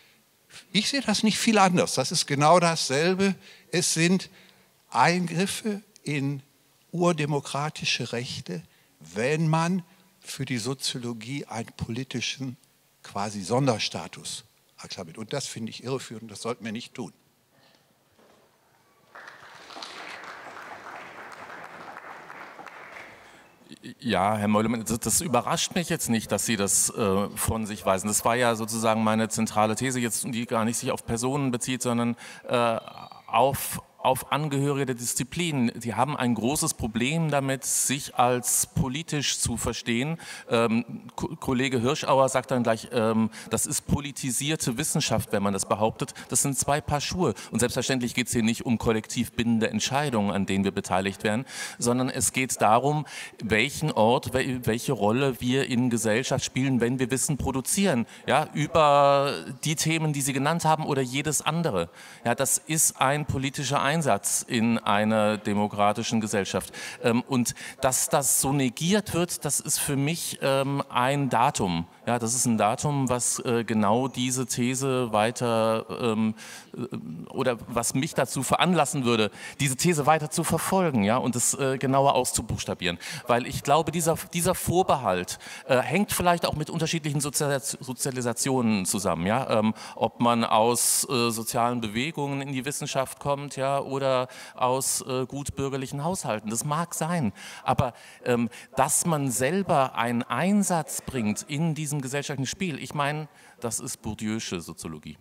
Ich sehe das nicht viel anders. Das ist genau dasselbe. Es sind Eingriffe in urdemokratische Rechte, wenn man für die Soziologie einen politischen quasi Sonderstatus akzeptiert. Und das finde ich irreführend, das sollten wir nicht tun. Ja, Herr Meulemann, das, das überrascht mich jetzt nicht, dass Sie das äh, von sich weisen. Das war ja sozusagen meine zentrale These, jetzt, die gar nicht sich auf Personen bezieht, sondern äh, auf, auf Angehörige der Disziplinen. Sie haben ein großes Problem damit, sich als politisch zu verstehen. Ähm, Ko- Kollege Hirschauer sagt dann gleich, ähm, das ist politisierte Wissenschaft, wenn man das behauptet. Das sind zwei Paar Schuhe. Und selbstverständlich geht es hier nicht um kollektiv bindende Entscheidungen, an denen wir beteiligt werden, sondern es geht darum, welchen Ort, wel- welche Rolle wir in Gesellschaft spielen, wenn wir Wissen produzieren. Ja, über die Themen, die Sie genannt haben oder jedes andere. Ja, das ist ein politischer Einsatz in einer demokratischen Gesellschaft. Ähm, und dass das so negiert wird, das ist für mich ähm, ein Datum. Ja, das ist ein Datum, was äh, genau diese These weiter ähm, äh, oder was mich dazu veranlassen würde, diese These weiter zu verfolgen, ja, und es äh, genauer auszubuchstabieren. Weil ich glaube, dieser, dieser Vorbehalt äh, hängt vielleicht auch mit unterschiedlichen Sozialis- Sozialisationen zusammen. Ja? Ähm, ob man aus äh, sozialen Bewegungen in die Wissenschaft kommt, ja, oder aus äh, gut bürgerlichen Haushalten. Das mag sein. Aber ähm, dass man selber einen Einsatz bringt in diesem gesellschaftlichen Spiel, ich meine, das ist Bourdieu'sche Soziologie.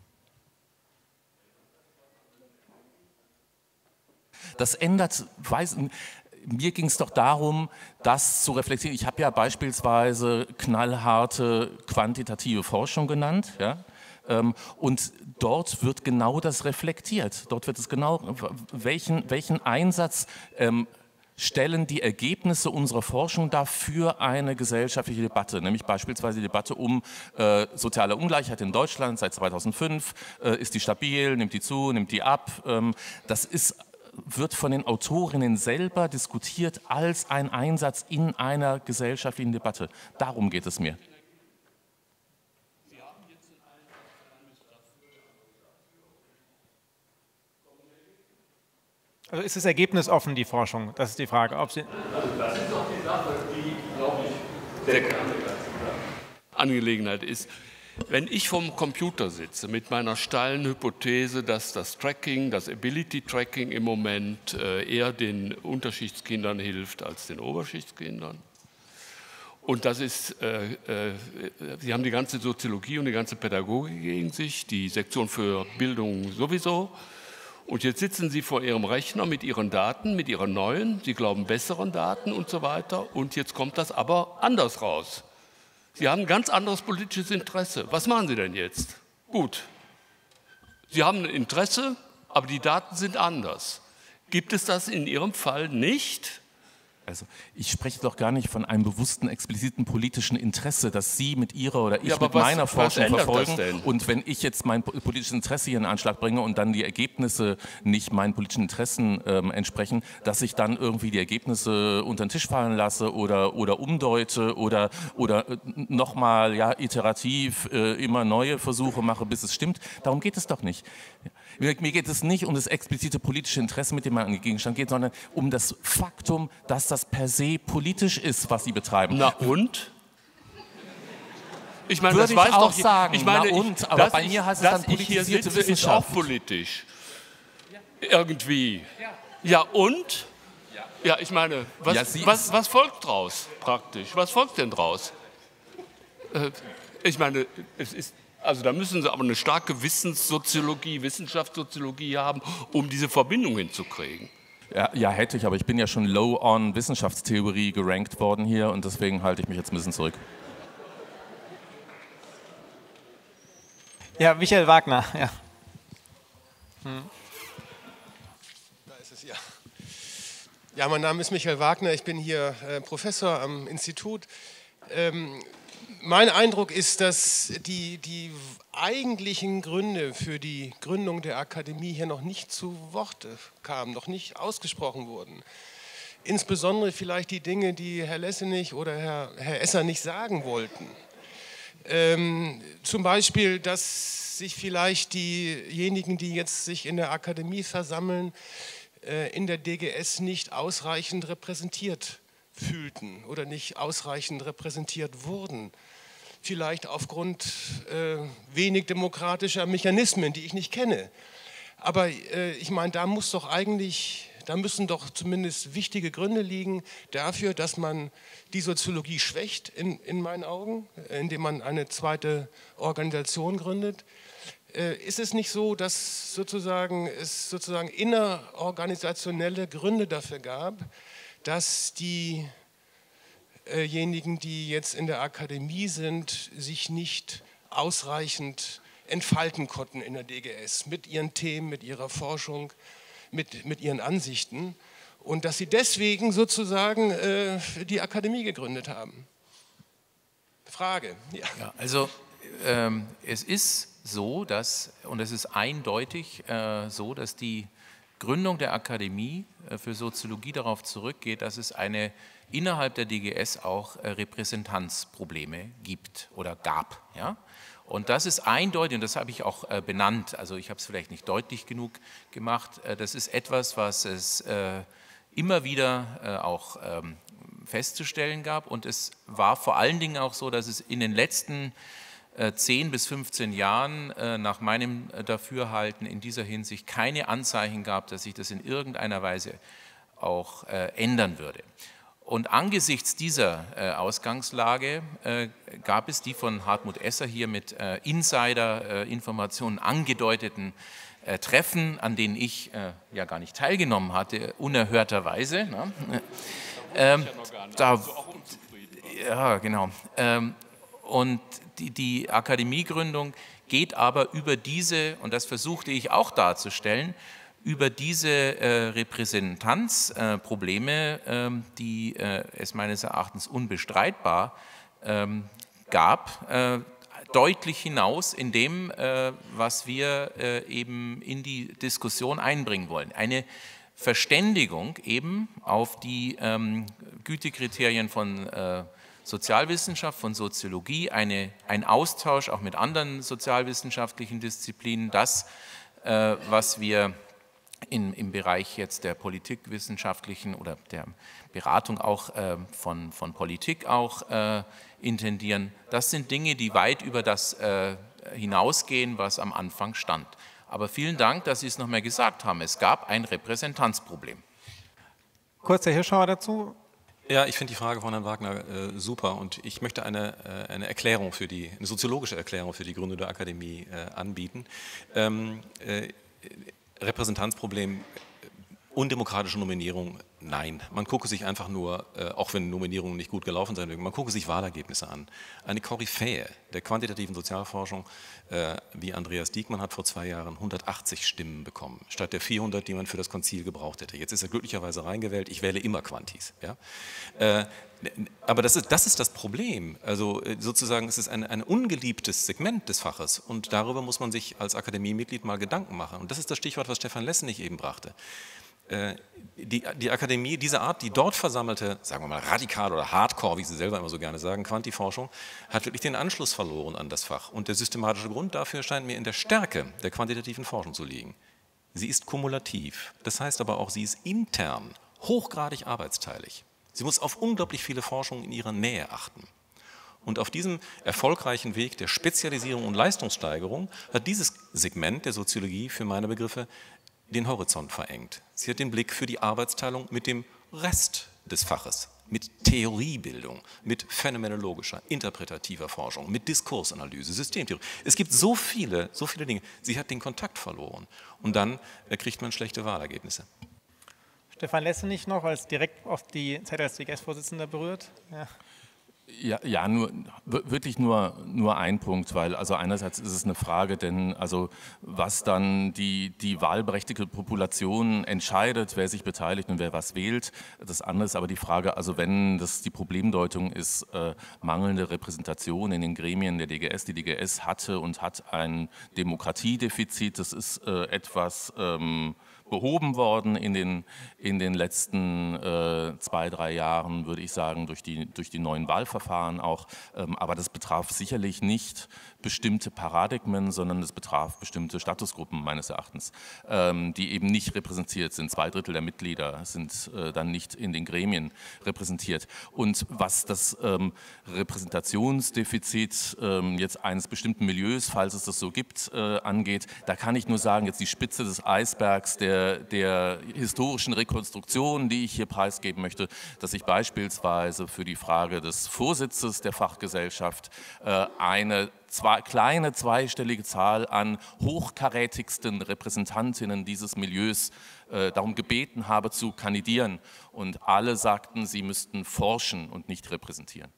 Das ändert, weiß, mir ging es doch darum, das zu reflektieren. Ich habe ja beispielsweise knallharte quantitative Forschung genannt, ja. Und dort wird genau das reflektiert. Dort wird es genau, welchen, welchen Einsatz ähm, stellen die Ergebnisse unserer Forschung dar für eine gesellschaftliche Debatte, nämlich beispielsweise die Debatte um äh, soziale Ungleichheit in Deutschland seit zweitausendfünf. Äh, ist die stabil, nimmt die zu, nimmt die ab? Ähm, das ist, wird von den Autorinnen selber diskutiert als ein Einsatz in einer gesellschaftlichen Debatte. Darum geht es mir. Also ist das Ergebnis offen, die Forschung? Das ist die Frage. Ob Sie Also das ist doch die Sache, die, glaube ich, der Kern der ganzen Angelegenheit ist. Wenn ich vom Computer sitze mit meiner steilen Hypothese, dass das Tracking, das Ability-Tracking im Moment eher den Unterschichtskindern hilft als den Oberschichtskindern, und das ist, äh, äh, Sie haben die ganze Soziologie und die ganze Pädagogik gegen sich, die Sektion für Bildung sowieso. Und jetzt sitzen Sie vor Ihrem Rechner mit Ihren Daten, mit Ihren neuen, Sie glauben besseren Daten und so weiter. Und jetzt kommt das aber anders raus. Sie haben ein ganz anderes politisches Interesse. Was machen Sie denn jetzt? Gut, Sie haben ein Interesse, aber die Daten sind anders. Gibt es das in Ihrem Fall nicht? Also ich spreche doch gar nicht von einem bewussten, expliziten politischen Interesse, das Sie mit Ihrer oder ich ja, mit was, meiner Forschung verfolgen. Und wenn ich jetzt mein politisches Interesse hier in Anschlag bringe und dann die Ergebnisse nicht meinen politischen Interessen ähm, entsprechen, dass ich dann irgendwie die Ergebnisse unter den Tisch fallen lasse oder, oder umdeute oder, oder äh, nochmal ja, iterativ äh, immer neue Versuche mache, bis es stimmt. Darum geht es doch nicht. Mir geht es nicht um das explizite politische Interesse, mit dem man an den Gegenstand geht, sondern um das Faktum, dass das per se politisch ist, was Sie betreiben. Na und? Ich meine, Würde das weiß ich auch doch, sagen, ich meine, na und, ich, aber bei mir heißt es dann dass ich hier politisierte sitze, ist Wissenschaft. auch politisch. Irgendwie. Ja und? Ja, ich meine, was, Ja, Sie- was, was folgt draus praktisch? Was folgt denn draus? Äh, ich meine, es ist... Also da müssen Sie aber eine starke Wissenssoziologie, Wissenschaftssoziologie haben, um diese Verbindung hinzukriegen. Ja, ja, hätte ich, aber ich bin ja schon low on Wissenschaftstheorie gerankt worden hier und deswegen halte ich mich jetzt ein bisschen zurück. Ja, Michael Wagner, ja. Hm. Da ist es, ja. Ja, mein Name ist Michael Wagner, ich bin hier äh, Professor am Institut. Ähm, Mein Eindruck ist, dass die, die eigentlichen Gründe für die Gründung der Akademie hier noch nicht zu Worte kamen, noch nicht ausgesprochen wurden. Insbesondere vielleicht die Dinge, die Herr Lessenich oder Herr, Herr Esser nicht sagen wollten. Ähm, zum Beispiel, dass sich vielleicht diejenigen, die jetzt sich in der Akademie versammeln, äh, in der D G S nicht ausreichend repräsentiert fühlten oder nicht ausreichend repräsentiert wurden. Vielleicht aufgrund äh, wenig demokratischer Mechanismen, die ich nicht kenne. Aber äh, ich meine, da muss doch eigentlich, da müssen doch zumindest wichtige Gründe liegen dafür, dass man die Soziologie schwächt, in, in meinen Augen, indem man eine zweite Organisation gründet. Äh, ist es nicht so, dass sozusagen es sozusagen innerorganisationelle Gründe dafür gab, dass diejenigen, die jetzt in der Akademie sind, sich nicht ausreichend entfalten konnten in der D G S mit ihren Themen, mit ihrer Forschung, mit, mit ihren Ansichten und dass sie deswegen sozusagen äh, die Akademie gegründet haben? Frage. Ja. Ja, also ähm, es ist so, dass, und es ist eindeutig äh, so, dass die Gründung der Akademie für Soziologie darauf zurückgeht, dass es eine innerhalb der D G S auch Repräsentanzprobleme gibt oder gab. Ja? Und das ist eindeutig, und das habe ich auch benannt, also ich habe es vielleicht nicht deutlich genug gemacht, das ist etwas, was es immer wieder auch festzustellen gab, und es war vor allen Dingen auch so, dass es in den letzten zehn bis fünfzehn Jahren nach meinem Dafürhalten in dieser Hinsicht keine Anzeichen gab, dass sich das in irgendeiner Weise auch ändern würde. Und angesichts dieser Ausgangslage gab es die von Hartmut Esser hier mit Insider-Informationen angedeuteten Treffen, an denen ich ja gar nicht teilgenommen hatte, unerhörterweise. Ne? Ähm, da, ja, genau. Ähm, und die, die Akademiegründung geht aber über diese, und das versuchte ich auch darzustellen, über diese äh, Repräsentanzprobleme, äh, die äh, es meines Erachtens unbestreitbar äh, gab, äh, deutlich hinaus in dem, äh, was wir äh, eben in die Diskussion einbringen wollen. Eine Verständigung eben auf die ähm, Gütekriterien von äh, Sozialwissenschaft, von Soziologie, eine, ein Austausch auch mit anderen sozialwissenschaftlichen Disziplinen, das, äh, was wir in, im Bereich jetzt der politikwissenschaftlichen oder der Beratung auch äh, von, von Politik auch äh, intendieren, das sind Dinge, die weit über das äh, hinausgehen, was am Anfang stand. Aber vielen Dank, dass Sie es noch mal gesagt haben. Es gab ein Repräsentanzproblem. Kurz der Hirschauer dazu. Ja, ich finde die Frage von Herrn Wagner äh, super, und ich möchte eine, äh, eine Erklärung für die, eine soziologische Erklärung für die Gründung der Akademie äh, anbieten. Ähm, äh, Repräsentanzproblem undemokratische Nominierung, nein. Man gucke sich einfach nur, äh, auch wenn Nominierungen nicht gut gelaufen sein mögen, man gucke sich Wahlergebnisse an. Eine Koryphäe der quantitativen Sozialforschung, äh, wie Andreas Diekmann, hat vor zwei Jahren hundertachtzig Stimmen bekommen, statt der vierhundert, die man für das Konzil gebraucht hätte. Jetzt ist er glücklicherweise reingewählt, ich wähle immer Quantis. Ja? Äh, aber das ist, das ist das Problem. Also sozusagen, es ist ein, ein ungeliebtes Segment des Faches und darüber muss man sich als Akademiemitglied mal Gedanken machen. Und das ist das Stichwort, was Stefan Lessenich eben brachte. Die, die Akademie, diese Art, die dort versammelte, sagen wir mal radikal oder hardcore, wie Sie selber immer so gerne sagen, Quantiforschung, hat wirklich den Anschluss verloren an das Fach. Und der systematische Grund dafür scheint mir in der Stärke der quantitativen Forschung zu liegen. Sie ist kumulativ, das heißt aber auch, sie ist intern hochgradig arbeitsteilig. Sie muss auf unglaublich viele Forschungen in ihrer Nähe achten. Und auf diesem erfolgreichen Weg der Spezialisierung und Leistungssteigerung hat dieses Segment der Soziologie für meine Begriffe den Horizont verengt. Sie hat den Blick für die Arbeitsteilung mit dem Rest des Faches, mit Theoriebildung, mit phänomenologischer, interpretativer Forschung, mit Diskursanalyse, Systemtheorie. Es gibt so viele, so viele Dinge. Sie hat den Kontakt verloren und dann kriegt man schlechte Wahlergebnisse. Stefan Lessenich noch als direkt auf die Zeit als D G S-Vorsitzender berührt. Ja. Ja, ja, nur wirklich nur, nur ein Punkt, weil also einerseits ist es eine Frage, denn also was dann die, die wahlberechtigte Population entscheidet, wer sich beteiligt und wer was wählt, das andere ist aber die Frage, also wenn das die Problemdeutung ist, äh, mangelnde Repräsentation in den Gremien der D G S, die D G S hatte und hat ein Demokratiedefizit, das ist äh, etwas ähm, behoben worden in den, in den letzten äh, zwei, drei Jahren, würde ich sagen, durch die, durch die neuen Wahlverfahren auch. Ähm, aber das betraf sicherlich nicht bestimmte Paradigmen, sondern es betraf bestimmte Statusgruppen meines Erachtens, ähm, die eben nicht repräsentiert sind. Zwei Drittel der Mitglieder sind äh, dann nicht in den Gremien repräsentiert. Und was das ähm, Repräsentationsdefizit ähm, jetzt eines bestimmten Milieus, falls es das so gibt, äh, angeht, da kann ich nur sagen, jetzt die Spitze des Eisbergs der, der historischen Rekonstruktion, die ich hier preisgeben möchte, dass ich beispielsweise für die Frage des Vorsitzes der Fachgesellschaft äh, eine Zwei, kleine zweistellige Zahl an hochkarätigsten Repräsentantinnen dieses Milieus äh, darum gebeten habe zu kandidieren und alle sagten, sie müssten forschen und nicht repräsentieren.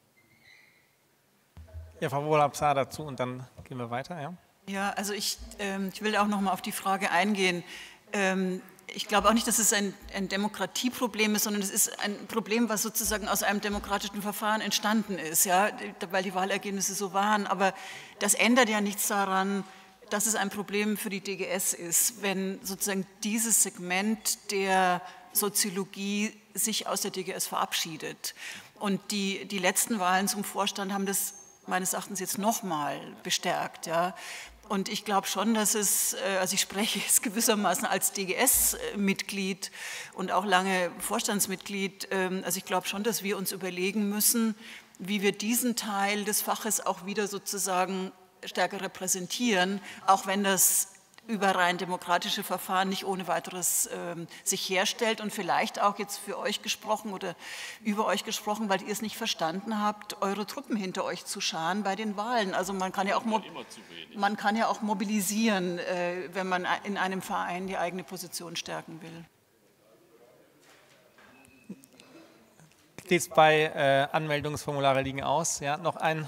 Ja, Frau Wohlab-Saar dazu und dann gehen wir weiter. Ja, ja also ich, ähm, ich will auch noch mal auf die Frage eingehen. Ähm, Ich glaube auch nicht, dass es ein, ein Demokratieproblem ist, sondern es ist ein Problem, was sozusagen aus einem demokratischen Verfahren entstanden ist, ja, weil die Wahlergebnisse so waren. Aber das ändert ja nichts daran, dass es ein Problem für die D G S ist, wenn sozusagen dieses Segment der Soziologie sich aus der D G S verabschiedet. Und die, die letzten Wahlen zum Vorstand haben das meines Erachtens jetzt nochmal bestärkt, ja. Und ich glaube schon, dass es, also ich spreche jetzt gewissermaßen als D G S-Mitglied und auch lange Vorstandsmitglied, also ich glaube schon, dass wir uns überlegen müssen, wie wir diesen Teil des Faches auch wieder sozusagen stärker repräsentieren, auch wenn das über rein demokratische Verfahren nicht ohne weiteres ähm, sich herstellt und vielleicht auch jetzt für euch gesprochen oder über euch gesprochen, weil ihr es nicht verstanden habt, eure Truppen hinter euch zu scharen bei den Wahlen. Also man kann ja auch, man kann ja auch mobilisieren, äh, wenn man in einem Verein die eigene Position stärken will. Steht es bei äh, Anmeldungsformulare liegen aus? Ja, noch ein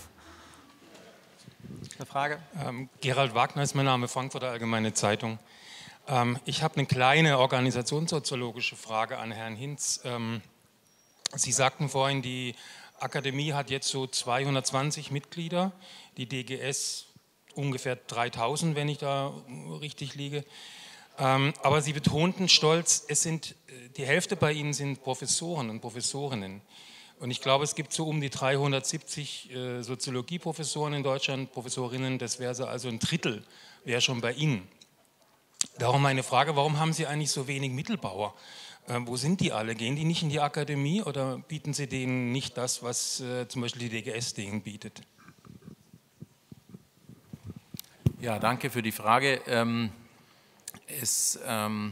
Eine Frage? Ähm, Gerald Wagner ist mein Name, Frankfurter Allgemeine Zeitung. Ähm, ich habe eine kleine organisationssoziologische Frage an Herrn Hinz. Ähm, Sie sagten vorhin, die Akademie hat jetzt so zweihundertzwanzig Mitglieder, die D G S ungefähr dreitausend, wenn ich da richtig liege. Ähm, aber Sie betonten stolz, es sind, die Hälfte bei Ihnen sind Professoren und Professorinnen. Und ich glaube, es gibt so um die dreihundertsiebzig äh, Soziologieprofessoren in Deutschland, Professorinnen, das wäre also ein Drittel, wäre schon bei Ihnen. Darum meine Frage, warum haben Sie eigentlich so wenig Mittelbauer? Äh, wo sind die alle? Gehen die nicht in die Akademie oder bieten Sie denen nicht das, was äh, zum Beispiel die D G S denen bietet? Ja, danke für die Frage. Ähm, es ähm,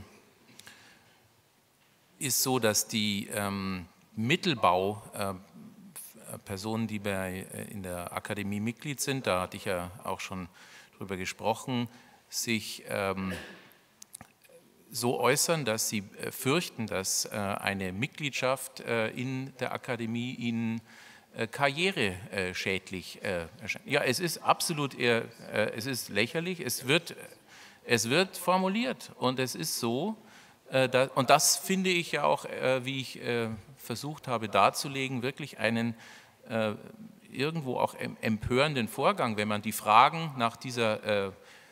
ist so, dass die ähm, Mittelbau, äh, Personen, die bei, äh, in der Akademie Mitglied sind, da hatte ich ja auch schon drüber gesprochen, sich ähm, so äußern, dass sie fürchten, dass eine Mitgliedschaft in der Akademie ihnen karriereschädlich erscheint. Ja, es ist absolut eher, es ist lächerlich, es wird, es wird formuliert und es ist so, und das finde ich ja auch, wie ich versucht habe darzulegen, wirklich einen irgendwo auch empörenden Vorgang, wenn man die Fragen nach dieser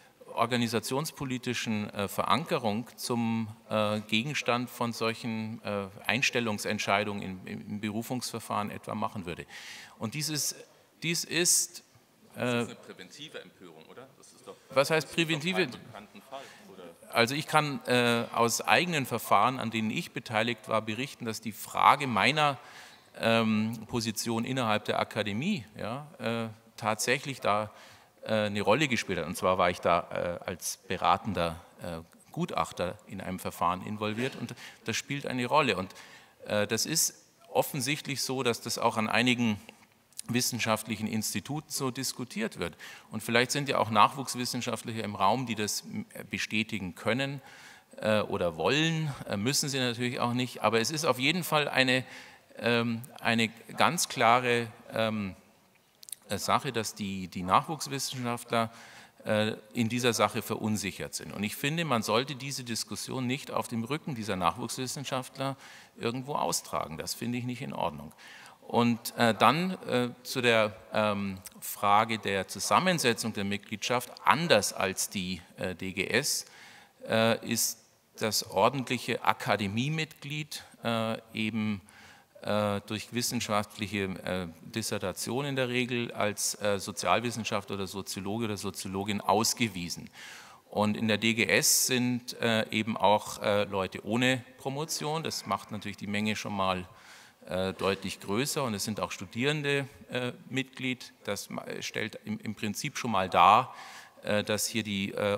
organisationspolitischen äh, Verankerung zum äh, Gegenstand von solchen äh, Einstellungsentscheidungen im, im Berufungsverfahren etwa machen würde. Und dieses, dies ist... Äh, das ist eine präventive Empörung, oder? Das ist doch, was heißt präventive? Fall, oder? Also ich kann äh, aus eigenen Verfahren, an denen ich beteiligt war, berichten, dass die Frage meiner ähm, Position innerhalb der Akademie ja, äh, tatsächlich da eine Rolle gespielt hat. Und zwar war ich da äh, als beratender äh, Gutachter in einem Verfahren involviert und das spielt eine Rolle. Und äh, das ist offensichtlich so, dass das auch an einigen wissenschaftlichen Instituten so diskutiert wird. Und vielleicht sind ja auch Nachwuchswissenschaftler im Raum, die das bestätigen können äh, oder wollen, äh, müssen sie natürlich auch nicht. Aber es ist auf jeden Fall eine, ähm, eine ganz klare ähm, Sache, dass die, die Nachwuchswissenschaftler äh, in dieser Sache verunsichert sind. Und ich finde, man sollte diese Diskussion nicht auf dem Rücken dieser Nachwuchswissenschaftler irgendwo austragen. Das finde ich nicht in Ordnung. Und äh, dann äh, zu der ähm, Frage der Zusammensetzung der Mitgliedschaft, anders als die äh, D G S, äh, ist das ordentliche Akademiemitglied äh, eben durch wissenschaftliche äh, Dissertation in der Regel als äh, Sozialwissenschaftler oder Soziologe oder Soziologin ausgewiesen. Und in der D G S sind äh, eben auch äh, Leute ohne Promotion. Das macht natürlich die Menge schon mal äh, deutlich größer. Und es sind auch Studierende äh, Mitglied. Das stellt im, im Prinzip schon mal dar, äh, dass hier die äh,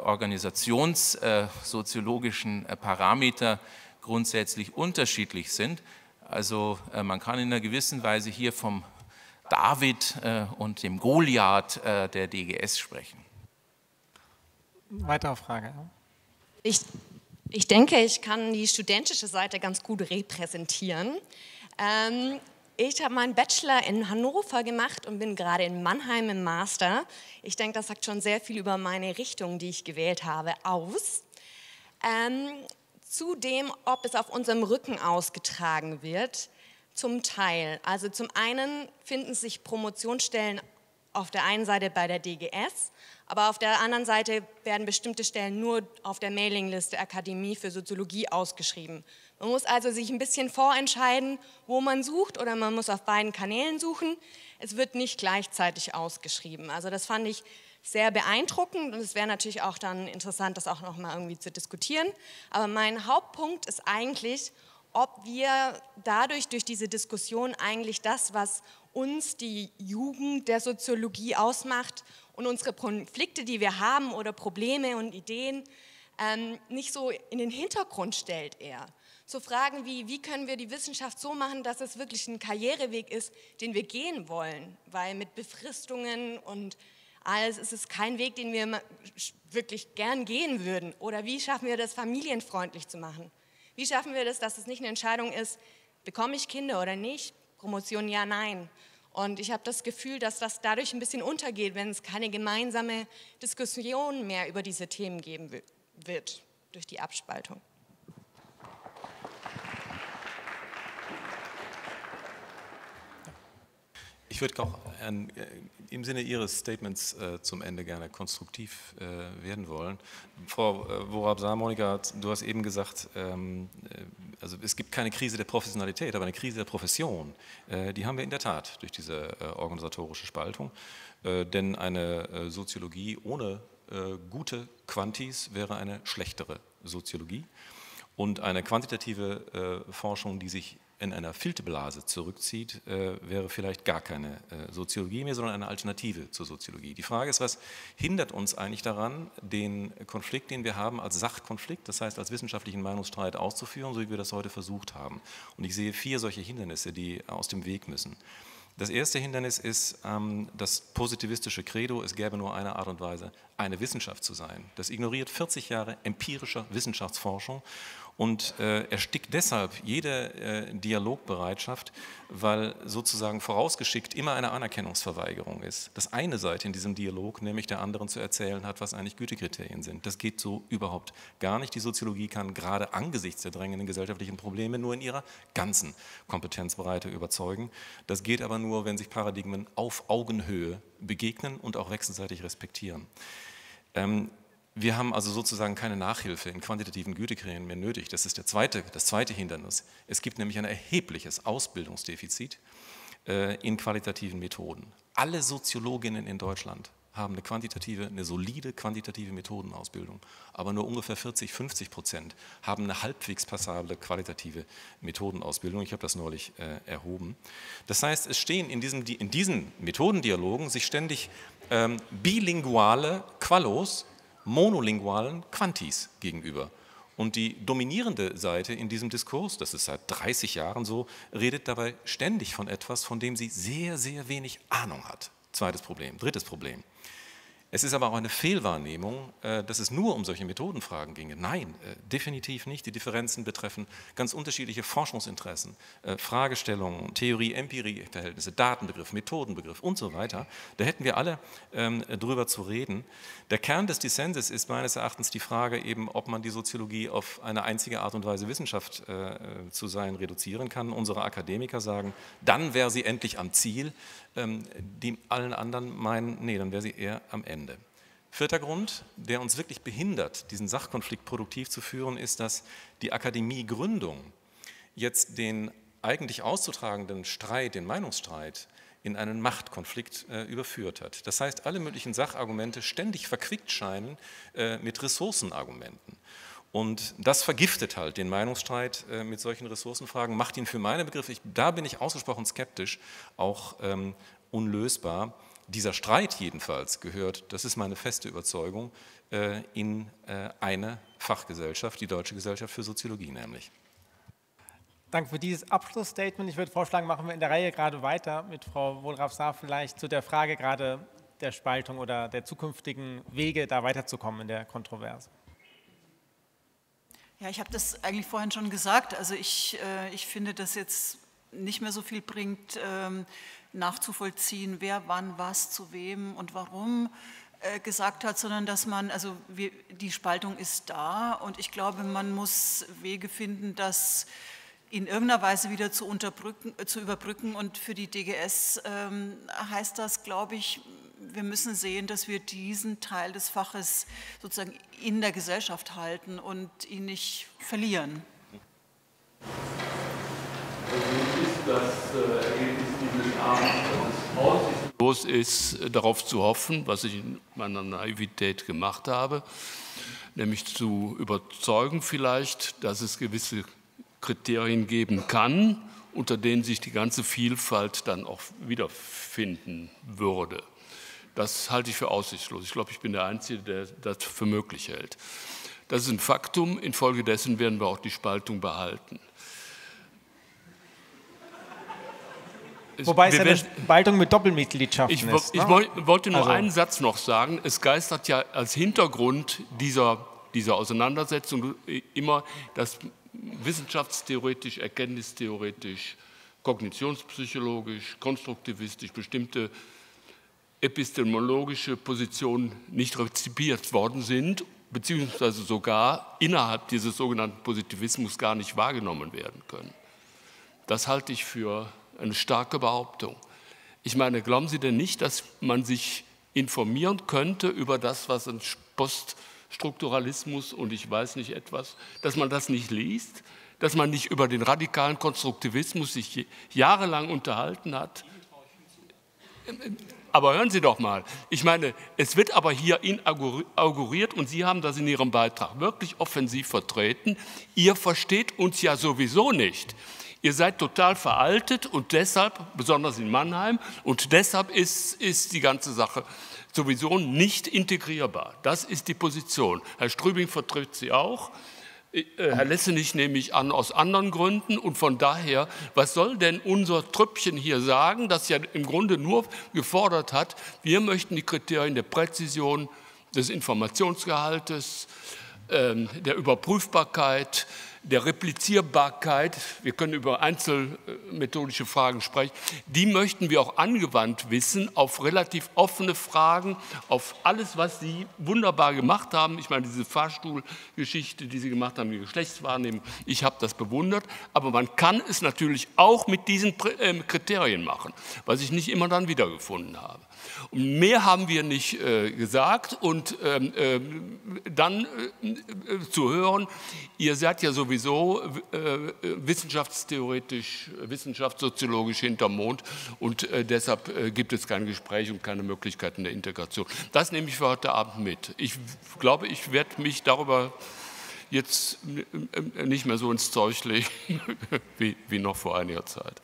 organisationssoziologischen äh, Parameter grundsätzlich unterschiedlich sind. Also äh, man kann in einer gewissen Weise hier vom David äh, und dem Goliath äh, der D G S sprechen. Weitere Frage. Ich, ich denke, ich kann die studentische Seite ganz gut repräsentieren. Ähm, ich habe meinen Bachelor in Hannover gemacht und bin gerade in Mannheim im Master. Ich denke, das sagt schon sehr viel über meine Richtung, die ich gewählt habe, aus. Ähm, Zu dem, ob es auf unserem Rücken ausgetragen wird, zum Teil. Also zum einen finden sich Promotionsstellen auf der einen Seite bei der D G S, aber auf der anderen Seite werden bestimmte Stellen nur auf der Mailingliste Akademie für Soziologie ausgeschrieben. Man muss also sich ein bisschen vorentscheiden, wo man sucht, oder man muss auf beiden Kanälen suchen. Es wird nicht gleichzeitig ausgeschrieben. Also das fand ich sehr beeindruckend und es wäre natürlich auch dann interessant, das auch noch mal irgendwie zu diskutieren. Aber mein Hauptpunkt ist eigentlich, ob wir dadurch, durch diese Diskussion eigentlich das, was uns die Jugend der Soziologie ausmacht und unsere Konflikte, die wir haben oder Probleme und Ideen, ähm, nicht so in den Hintergrund stellt eher. So Fragen wie, wie können wir die Wissenschaft so machen, dass es wirklich ein Karriereweg ist, den wir gehen wollen, weil mit Befristungen und alles ist es kein Weg, den wir wirklich gern gehen würden. Oder wie schaffen wir das, familienfreundlich zu machen? Wie schaffen wir das, dass es nicht eine Entscheidung ist, bekomme ich Kinder oder nicht? Promotion ja, nein. Und ich habe das Gefühl, dass das dadurch ein bisschen untergeht, wenn es keine gemeinsame Diskussion mehr über diese Themen geben wird, durch die Abspaltung. Ich würde auch äh, im Sinne Ihres Statements äh, zum Ende gerne konstruktiv äh, werden wollen. Frau äh, Worab-Saar-Monika, du hast eben gesagt, ähm, äh, also es gibt keine Krise der Professionalität, aber eine Krise der Profession. Äh, die haben wir in der Tat durch diese äh, organisatorische Spaltung. Äh, denn eine äh, Soziologie ohne äh, gute Quantis wäre eine schlechtere Soziologie. Und eine quantitative äh, Forschung, die sich in einer Filterblase zurückzieht, äh, wäre vielleicht gar keine äh, Soziologie mehr, sondern eine Alternative zur Soziologie. Die Frage ist, was hindert uns eigentlich daran, den Konflikt, den wir haben, als Sachkonflikt, das heißt als wissenschaftlichen Meinungsstreit auszuführen, so wie wir das heute versucht haben. Und ich sehe vier solche Hindernisse, die aus dem Weg müssen. Das erste Hindernis ist ähm, das positivistische Credo, es gäbe nur eine Art und Weise, eine Wissenschaft zu sein. Das ignoriert vierzig Jahre empirischer Wissenschaftsforschung und äh, erstickt deshalb jede äh, Dialogbereitschaft, weil sozusagen vorausgeschickt immer eine Anerkennungsverweigerung ist. Dass eine Seite in diesem Dialog nämlich der anderen zu erzählen hat, was eigentlich Gütekriterien sind. Das geht so überhaupt gar nicht. Die Soziologie kann gerade angesichts der drängenden gesellschaftlichen Probleme nur in ihrer ganzen Kompetenzbreite überzeugen. Das geht aber nur, wenn sich Paradigmen auf Augenhöhe begegnen und auch wechselseitig respektieren. Ähm, Wir haben also sozusagen keine Nachhilfe in quantitativen Gütekriterien mehr nötig. Das ist der zweite, das zweite Hindernis. Es gibt nämlich ein erhebliches Ausbildungsdefizit äh, in qualitativen Methoden. Alle Soziologinnen in Deutschland haben eine quantitative, eine solide quantitative Methodenausbildung, aber nur ungefähr vierzig, fünfzig Prozent haben eine halbwegs passable qualitative Methodenausbildung. Ich habe das neulich äh, erhoben. Das heißt, es stehen in, diesem, in diesen Methodendialogen sich ständig ähm, bilinguale Qualos monolingualen Quantis gegenüber. Und die dominierende Seite in diesem Diskurs, das ist seit dreißig Jahren so, redet dabei ständig von etwas, von dem sie sehr, sehr wenig Ahnung hat. Zweites Problem. Drittes Problem. Es ist aber auch eine Fehlwahrnehmung, dass es nur um solche Methodenfragen ginge. Nein, definitiv nicht. Die Differenzen betreffen ganz unterschiedliche Forschungsinteressen, Fragestellungen, Theorie-Empirie-Verhältnisse, Datenbegriff, Methodenbegriff und so weiter. Da hätten wir alle ähm, drüber zu reden. Der Kern des Dissenses ist meines Erachtens die Frage eben, ob man die Soziologie auf eine einzige Art und Weise Wissenschaft äh, zu sein reduzieren kann. Unsere Akademiker sagen, dann wäre sie endlich am Ziel. Ähm, die allen anderen meinen, nee, dann wäre sie eher am Ende. Vierter Grund, der uns wirklich behindert, diesen Sachkonflikt produktiv zu führen, ist, dass die Akademiegründung jetzt den eigentlich auszutragenden Streit, den Meinungsstreit, in einen Machtkonflikt äh, überführt hat. Das heißt, alle möglichen Sachargumente ständig verquickt scheinen äh, mit Ressourcenargumenten. Und das vergiftet halt den Meinungsstreit äh, mit solchen Ressourcenfragen, macht ihn für meine Begriffe, ich, da bin ich ausgesprochen skeptisch, auch ähm, unlösbar. Dieser Streit jedenfalls gehört, das ist meine feste Überzeugung, äh, in äh, eine Fachgesellschaft, die Deutsche Gesellschaft für Soziologie nämlich. Danke für dieses Abschlussstatement. Ich würde vorschlagen, machen wir in der Reihe gerade weiter mit Frau Wohlraff-Saar vielleicht zu der Frage gerade der Spaltung oder der zukünftigen Wege, da weiterzukommen in der Kontroverse. Ja, ich habe das eigentlich vorhin schon gesagt. Also ich, äh, ich finde, dass jetzt nicht mehr so viel bringt, ähm, nachzuvollziehen, wer wann was zu wem und warum äh, gesagt hat, sondern dass man, also wir, die Spaltung ist da und ich glaube, man muss Wege finden, das in irgendeiner Weise wieder zu, unterbrücken, äh, zu überbrücken und für die D G S ähm, heißt das, glaube ich, wir müssen sehen, dass wir diesen Teil des Faches sozusagen in der Gesellschaft halten und ihn nicht verlieren. Ist das Ergebnis dieses Abends aussichtslos ist, darauf zu hoffen, was ich in meiner Naivität gemacht habe, nämlich zu überzeugen vielleicht, dass es gewisse Kriterien geben kann, unter denen sich die ganze Vielfalt dann auch wiederfinden würde. Das halte ich für aussichtslos. Ich glaube, ich bin der Einzige, der das für möglich hält. Das ist ein Faktum. Infolgedessen werden wir auch die Spaltung behalten. Wobei es ja eine Spaltung mit Doppelmitgliedschaften ich, ist. Ich ne? wollte nur also. einen Satz noch sagen. Es geistert ja als Hintergrund dieser, dieser Auseinandersetzung immer das wissenschaftstheoretisch, erkenntnistheoretisch, kognitionspsychologisch, konstruktivistisch bestimmte epistemologische Positionen nicht rezipiert worden sind, beziehungsweise sogar innerhalb dieses sogenannten Positivismus gar nicht wahrgenommen werden können. Das halte ich für eine starke Behauptung. Ich meine, glauben Sie denn nicht, dass man sich informieren könnte über das, was ein Poststrukturalismus und ich weiß nicht etwas, dass man das nicht liest, dass man nicht über den radikalen Konstruktivismus sich jahrelang unterhalten hat? Aber hören Sie doch mal, ich meine, es wird aber hier inauguriert und Sie haben das in Ihrem Beitrag wirklich offensiv vertreten. Ihr versteht uns ja sowieso nicht. Ihr seid total veraltet und deshalb, besonders in Mannheim, und deshalb ist, ist die ganze Sache sowieso nicht integrierbar. Das ist die Position. Herr Strübing vertritt sie auch. Herr Lessenich nehme ich an, aus anderen Gründen. Und von daher, was soll denn unser Tröpfchen hier sagen, das ja im Grunde nur gefordert hat, wir möchten die Kriterien der Präzision, des Informationsgehaltes, äh, der Überprüfbarkeit, der Replizierbarkeit, wir können über einzelmethodische Fragen sprechen, die möchten wir auch angewandt wissen auf relativ offene Fragen, auf alles, was Sie wunderbar gemacht haben. Ich meine, diese Fahrstuhlgeschichte, die Sie gemacht haben, die Geschlechtswahrnehmung, ich habe das bewundert, aber man kann es natürlich auch mit diesen Kriterien machen, was ich nicht immer dann wiedergefunden habe. Und mehr haben wir nicht äh, gesagt und ähm, äh, dann äh, zu hören, ihr seid ja sowieso äh, wissenschaftstheoretisch, wissenschaftssoziologisch hinterm Mond und äh, deshalb äh, gibt es kein Gespräch und keine Möglichkeiten der Integration. Das nehme ich für heute Abend mit. Ich glaube, ich werde mich darüber jetzt nicht mehr so ins Zeug legen wie, wie noch vor einiger Zeit.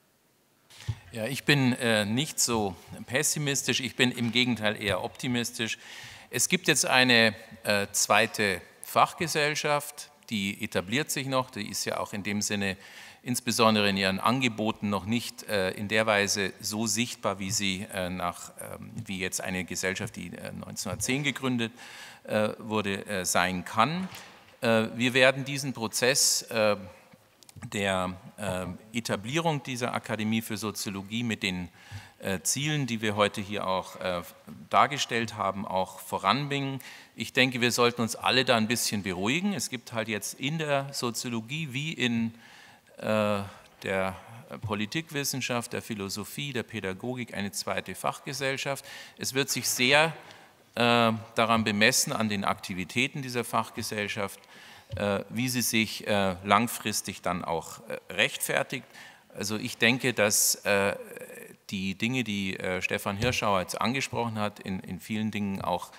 Ja, ich bin äh, nicht so pessimistisch, ich bin im Gegenteil eher optimistisch. Es gibt jetzt eine äh, zweite Fachgesellschaft, die etabliert sich noch, die ist ja auch in dem Sinne insbesondere in ihren Angeboten noch nicht äh, in der Weise so sichtbar, wie sie äh, nach, äh, wie jetzt eine Gesellschaft, die äh, neunzehnhundertzehn gegründet äh, wurde, äh, sein kann. Äh, wir werden diesen Prozess äh, der äh, Etablierung dieser Akademie für Soziologie mit den äh, Zielen, die wir heute hier auch äh, dargestellt haben, auch voranbringen. Ich denke, wir sollten uns alle da ein bisschen beruhigen. Es gibt halt jetzt in der Soziologie wie in äh, der Politikwissenschaft, der Philosophie, der Pädagogik eine zweite Fachgesellschaft. Es wird sich sehr äh, daran bemessen, an den Aktivitäten dieser Fachgesellschaft, wie sie sich langfristig dann auch rechtfertigt. Also ich denke, dass die Dinge, die Stefan Hirschauer jetzt angesprochen hat, in, in vielen Dingen auch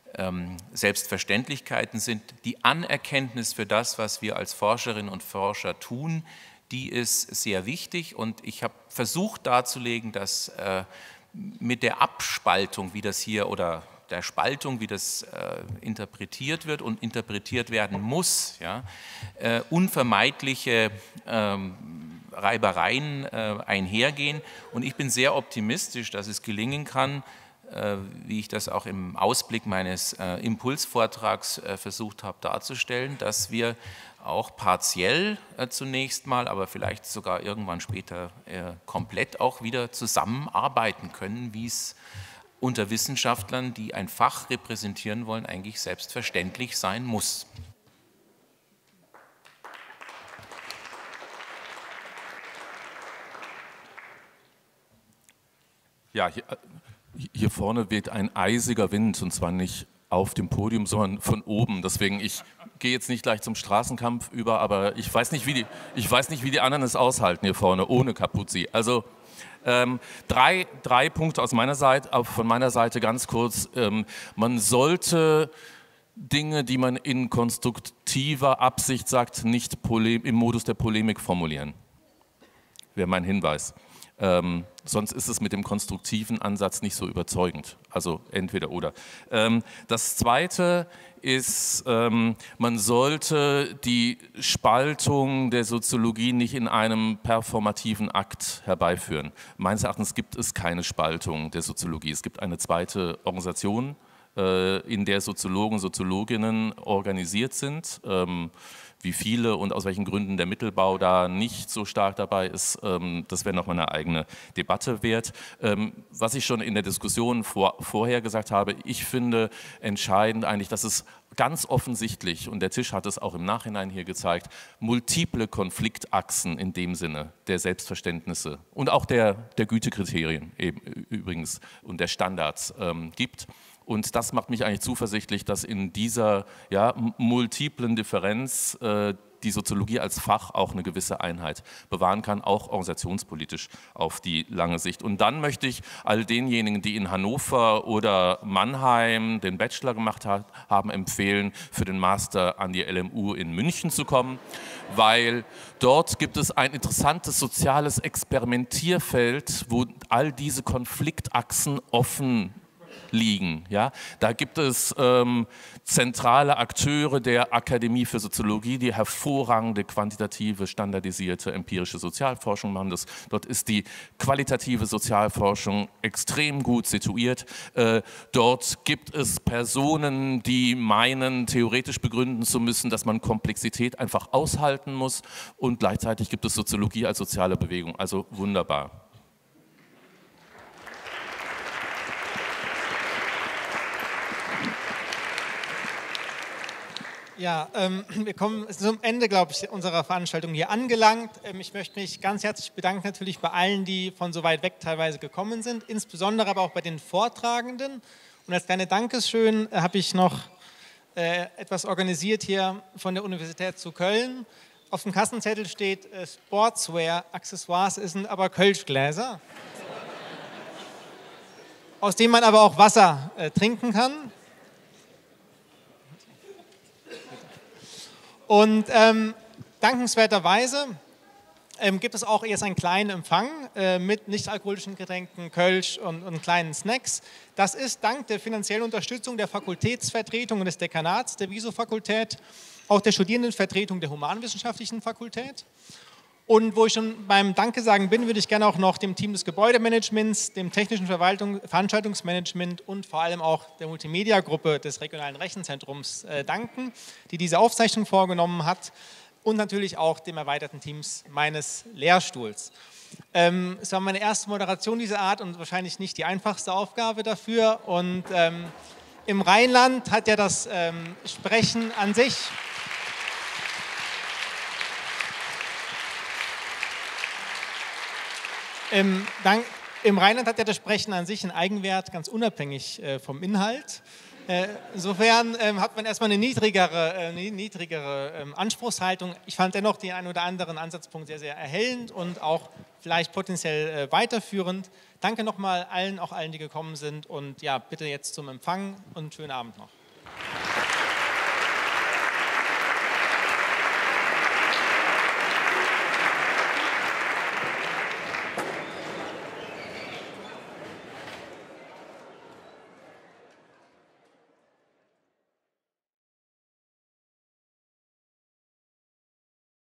Selbstverständlichkeiten sind. Die Anerkenntnis für das, was wir als Forscherinnen und Forscher tun, die ist sehr wichtig und ich habe versucht darzulegen, dass mit der Abspaltung, wie das hier oder der Spaltung, wie das äh, interpretiert wird und interpretiert werden muss, ja, äh, unvermeidliche ähm, Reibereien äh, einhergehen. Und ich bin sehr optimistisch, dass es gelingen kann, äh, wie ich das auch im Ausblick meines äh, Impulsvortrags äh, versucht habe darzustellen, dass wir auch partiell äh, zunächst mal, aber vielleicht sogar irgendwann später äh, komplett auch wieder zusammenarbeiten können, wie es unter Wissenschaftlern, die ein Fach repräsentieren wollen, eigentlich selbstverständlich sein muss. Ja, hier, hier vorne weht ein eisiger Wind und zwar nicht auf dem Podium, sondern von oben. Deswegen, ich gehe jetzt nicht gleich zum Straßenkampf über, aber ich weiß nicht, wie die, ich weiß nicht, wie die anderen es aushalten hier vorne ohne Kapuzi. Also Ähm, drei, drei Punkte aus meiner Seite, auch von meiner Seite ganz kurz. Ähm, man sollte Dinge, die man in konstruktiver Absicht sagt, nicht im Modus der Polemik formulieren. Wäre mein Hinweis. Ähm, sonst ist es mit dem konstruktiven Ansatz nicht so überzeugend. Also entweder oder. Ähm, das Zweite ist, ähm, man sollte die Spaltung der Soziologie nicht in einem performativen Akt herbeiführen. Meines Erachtens gibt es keine Spaltung der Soziologie. Es gibt eine zweite Organisation, äh, in der Soziologen, Soziologinnen organisiert sind. Ähm, Wie viele und aus welchen Gründen der Mittelbau da nicht so stark dabei ist, das wäre nochmal eine eigene Debatte wert. Was ich schon in der Diskussion vor, vorher gesagt habe, ich finde entscheidend eigentlich, dass es ganz offensichtlich, und der Tisch hat es auch im Nachhinein hier gezeigt, multiple Konfliktachsen in dem Sinne der Selbstverständnisse und auch der, der Gütekriterien eben übrigens und der Standards ähm, gibt. Und das macht mich eigentlich zuversichtlich, dass in dieser ja, multiplen Differenz äh, die Soziologie als Fach auch eine gewisse Einheit bewahren kann, auch organisationspolitisch auf die lange Sicht. Und dann möchte ich all denjenigen, die in Hannover oder Mannheim den Bachelor gemacht hat, haben, empfehlen, für den Master an die L M U in München zu kommen, weil dort gibt es ein interessantes soziales Experimentierfeld, wo all diese Konfliktachsen offen liegen. Ja? Da gibt es ähm, zentrale Akteure der Akademie für Soziologie, die hervorragende quantitative, standardisierte empirische Sozialforschung machen. Das, dort ist die qualitative Sozialforschung extrem gut situiert. Äh, dort gibt es Personen, die meinen, theoretisch begründen zu müssen, dass man Komplexität einfach aushalten muss, und gleichzeitig gibt es Soziologie als soziale Bewegung. Also wunderbar. Ja, ähm, wir kommen zum Ende, glaube ich, unserer Veranstaltung hier angelangt. Ähm, ich möchte mich ganz herzlich bedanken natürlich bei allen, die von so weit weg teilweise gekommen sind, insbesondere aber auch bei den Vortragenden. Und als kleine Dankeschön äh, habe ich noch äh, etwas organisiert hier von der Universität zu Köln. Auf dem Kassenzettel steht äh, Sportswear, Accessoires, es sind aber Kölschgläser, aus denen man aber auch Wasser äh, trinken kann. Und ähm, dankenswerterweise ähm, gibt es auch erst einen kleinen Empfang äh, mit nicht-alkoholischen Getränken, Kölsch und, und kleinen Snacks. Das ist dank der finanziellen Unterstützung der Fakultätsvertretung und des Dekanats der Wieso-Fakultät, auch der Studierendenvertretung der Humanwissenschaftlichen Fakultät. Und wo ich schon beim Danke sagen bin, würde ich gerne auch noch dem Team des Gebäudemanagements, dem technischen Verwaltung, Veranstaltungsmanagement und vor allem auch der Multimedia-Gruppe des Regionalen Rechenzentrums äh, danken, die diese Aufzeichnung vorgenommen hat, und natürlich auch dem erweiterten Teams meines Lehrstuhls. Ähm, es war meine erste Moderation dieser Art und wahrscheinlich nicht die einfachste Aufgabe dafür. Und ähm, im Rheinland hat ja das ähm, Sprechen an sich... Im, dank, Im Rheinland hat ja das Sprechen an sich einen Eigenwert, ganz unabhängig äh, vom Inhalt. Äh, insofern ähm, hat man erstmal eine niedrigere, äh, eine niedrigere ähm, Anspruchshaltung. Ich fand dennoch den einen oder anderen Ansatzpunkt sehr, sehr erhellend und auch vielleicht potenziell äh, weiterführend. Danke nochmal allen, auch allen, die gekommen sind, und ja, bitte jetzt zum Empfang und einen schönen Abend noch.